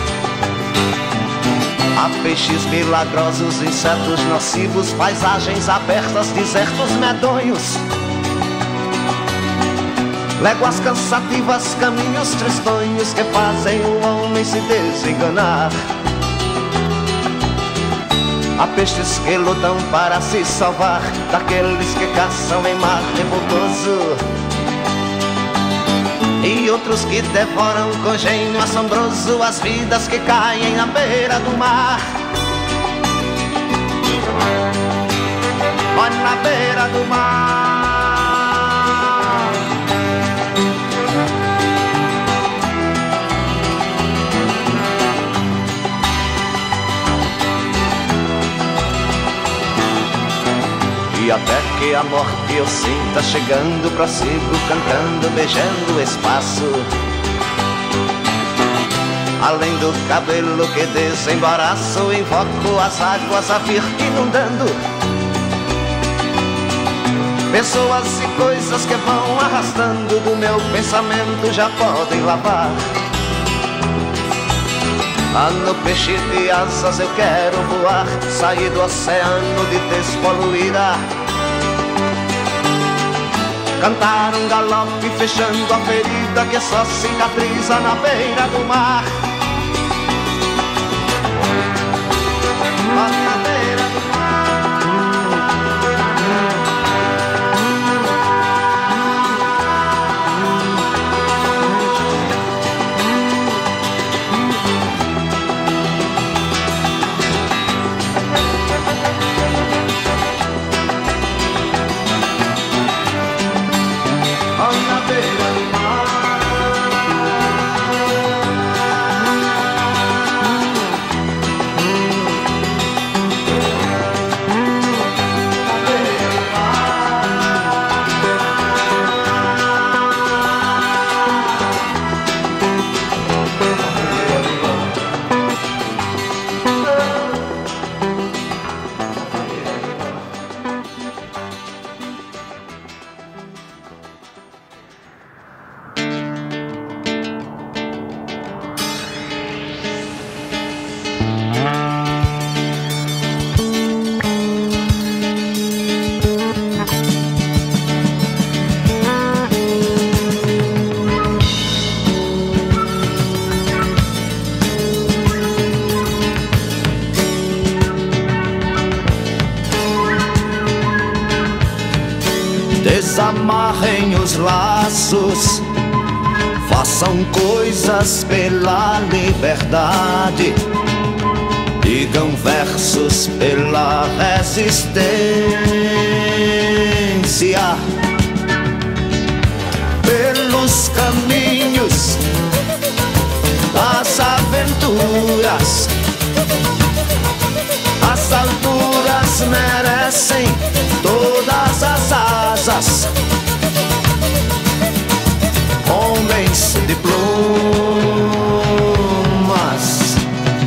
Há peixes milagrosos, insetos nocivos, paisagens abertas, desertos medonhos. Léguas cansativas, caminhos tristonhos que fazem o homem se desenganar. Há peixes que lutam para se salvar daqueles que caçam em mar revoltoso, e outros que devoram com gênio assombroso as vidas que caem na beira do mar. Olha na beira do mar. E até que a morte eu sinta chegando, prossigo cantando, beijando o espaço. Além do cabelo que desembaraço, invoco as águas a vir inundando. Pessoas e coisas que vão arrastando do meu pensamento já podem lavar. Ah, no peixe de asas eu quero voar, sair do oceano de despoluída, cantar um galope fechando a ferida que só cicatriza na beira do mar. Ah, na beira do mar. Desamarrem os laços, façam coisas pela liberdade, digam versos pela resistência, pelos caminhos das aventuras. As alturas merecem tecem todas as asas, homens de plumas.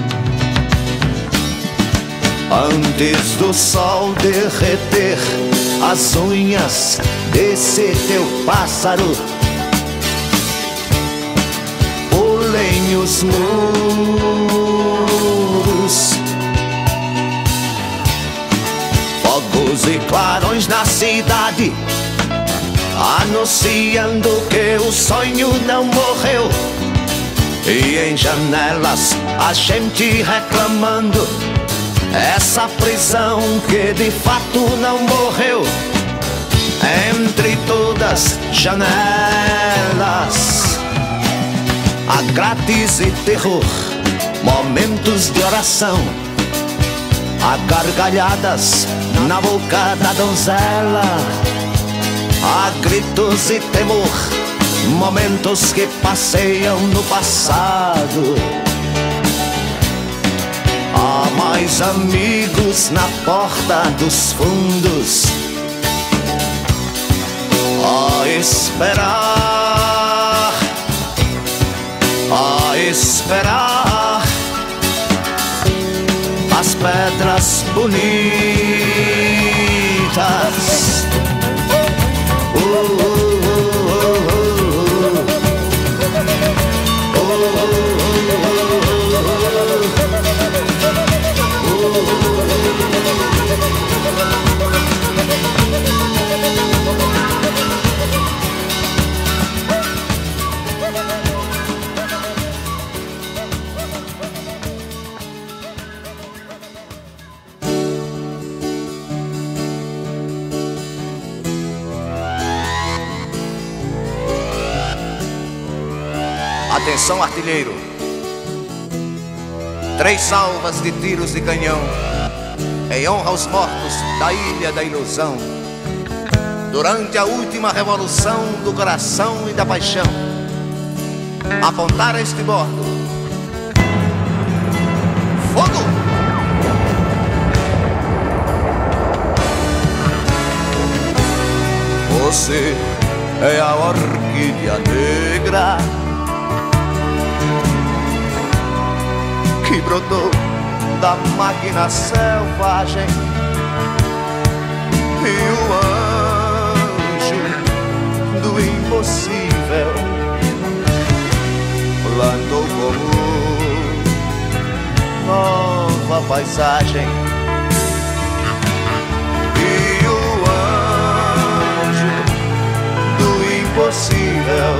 Antes do sol derreter as unhas desse teu pássaro, pulem os muros. Fogos e clarões na cidade, anunciando que o sonho não morreu. E em janelas a gente reclamando essa prisão que de fato não morreu. Entre todas janelas, há grátis e terror, momentos de oração, há gargalhadas na boca da donzela, há gritos e temor, momentos que passeiam no passado. Há mais amigos na porta dos fundos a esperar, a esperar as pedras bonitas. Uh, uh, uh, uh, uh, Atenção, artilheiro. Três salvas de tiros de canhão em honra aos mortos da Ilha da Ilusão, durante a última revolução do coração e da paixão. Apontar a este bordo. Fogo! Você é a orquídea negra que brotou da máquina selvagem, e o anjo do impossível plantou como nova paisagem. E o anjo do impossível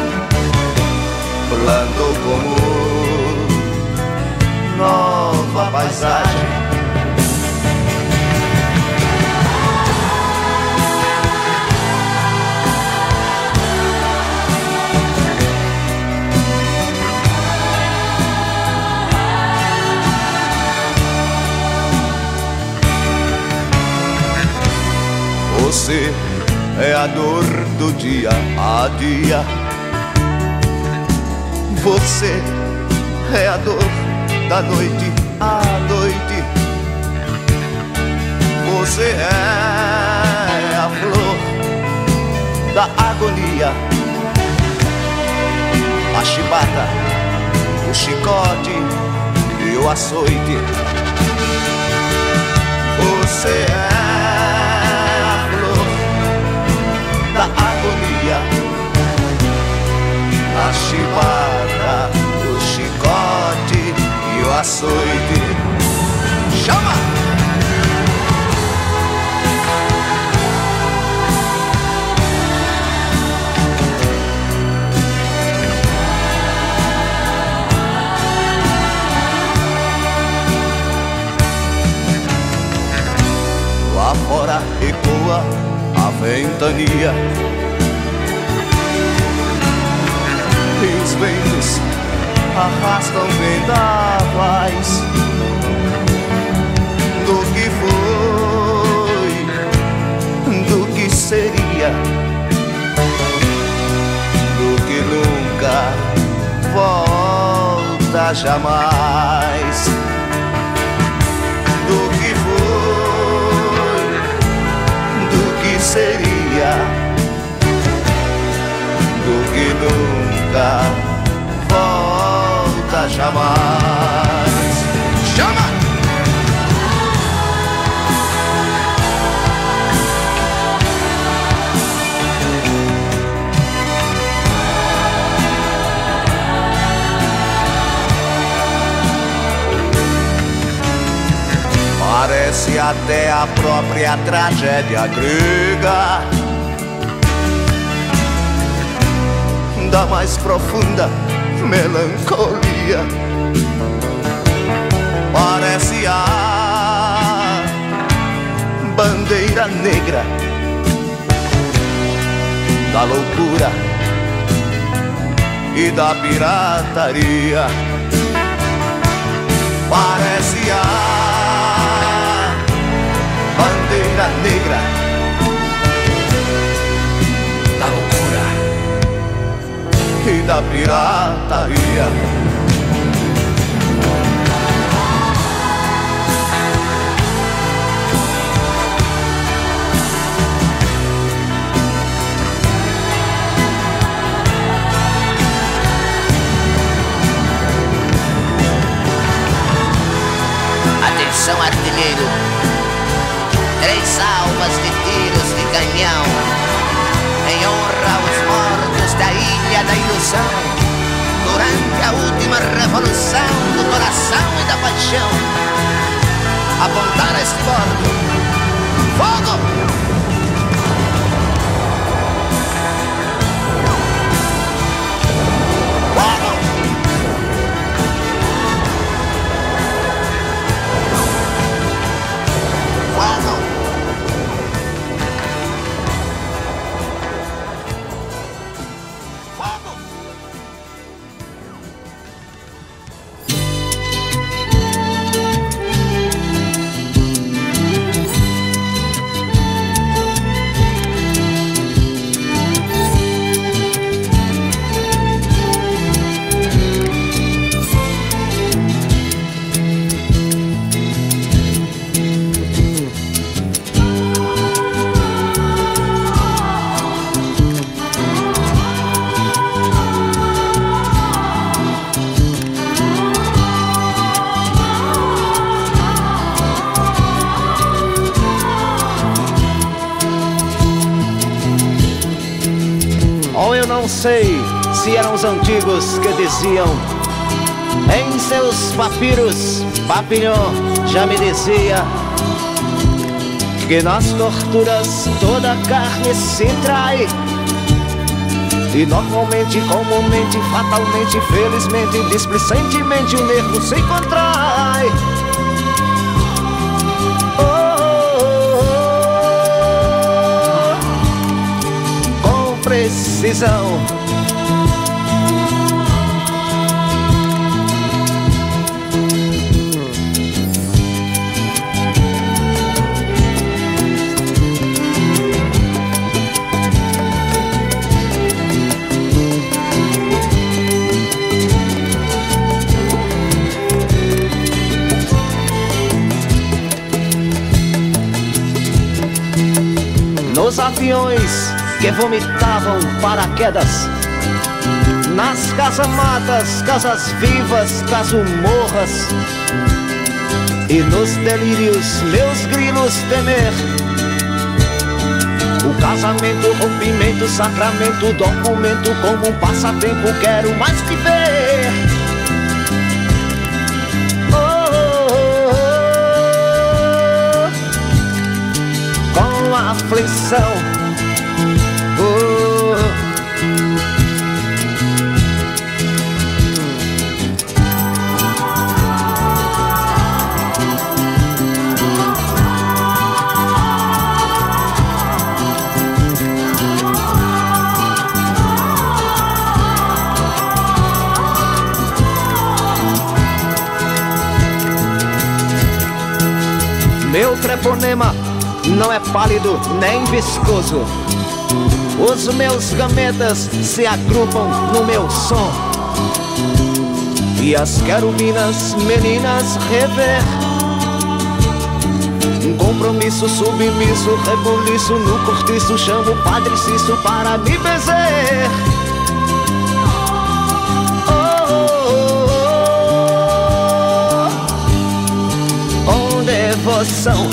plantou como nova paisagem. Você é a dor do dia a dia. Você é a dor da noite à noite. Você é a flor da agonia, a chibata, o chicote e o açoite. Você é a flor da agonia, a chibata, o chicote e o açoite. Chama! Lá fora ecoa a ventania e os ventos arrastam vendavais do que foi, do que seria, do que nunca volta jamais, do que foi, seria do que nunca volta jamais. Chama! Parece até a própria tragédia grega, da mais profunda melancolia. Parece a bandeira negra da loucura e da pirataria. Parece a bandeira negra da loucura e da pirataria. Atenção, artilheiro, três salvas de tiros de canhão, em honra aos mortos da Ilha da Ilusão, durante a última revolução do coração e da paixão. Apontar a este bordo. Fogo! Fogo! Fogo! Não sei se eram os antigos que diziam, em seus papiros, Papillon já me dizia, que nas torturas toda carne se trai, e normalmente, comumente, fatalmente, felizmente, displicentemente o nervo se contrai. Precisão. Nos aviões que vomitavam paraquedas, nas casamatas, casas vivas, casumorras, e nos delírios meus grilos temer. O casamento, o rompimento, o sacramento, o documento, como um passatempo quero mais te ver. Oh, oh, oh, com aflição. Meu treponema não é pálido nem viscoso. Os meus gametas se agrupam no meu som, e as querubinas meninas rever Um compromisso submisso, rebuliço no cortiço. Chamo o Padre Cício para me benzer. Oh, oh, oh, oh, devoção.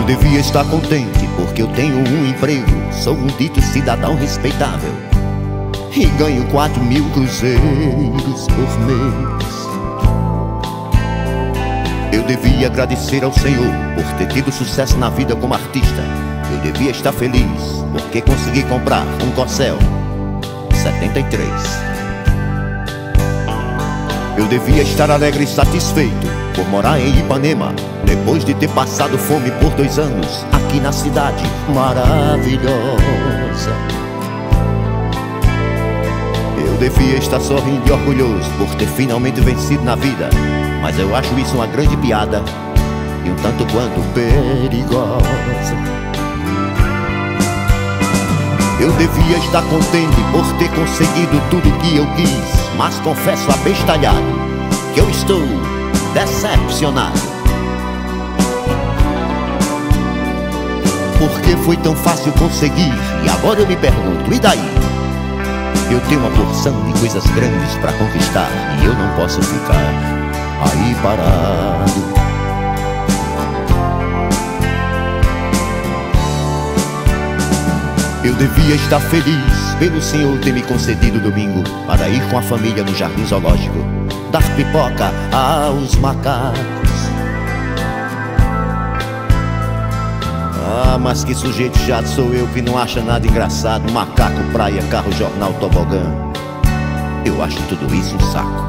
devia estar contente porque eu tenho um emprego, sou um dito cidadão respeitável e ganho quatro mil cruzeiros por mês. Eu devia agradecer ao Senhor por ter tido sucesso na vida como artista. Eu devia estar feliz porque consegui comprar um Corcel setenta e três. Eu devia estar alegre e satisfeito por morar em Ipanema, depois de ter passado fome por dois anos aqui na cidade maravilhosa. Eu devia estar sorrindo e orgulhoso por ter finalmente vencido na vida, mas eu acho isso uma grande piada e um tanto quanto perigosa. Eu devia estar contente por ter conseguido tudo que eu quis, mas confesso abestalhado que eu estou decepcionado. Por que foi tão fácil conseguir? E agora eu me pergunto, e daí? Eu tenho uma porção de coisas grandes para conquistar e eu não posso ficar aí parado. Eu devia estar feliz pelo Senhor ter me concedido domingo para ir com a família no jardim zoológico, dar pipoca aos macacos. Ah, mas que sujeito chato sou eu que não acha nada engraçado. Macaco, praia, carro, jornal, tobogã. Eu acho tudo isso um saco.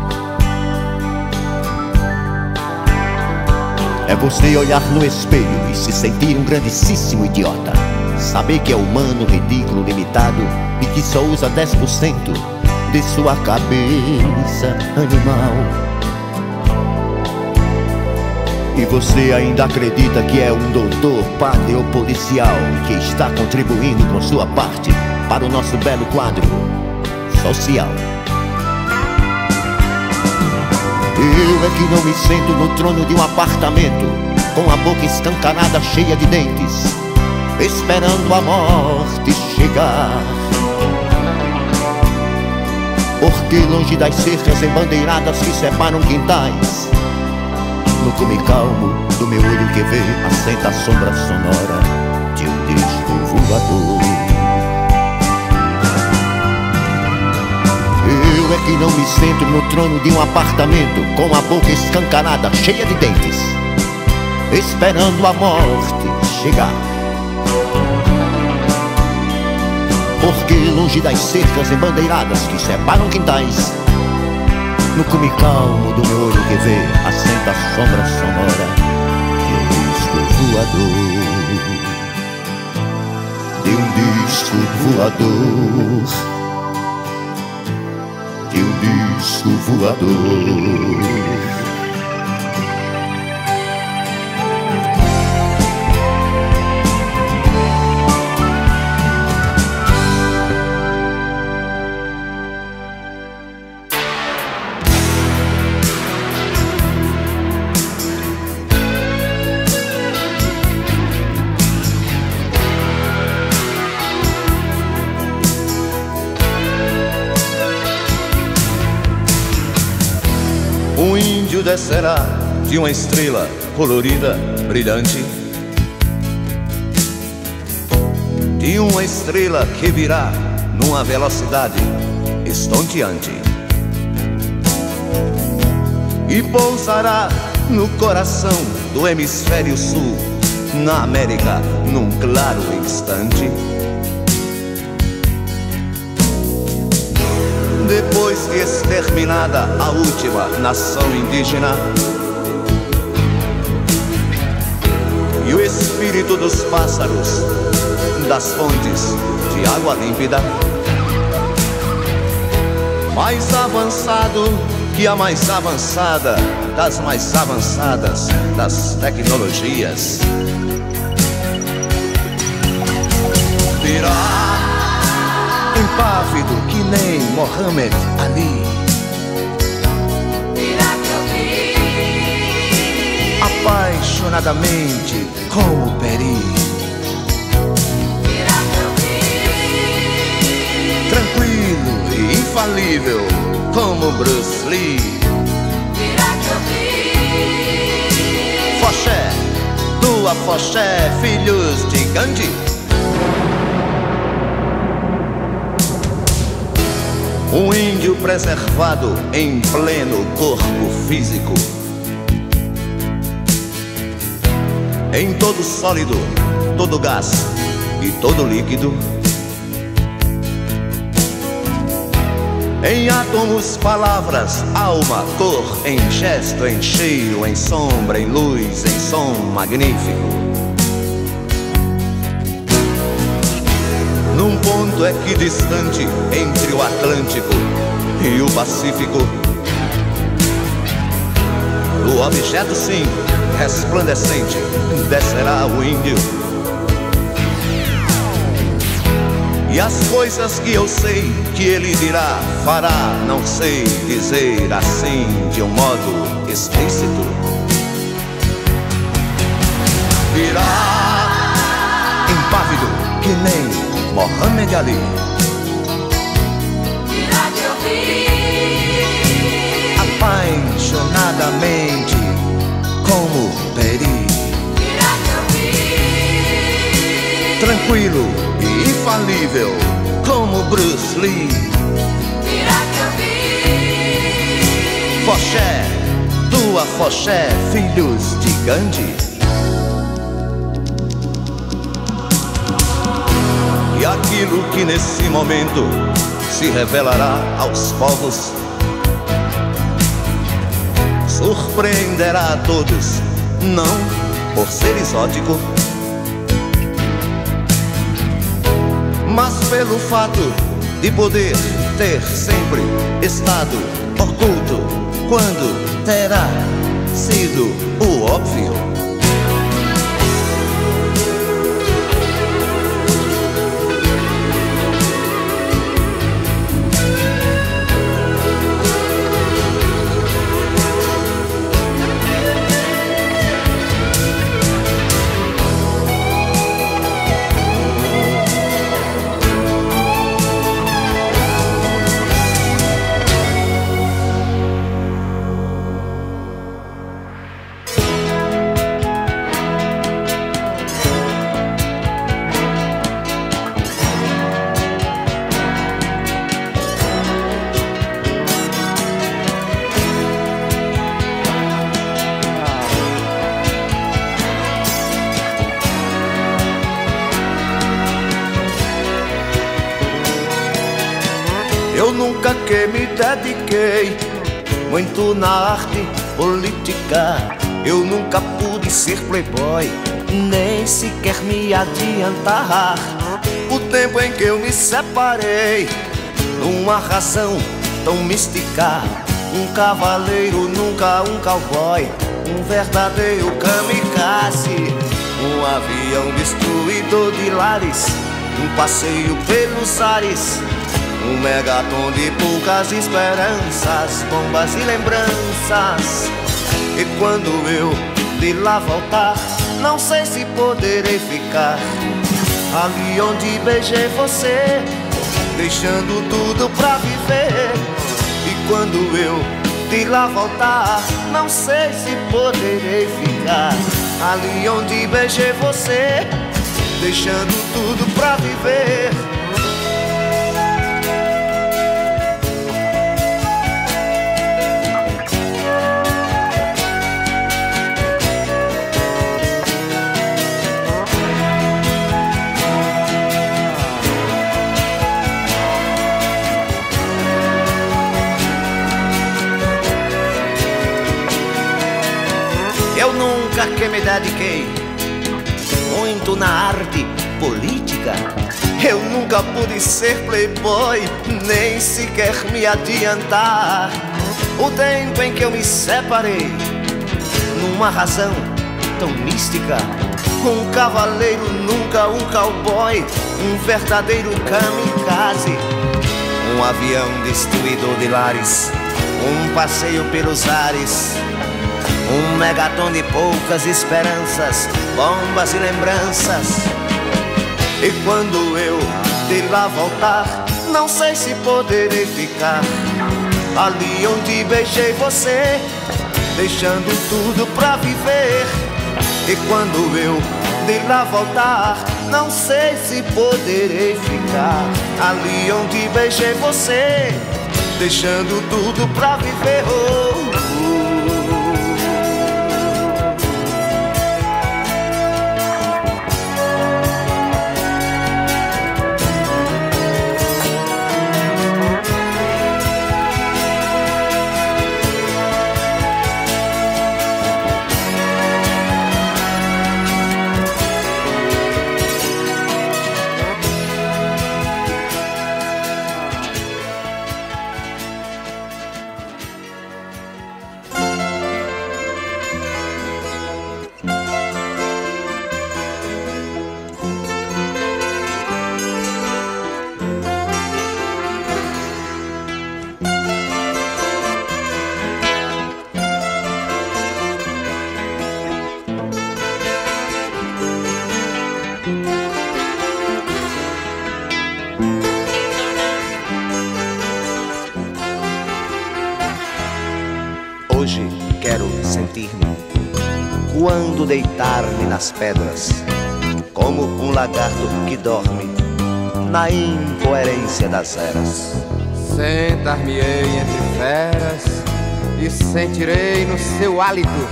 É você olhar no espelho e se sentir um grandíssimo idiota, saber que é humano, ridículo, limitado e que só usa dez por cento de sua cabeça animal. E você ainda acredita que é um doutor, padre ou policial e que está contribuindo com sua parte para o nosso belo quadro social. Eu é que não me sento no trono de um apartamento com a boca escancarada cheia de dentes, esperando a morte chegar. Porque longe das cercas embandeiradas que separam quintais, no cume calmo do meu olho que vê, assenta a sombra sonora de um disco voador. Eu é que não me sento no trono de um apartamento com a boca escancarada cheia de dentes, esperando a morte chegar. Porque longe das cercas embandeiradas que separam quintais, no cume calmo do meu olho que vê, assenta a sombra sonora de um disco voador. De um disco voador. De um disco voador. Um índio descerá de uma estrela colorida, brilhante, de uma estrela que virá numa velocidade estonteante e pousará no coração do hemisfério sul, na América, num claro instante. Depois que exterminada a última nação indígena e o espírito dos pássaros, das fontes de água límpida, mais avançado que a mais avançada das mais avançadas das tecnologias, virá impávido que nem Mohammed Ali, apaixonadamente como Peri, tranquilo e infalível como Bruce Lee, Foché, tua afoxé, filhos de Gandhi. Um índio preservado em pleno corpo físico, em todo sólido, todo gás e todo líquido, em átomos, palavras, alma, cor, em gesto, em cheiro, em sombra, em luz, em som magnífico. Num ponto equidistante entre o Atlântico e o Pacífico, o objeto sim, resplandecente, descerá o índio. E as coisas que eu sei que ele dirá, fará, não sei dizer assim de um modo explícito. Virá impávido que nem Mohamed Ali. Virá te ouvir Apaixonadamente como Peri. Virá te ouvir Tranquilo e infalível como Bruce Lee. Virá te ouvir Foxé, tua Foxé, filhos de Gandhi. E aquilo que nesse momento se revelará aos povos surpreenderá a todos, não por ser exótico, mas pelo fato de poder ter sempre estado oculto quando terá sido o óbvio. Eu nunca que me dediquei muito na arte política. Eu nunca pude ser playboy, nem sequer me adiantar. O tempo em que eu me separei, uma razão tão mística. Um cavaleiro, nunca um cowboy, um verdadeiro kamikaze. Um avião destruidor de lares, um passeio pelos ares, um megaton de poucas esperanças, bombas e lembranças. E quando eu de lá voltar, não sei se poderei ficar ali onde beijei você, deixando tudo pra viver. E quando eu de lá voltar, não sei se poderei ficar ali onde beijei você, deixando tudo pra viver. Eu nunca que me dediquei muito na arte política. Eu nunca pude ser playboy, nem sequer me adiantar. O tempo em que eu me separei, numa razão tão mística. Um cavaleiro, nunca um cowboy, um verdadeiro kamikaze. Um avião destruidor de lares, um passeio pelos ares, um megaton de poucas esperanças, bombas e lembranças. E quando eu de lá voltar, não sei se poderei ficar ali onde beijei você, deixando tudo pra viver. E quando eu de lá voltar, não sei se poderei ficar ali onde beijei você, deixando tudo pra viver. Oh, hoje quero sentir-me quando deitar-me nas pedras, como um lagarto que dorme na incoerência das eras. Sentar-me-ei entre feras e sentirei no seu hálito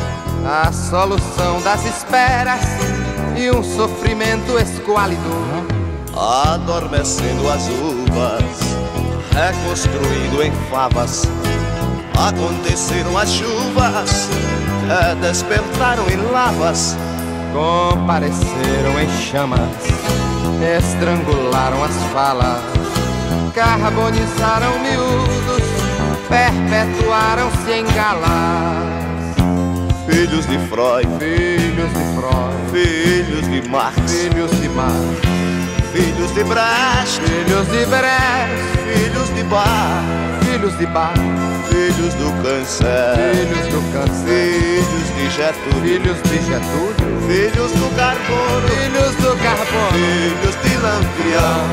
a solução das esperas e um sofrimento esquálido. Adormecendo as uvas, reconstruindo em favas, aconteceram as chuvas, é, despertaram em lavas, compareceram em chamas, estrangularam as falas, carbonizaram miúdos, perpetuaram-se em galas. Filhos de Freud, filhos de Freud, filhos de Marx, filhos de Marx, filhos de Brecht, filhos de Brecht, filhos de Bach, filhos de Bach, filhos do câncer, filhos do câncer, filhos de Getúlio, filhos de Getúlio, filhos do carbono, filhos do carbono, filhos de Lampião,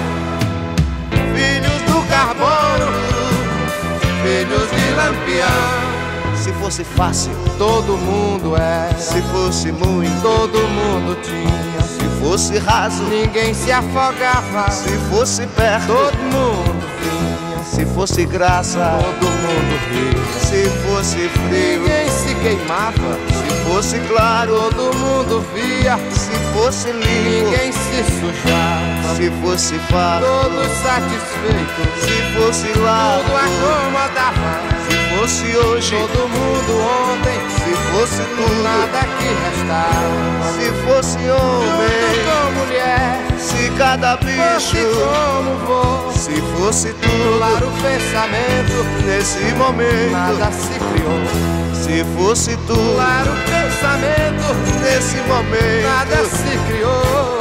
filhos do carbono, filhos de Lampião. Se fosse fácil, todo mundo era. Se fosse muito, todo mundo tinha. Se fosse raso, ninguém se afogava. Se fosse perto, todo mundo vinha. Se fosse graça, todo mundo ria. Se fosse frio, ninguém se queimava. Se fosse claro, todo mundo via. Se fosse limpo, ninguém se sujava. Se fosse fácil, todos satisfeitos. Se fosse largo, tudo acomodava. Se fosse hoje, todo mundo ontem. Se fosse tudo, nada que restava. Se fosse homem, tudo com mulher. Se cada bicho fosse como vou. Se fosse tudo, claro o pensamento. Nesse momento, nada se criou. Se fosse tudo, claro o pensamento. Nesse momento, nada se criou.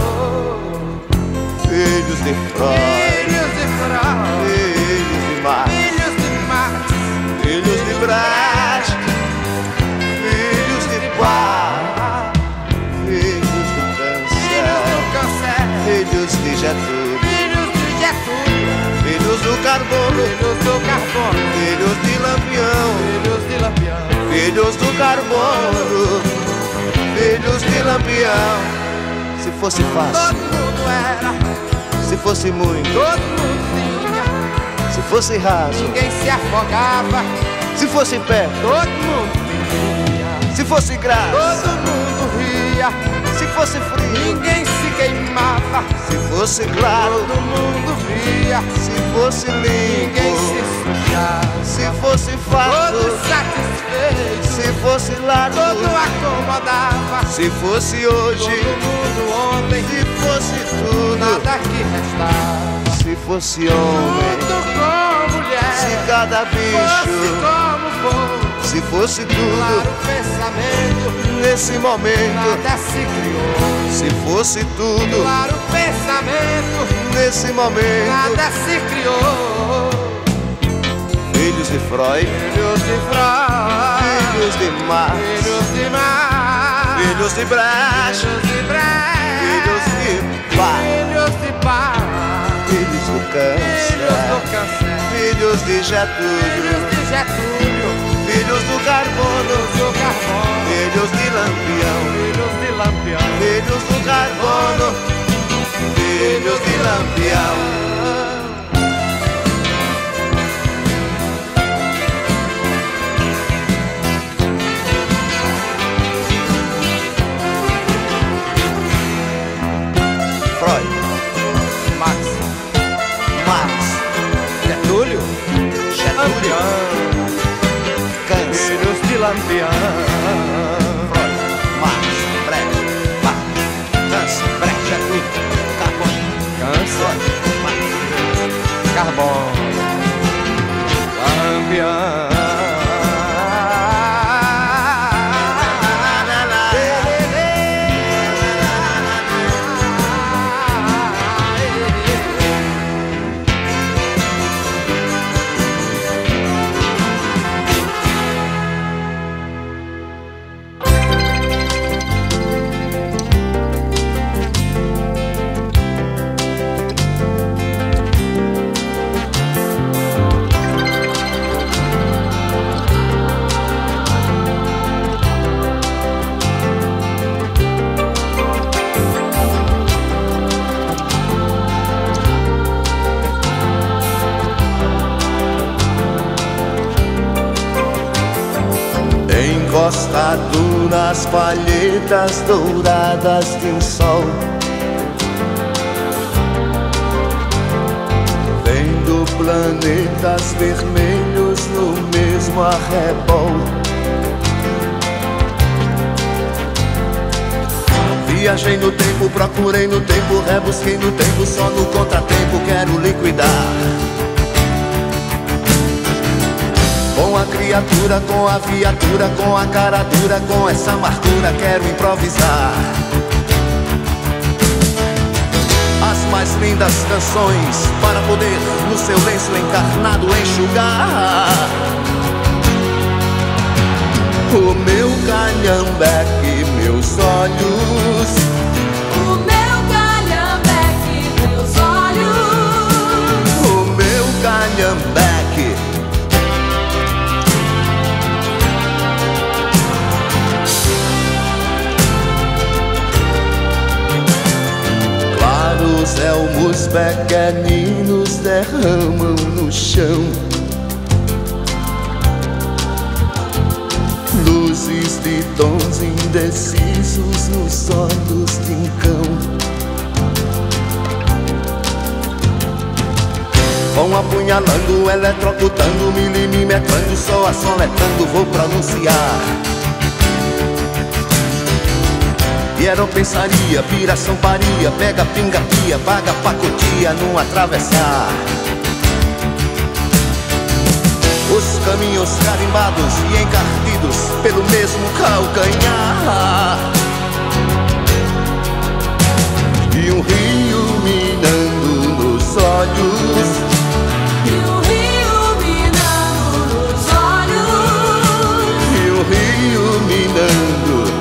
Filhos de Freud, filhos de Freud, filhos de Marx, filhos de Marx, filhos de Brecht, filhos de Bach, filhos do câncer, filhos de Getúlio, filhos de Getúlio, filhos do carbono, filhos do carbono, filhos de Lampião, filhos de Lampião, filhos do carbono, filhos de Lampião. Se fosse fácil, todo mundo era. Se fosse muito, todo mundo tinha. Se fosse raso, ninguém se afogava. Se fosse perto, todo mundo vinha. Se fosse graça, todo mundo ria. Se fosse frio, ninguém se queimava. Se fosse claro, todo mundo via. Se fosse limpo, ninguém se sujava. Se fosse fácil, todos satisfeitos. Se fosse largo, todo acomodava. Se fosse hoje, todo mundo ontem. Se fosse tudo, nada que restava. Se fosse homem, tudo com mulher. Se cada bicho fosse como for. Se fosse tudo, claro o pensamento. Nesse momento, nada se criou. Se fosse tudo, claro o pensamento. Nesse momento, nada se criou. Filhos de Freud, filhos de Freud, filhos de Marx, filhos de Marx, filhos de Brecht, filhos de Brecht, filhos de Bach, filhos de Bach, filhos do câncer, filhos do câncer, filhos de Getúlio, filhos de Getúlio, filhos do carbono, filhos do carbono, filhos de Lampião, filhos de Lampião, filhos do nas palhetas douradas de um sol, vendo planetas vermelhos no mesmo arrebol. Viajei no tempo, procurei no tempo, rebusquei no tempo, só no contratempo quero liquidar. Com a criatura, com a viatura, com a cara dura, com essa amargura quero improvisar as mais lindas canções para poder no seu lenço encarnado enxugar o meu calhambeque, meus olhos. O meu calhambeque, meus olhos. O meu calhambeque. Claros elmos pequeninos derramam no chão luzes de tons indecisos nos olhos de um cão. Vão apunhalando, eletrocutando, milimetrando, só assoletrando, vou pronunciar. Hieropensaria, piração paria, pega pinga pia, paga pacotia num atravessar. Os caminhos carimbados e encardidos pelo mesmo calcanhar, e um rio minando nos olhos. E o rio minando nos olhos. E o rio minando.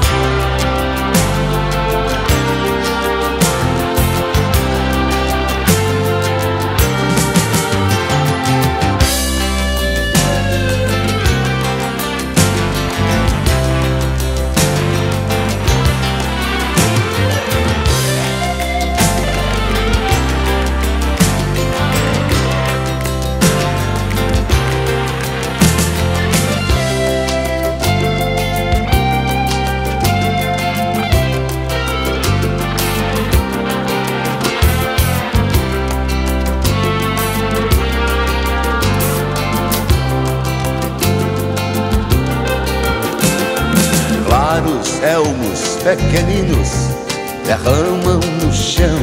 Claros elmos pequeninos derramam no chão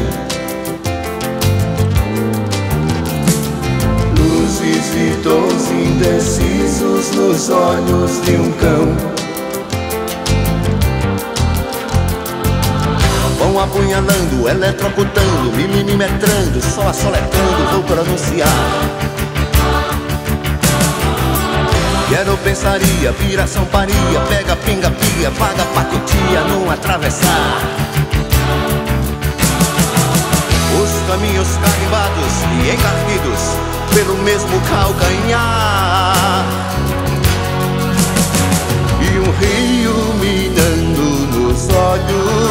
luzes e tons indecisos nos olhos de um cão. Vão apunhalando, eletrocutando, milimetrando, só assoletrando, vou pronunciar. Hieropensaria, piração paria, pega pinga pia, paga pacotia num atravessar. Os caminhos carimbados e encardidos pelo mesmo calcanhar, e um rio minando nos olhos.